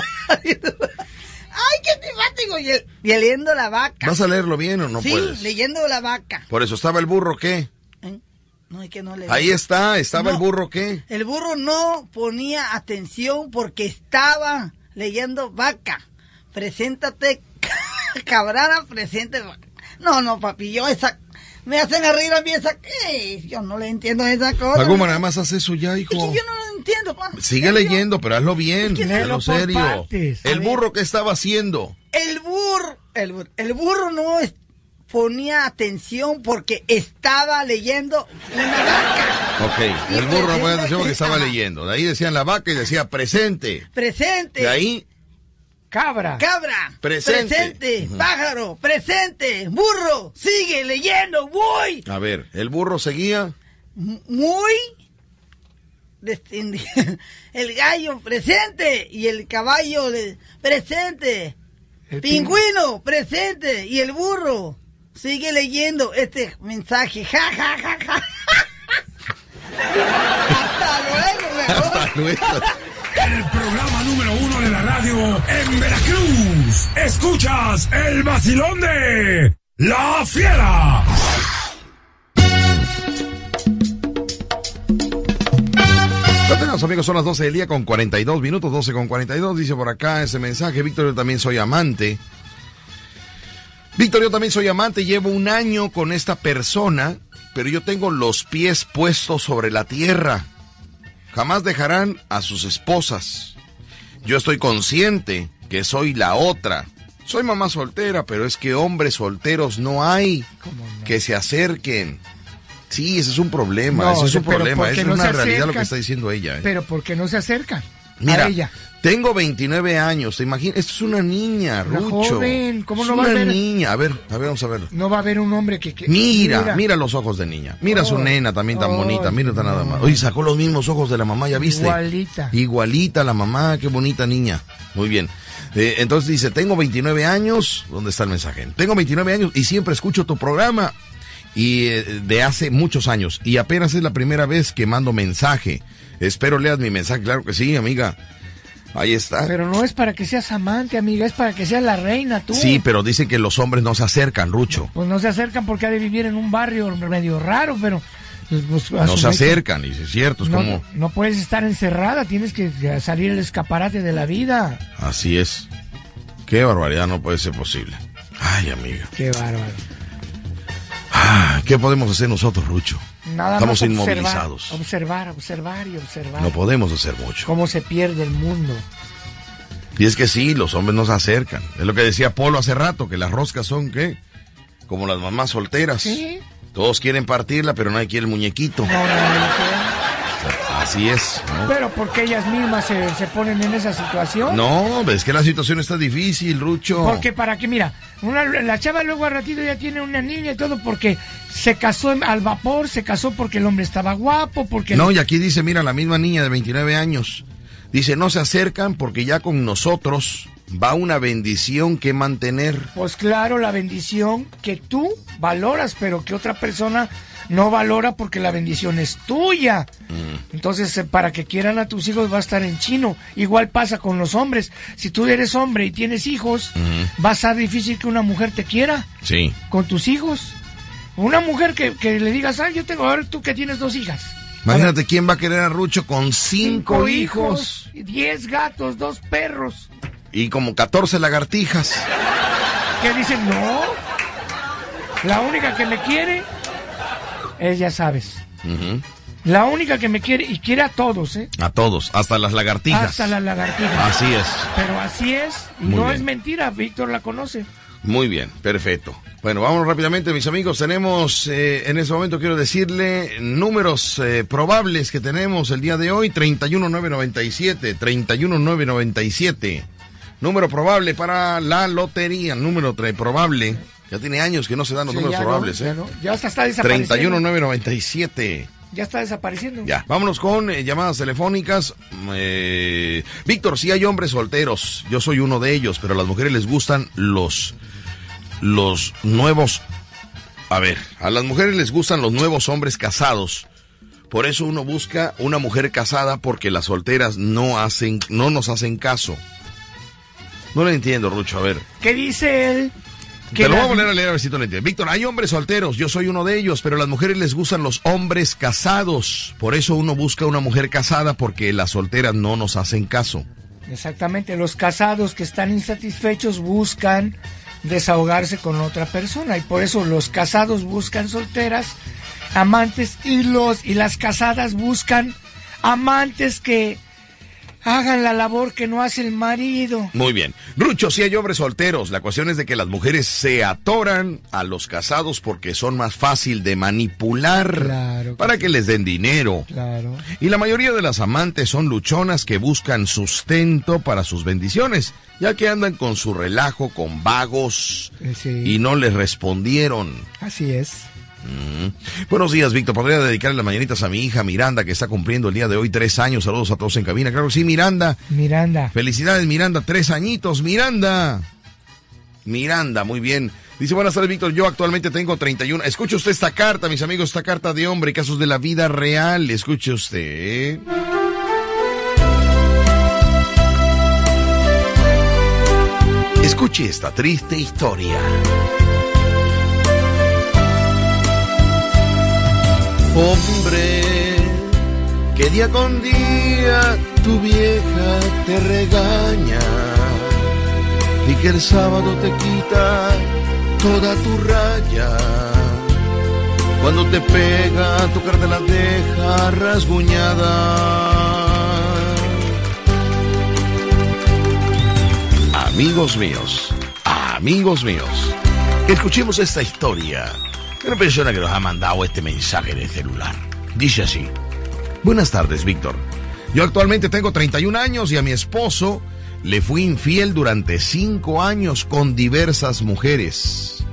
¡Ay, qué simpático! Y leyendo la vaca. ¿Vas a leerlo bien o no sí, puedes? Sí, leyendo la vaca. Por eso estaba el burro, ¿qué? No, es que no le... Ahí estaba el burro, ¿qué? El burro no ponía atención porque estaba leyendo vaca. Preséntate, cabrara, presente. No, papi, yo esa... Me hacen reír a mí esa... Yo no le entiendo esa cosa. Maguma, nada más hace eso ya, hijo. Es que yo no lo entiendo, pa. Sigue leyendo, pero hazlo bien, hazlo serio. Partes. El burro, ¿qué estaba haciendo? El burro no ponía atención porque estaba leyendo una vaca. Ok, el burro no ponía atención porque estaba leyendo. De ahí decían la vaca y decía presente. Presente. De ahí... Cabra. Presente. Pájaro. Presente. Burro. Sigue leyendo. Voy. A ver, el burro seguía. Muy. El gallo presente. Y el caballo presente. Pingüino presente. Y el burro sigue leyendo este mensaje. Ja, ja, ja, ja. Hasta luego, mejor. Hasta luego. El programa número 1 de la radio en Veracruz. Escuchas el vacilón de La Fiera. Tenemos, amigos, son las 12 del día con 42 minutos, 12 con 42. Dice por acá ese mensaje: Víctor, yo también soy amante. Víctor, yo también soy amante. Llevo un año con esta persona, pero yo tengo los pies puestos sobre la tierra. jamás dejarán a sus esposas. Yo estoy consciente que soy la otra. Soy mamá soltera, pero es que hombres solteros no hay que se acerquen. Sí, ese es un problema, ese es un problema, esa es una realidad lo que está diciendo ella. Pero ¿por qué no se acerca Mira, a ella? Tengo 29 años, ¿te imaginas? Esto es una niña, Una Rucho. joven, ¿cómo es no va a una ver? niña, a ver, vamos a verlo. No va a haber un hombre que... Mira los ojos de niña. Mira su nena también tan bonita, mírate nada más. Oye, sacó los mismos ojos de la mamá, ¿ya viste? Igualita la mamá, qué bonita niña. Muy bien. Entonces dice, tengo 29 años, ¿dónde está el mensaje? Tengo 29 años y siempre escucho tu programa y de hace muchos años y apenas es la primera vez que mando mensaje. Espero leas mi mensaje, claro que sí, amiga. Ahí está. Pero no es para que seas amante, amiga, es para que seas la reina, tú. Sí, pero dicen que los hombres no se acercan, Rucho. Pues no se acercan porque ha de vivir en un barrio medio raro, pero... Pues, no se acercan, y es cierto, es como... No puedes estar encerrada, tienes que salir el escaparate de la vida. Así es. Qué barbaridad, no puede ser posible. Ay, amiga. Qué bárbaro. ¿Qué podemos hacer nosotros, Rucho? Nada Estamos más inmovilizados. Observar. No podemos hacer mucho. Cómo se pierde el mundo. Y es que sí, los hombres no se acercan. Es lo que decía Polo hace rato, que las roscas son, ¿qué? Como las mamás solteras. Sí. Todos quieren partirla, pero nadie quiere el muñequito. Así es, ¿no? Pero porque ellas mismas se ponen en esa situación. No, es que la situación está difícil, Rucho. Porque para que, mira, la chava luego al ratito ya tiene una niña y todo porque se casó al vapor, se casó porque el hombre estaba guapo, porque... No, y aquí dice, mira, la misma niña de 29 años, dice, no se acercan porque ya con nosotros va una bendición que mantener. Pues claro, la bendición que tú valoras, pero que otra persona no valora porque la bendición es tuya. Entonces, para que quieran a tus hijos va a estar en chino. Igual pasa con los hombres. Si tú eres hombre y tienes hijos, va a ser difícil que una mujer te quiera. Sí. Con tus hijos. Una mujer que le digas, yo tengo, a ver, tú que tienes 2 hijas. Imagínate quién va a querer a Rucho con 5 hijos, 10 gatos, 2 perros. Y como 14 lagartijas. Que dicen, no, la única que me quiere es, ya sabes, la única que me quiere, y quiere a todos, A todos, hasta las lagartijas. Hasta las lagartijas. Así es. Pero así es, y Muy no bien. es mentira, Víctor la conoce. Muy bien, perfecto. Bueno, vámonos rápidamente, mis amigos. Tenemos, en este momento quiero decirle, números probables que tenemos el día de hoy, 31997, 31997. Número probable para la lotería, número probable. Ya tiene años que no se dan los números probables, Ya hasta está desapareciendo. 31997. Ya está desapareciendo. Ya, vámonos con llamadas telefónicas. Víctor, sí hay hombres solteros, yo soy uno de ellos, pero a las mujeres les gustan los nuevos... A ver, a las mujeres les gustan los nuevos hombres casados. Por eso uno busca una mujer casada porque las solteras no nos hacen caso. No lo entiendo, Rucho, a ver. ¿Qué dice él? Te lo voy a volver a leer a ver si tú lo entiendes. Víctor, hay hombres solteros, yo soy uno de ellos, pero a las mujeres les gustan los hombres casados. Por eso uno busca una mujer casada porque las solteras no nos hacen caso. Exactamente, los casados que están insatisfechos buscan desahogarse con otra persona y por eso los casados buscan solteras, amantes y las casadas buscan amantes que hagan la labor que no hace el marido. Muy bien. Rucho, sí hay hombres solteros. La cuestión es de que las mujeres se atoran a los casados porque son más fácil de manipular. Claro. Para que les den dinero. Claro. Y la mayoría de las amantes son luchonas que buscan sustento para sus bendiciones, ya que andan con su relajo con vagos y no les respondieron. Así es. Buenos días, Víctor. ¿Podría dedicarle las mañanitas a mi hija Miranda, que está cumpliendo el día de hoy 3 años? Saludos a todos en cabina. Claro que sí, Miranda. Felicidades, Miranda. 3 añitos, Miranda. Muy bien. Dice, buenas tardes, Víctor. Yo actualmente tengo 31. Escuche usted esta carta, mis amigos, esta carta de hombre, casos de la vida real. Escuche usted. Escuche esta triste historia. Hombre, que día con día tu vieja te regaña y que el sábado te quita toda tu raya. Cuando te pega, tu cara te la deja rasguñada. Amigos míos, escuchemos esta historia de una persona que nos ha mandado este mensaje en el celular. Dice así: buenas tardes, Víctor. Yo actualmente tengo 31 años y a mi esposo le fui infiel durante 5 años con diversas mujeres.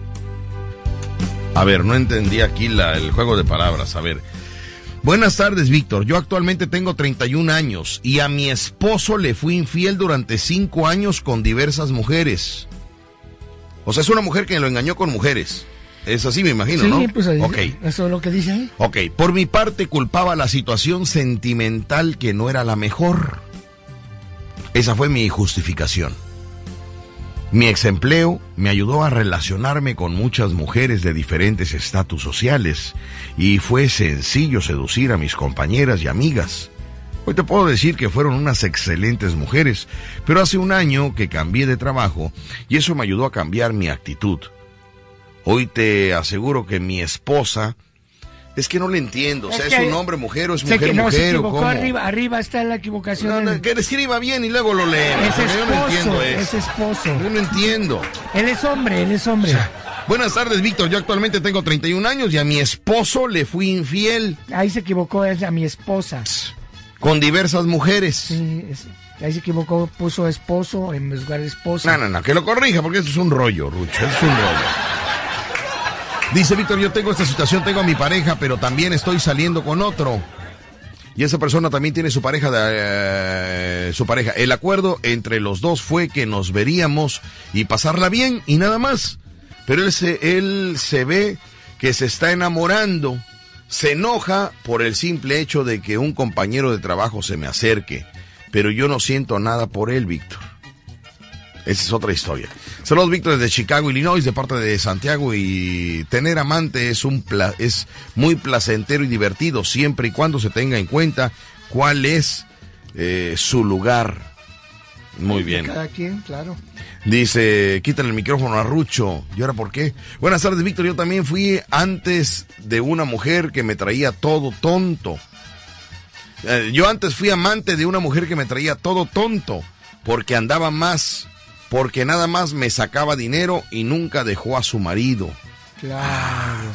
A ver, no entendí aquí el juego de palabras. A ver. Buenas tardes, Víctor. Yo actualmente tengo 31 años y a mi esposo le fui infiel durante 5 años con diversas mujeres. O sea, es una mujer que lo engañó con mujeres. Es así, me imagino, ¿no? Sí, pues ahí, okay. Eso es lo que dice ahí. Ok, por mi parte culpaba la situación sentimental que no era la mejor. Esa fue mi justificación. Mi exempleo me ayudó a relacionarme con muchas mujeres de diferentes estatus sociales y fue sencillo seducir a mis compañeras y amigas. Hoy te puedo decir que fueron unas excelentes mujeres, pero hace un año que cambié de trabajo y eso me ayudó a cambiar mi actitud. Hoy te aseguro que mi esposa... Es que no le entiendo, o sea, ¿es un hombre, mujer o es mujer, no, mujer se o cómo? Arriba está la equivocación. No, que escriba bien y luego lo leemos. Yo no entiendo eso. Es esposo. Yo no entiendo. Él es hombre. O sea, buenas tardes, Víctor. Yo actualmente tengo 31 años y a mi esposo le fui infiel. Ahí se equivocó, es a mi esposa. Con diversas mujeres. Sí, ahí se equivocó, puso esposo en lugar de esposa. No, que lo corrija porque esto es un rollo, Rucho, es un rollo. Dice Víctor, yo tengo esta situación, tengo a mi pareja, pero también estoy saliendo con otro. Y esa persona también tiene su pareja. El acuerdo entre los dos fue que nos veríamos y pasarla bien y nada más. Pero él se ve que se está enamorando. Se enoja por el simple hecho de que un compañero de trabajo se me acerque. Pero yo no siento nada por él, Víctor. Esa es otra historia. Saludos, Víctor, desde Chicago, Illinois, de parte de Santiago. Y tener amante es muy placentero y divertido, siempre y cuando se tenga en cuenta cuál es su lugar. Muy bien. Cada quien, claro. Dice, quítale el micrófono a Rucho. ¿Y ahora por qué? Buenas tardes, Víctor. Yo también fui antes de una mujer que me traía todo tonto. Yo antes fui amante de una mujer que me traía todo tonto, porque nada más me sacaba dinero y nunca dejó a su marido. Claro.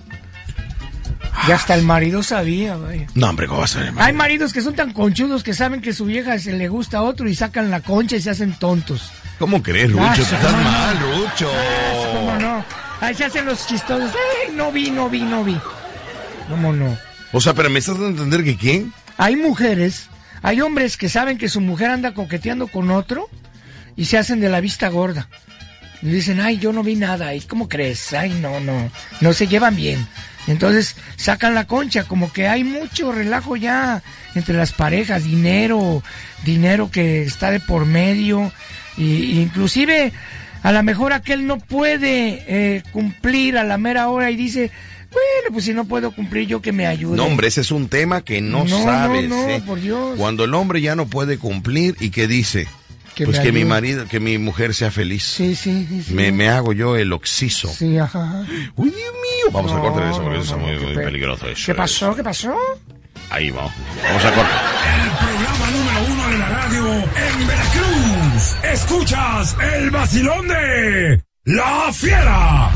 Y hasta el marido sabía, vaya. No, hombre, ¿cómo va a ser el marido? Hay maridos que son tan conchudos que saben que su vieja se le gusta a otro y sacan la concha y se hacen tontos. ¿Cómo crees, Rucho? Tú estás mal, Rucho. ¿Cómo no? Ahí se hacen los chistosos. ¡Ay, no vi! ¿Cómo no? O sea, pero ¿me estás dando a entender que quién? Hay hombres que saben que su mujer anda coqueteando con otro y se hacen de la vista gorda. Y dicen, ay, yo no vi nada. ¿Y cómo crees? Ay, no se llevan bien. Entonces sacan la concha, como que hay mucho relajo ya entre las parejas, dinero que está de por medio, y inclusive a lo mejor aquel no puede cumplir a la mera hora y dice, bueno, pues si no puedo cumplir yo que me ayude. No, hombre, ese es un tema que no sabes. No, por Dios. Cuando el hombre ya no puede cumplir y que dice, pues que mi mujer sea feliz. Sí. Me hago yo el oxiso. Sí, ajá. Uy, Dios mío. Vamos a cortar eso porque eso es muy peligroso. Eso ¿Qué pasó? Ahí vamos. Vamos a cortar. El programa número 1 de la radio en Veracruz. Escuchas el vacilón de La Fiera.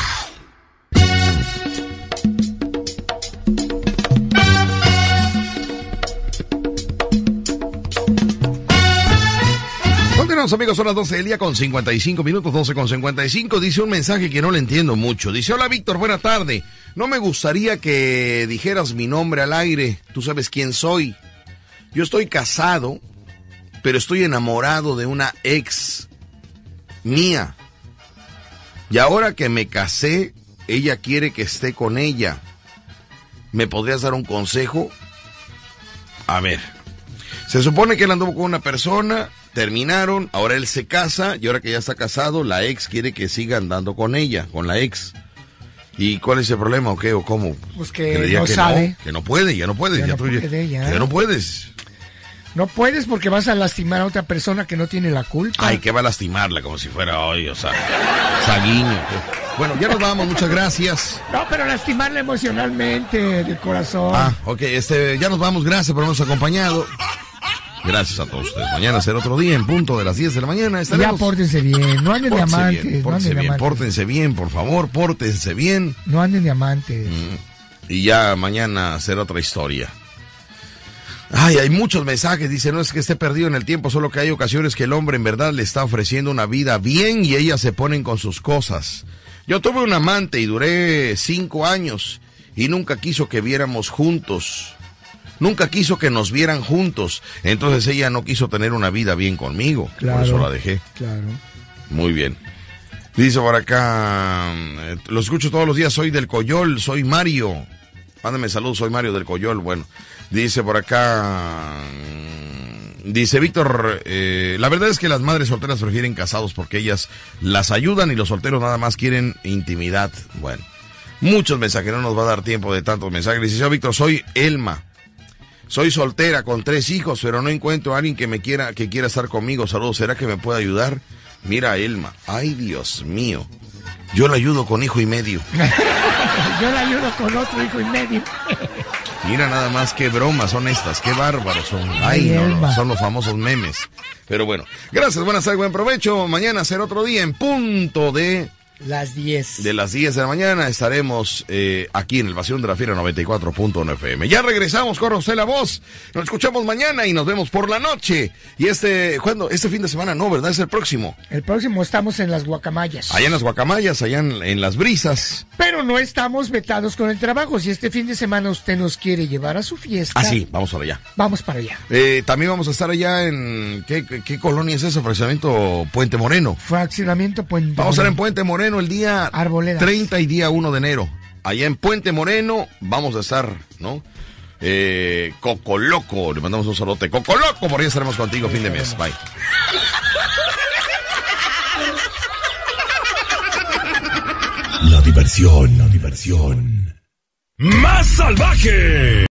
Continuamos, amigos, son las 12 del día con 55 minutos, 12 con 55. Dice un mensaje que no le entiendo mucho. Dice, hola Víctor, buena tarde. No me gustaría que dijeras mi nombre al aire. Tú sabes quién soy. Yo estoy casado, pero estoy enamorado de una ex mía. Y ahora que me casé, ella quiere que esté con ella. ¿Me podrías dar un consejo? A ver, se supone que él anduvo con una persona, terminaron, ahora él se casa y ahora que ya está casado, la ex quiere que siga andando con ella, con la ex. ¿Y cuál es el problema o qué o cómo? Pues que no sabe. Que no puede, ya no puedes. Ya no puedes. No puedes porque vas a lastimar a otra persona que no tiene la culpa. Ay, que va a lastimarla como si fuera hoy, o sea, Saguiño. Bueno, ya nos vamos, muchas gracias. No, pero lastimarla emocionalmente, del corazón. Ah, ok, ya nos vamos, gracias por habernos acompañado. Gracias a todos ustedes. Mañana será otro día en punto de las 10 de la mañana. Estaremos... Ya pórtense bien, no anden de amantes. Pórtense bien, por favor, pórtense bien. No anden de amantes. Y ya mañana será otra historia. Ay, hay muchos mensajes, dice, no es que esté perdido en el tiempo, solo que hay ocasiones que el hombre en verdad le está ofreciendo una vida bien y ellas se ponen con sus cosas. Yo tuve un amante y duré 5 años y nunca quiso que viéramos juntos. Nunca quiso que nos vieran juntos. Entonces ella no quiso tener una vida bien conmigo. Claro, por eso la dejé. Claro. Muy bien. Dice por acá, lo escucho todos los días, soy del Coyol, soy Mario. Mándame saludos, soy Mario del Coyol. Bueno, dice por acá, dice Víctor, la verdad es que las madres solteras prefieren casados porque ellas las ayudan y los solteros nada más quieren intimidad. Bueno, muchos mensajes, no nos va a dar tiempo de tantos mensajes. Dice, Víctor, soy Elma. Soy soltera con 3 hijos, pero no encuentro a alguien que quiera estar conmigo. Saludos, ¿será que me puede ayudar? Mira, Elma, ay, Dios mío. Yo la ayudo con 1.5 hijos. Yo la ayudo con otro 1.5 hijos. Mira nada más qué bromas son estas, qué bárbaros son. Ay, no, son los famosos memes. Pero bueno, gracias, buenas tardes, buen provecho. Mañana será otro día en punto de... Las 10. De las 10 de la mañana estaremos aquí en el Vacilón de la Fiera 94.1 FM. Ya regresamos, corre usted la voz. Nos escuchamos mañana y nos vemos por la noche. Y ¿cuándo? Este fin de semana no, ¿verdad? Es el próximo. El próximo estamos en las Guacamayas. Allá en las Guacamayas, allá en las Brisas. Pero no estamos vetados con el trabajo. Si este fin de semana usted nos quiere llevar a su fiesta. Ah, sí, vamos para allá. Vamos para allá. También vamos a estar allá en... ¿Qué colonia es eso? Fraccionamiento Puente Moreno. Fraccionamiento Puente Moreno. Vamos a estar en Puente Moreno el día Arboledas. 30 y día 1 de enero. Allá en Puente Moreno vamos a estar, ¿no? Coco Loco, le mandamos un saludote. Coco Loco, por ahí estaremos contigo fin de mes. Bye. La diversión. Más salvaje.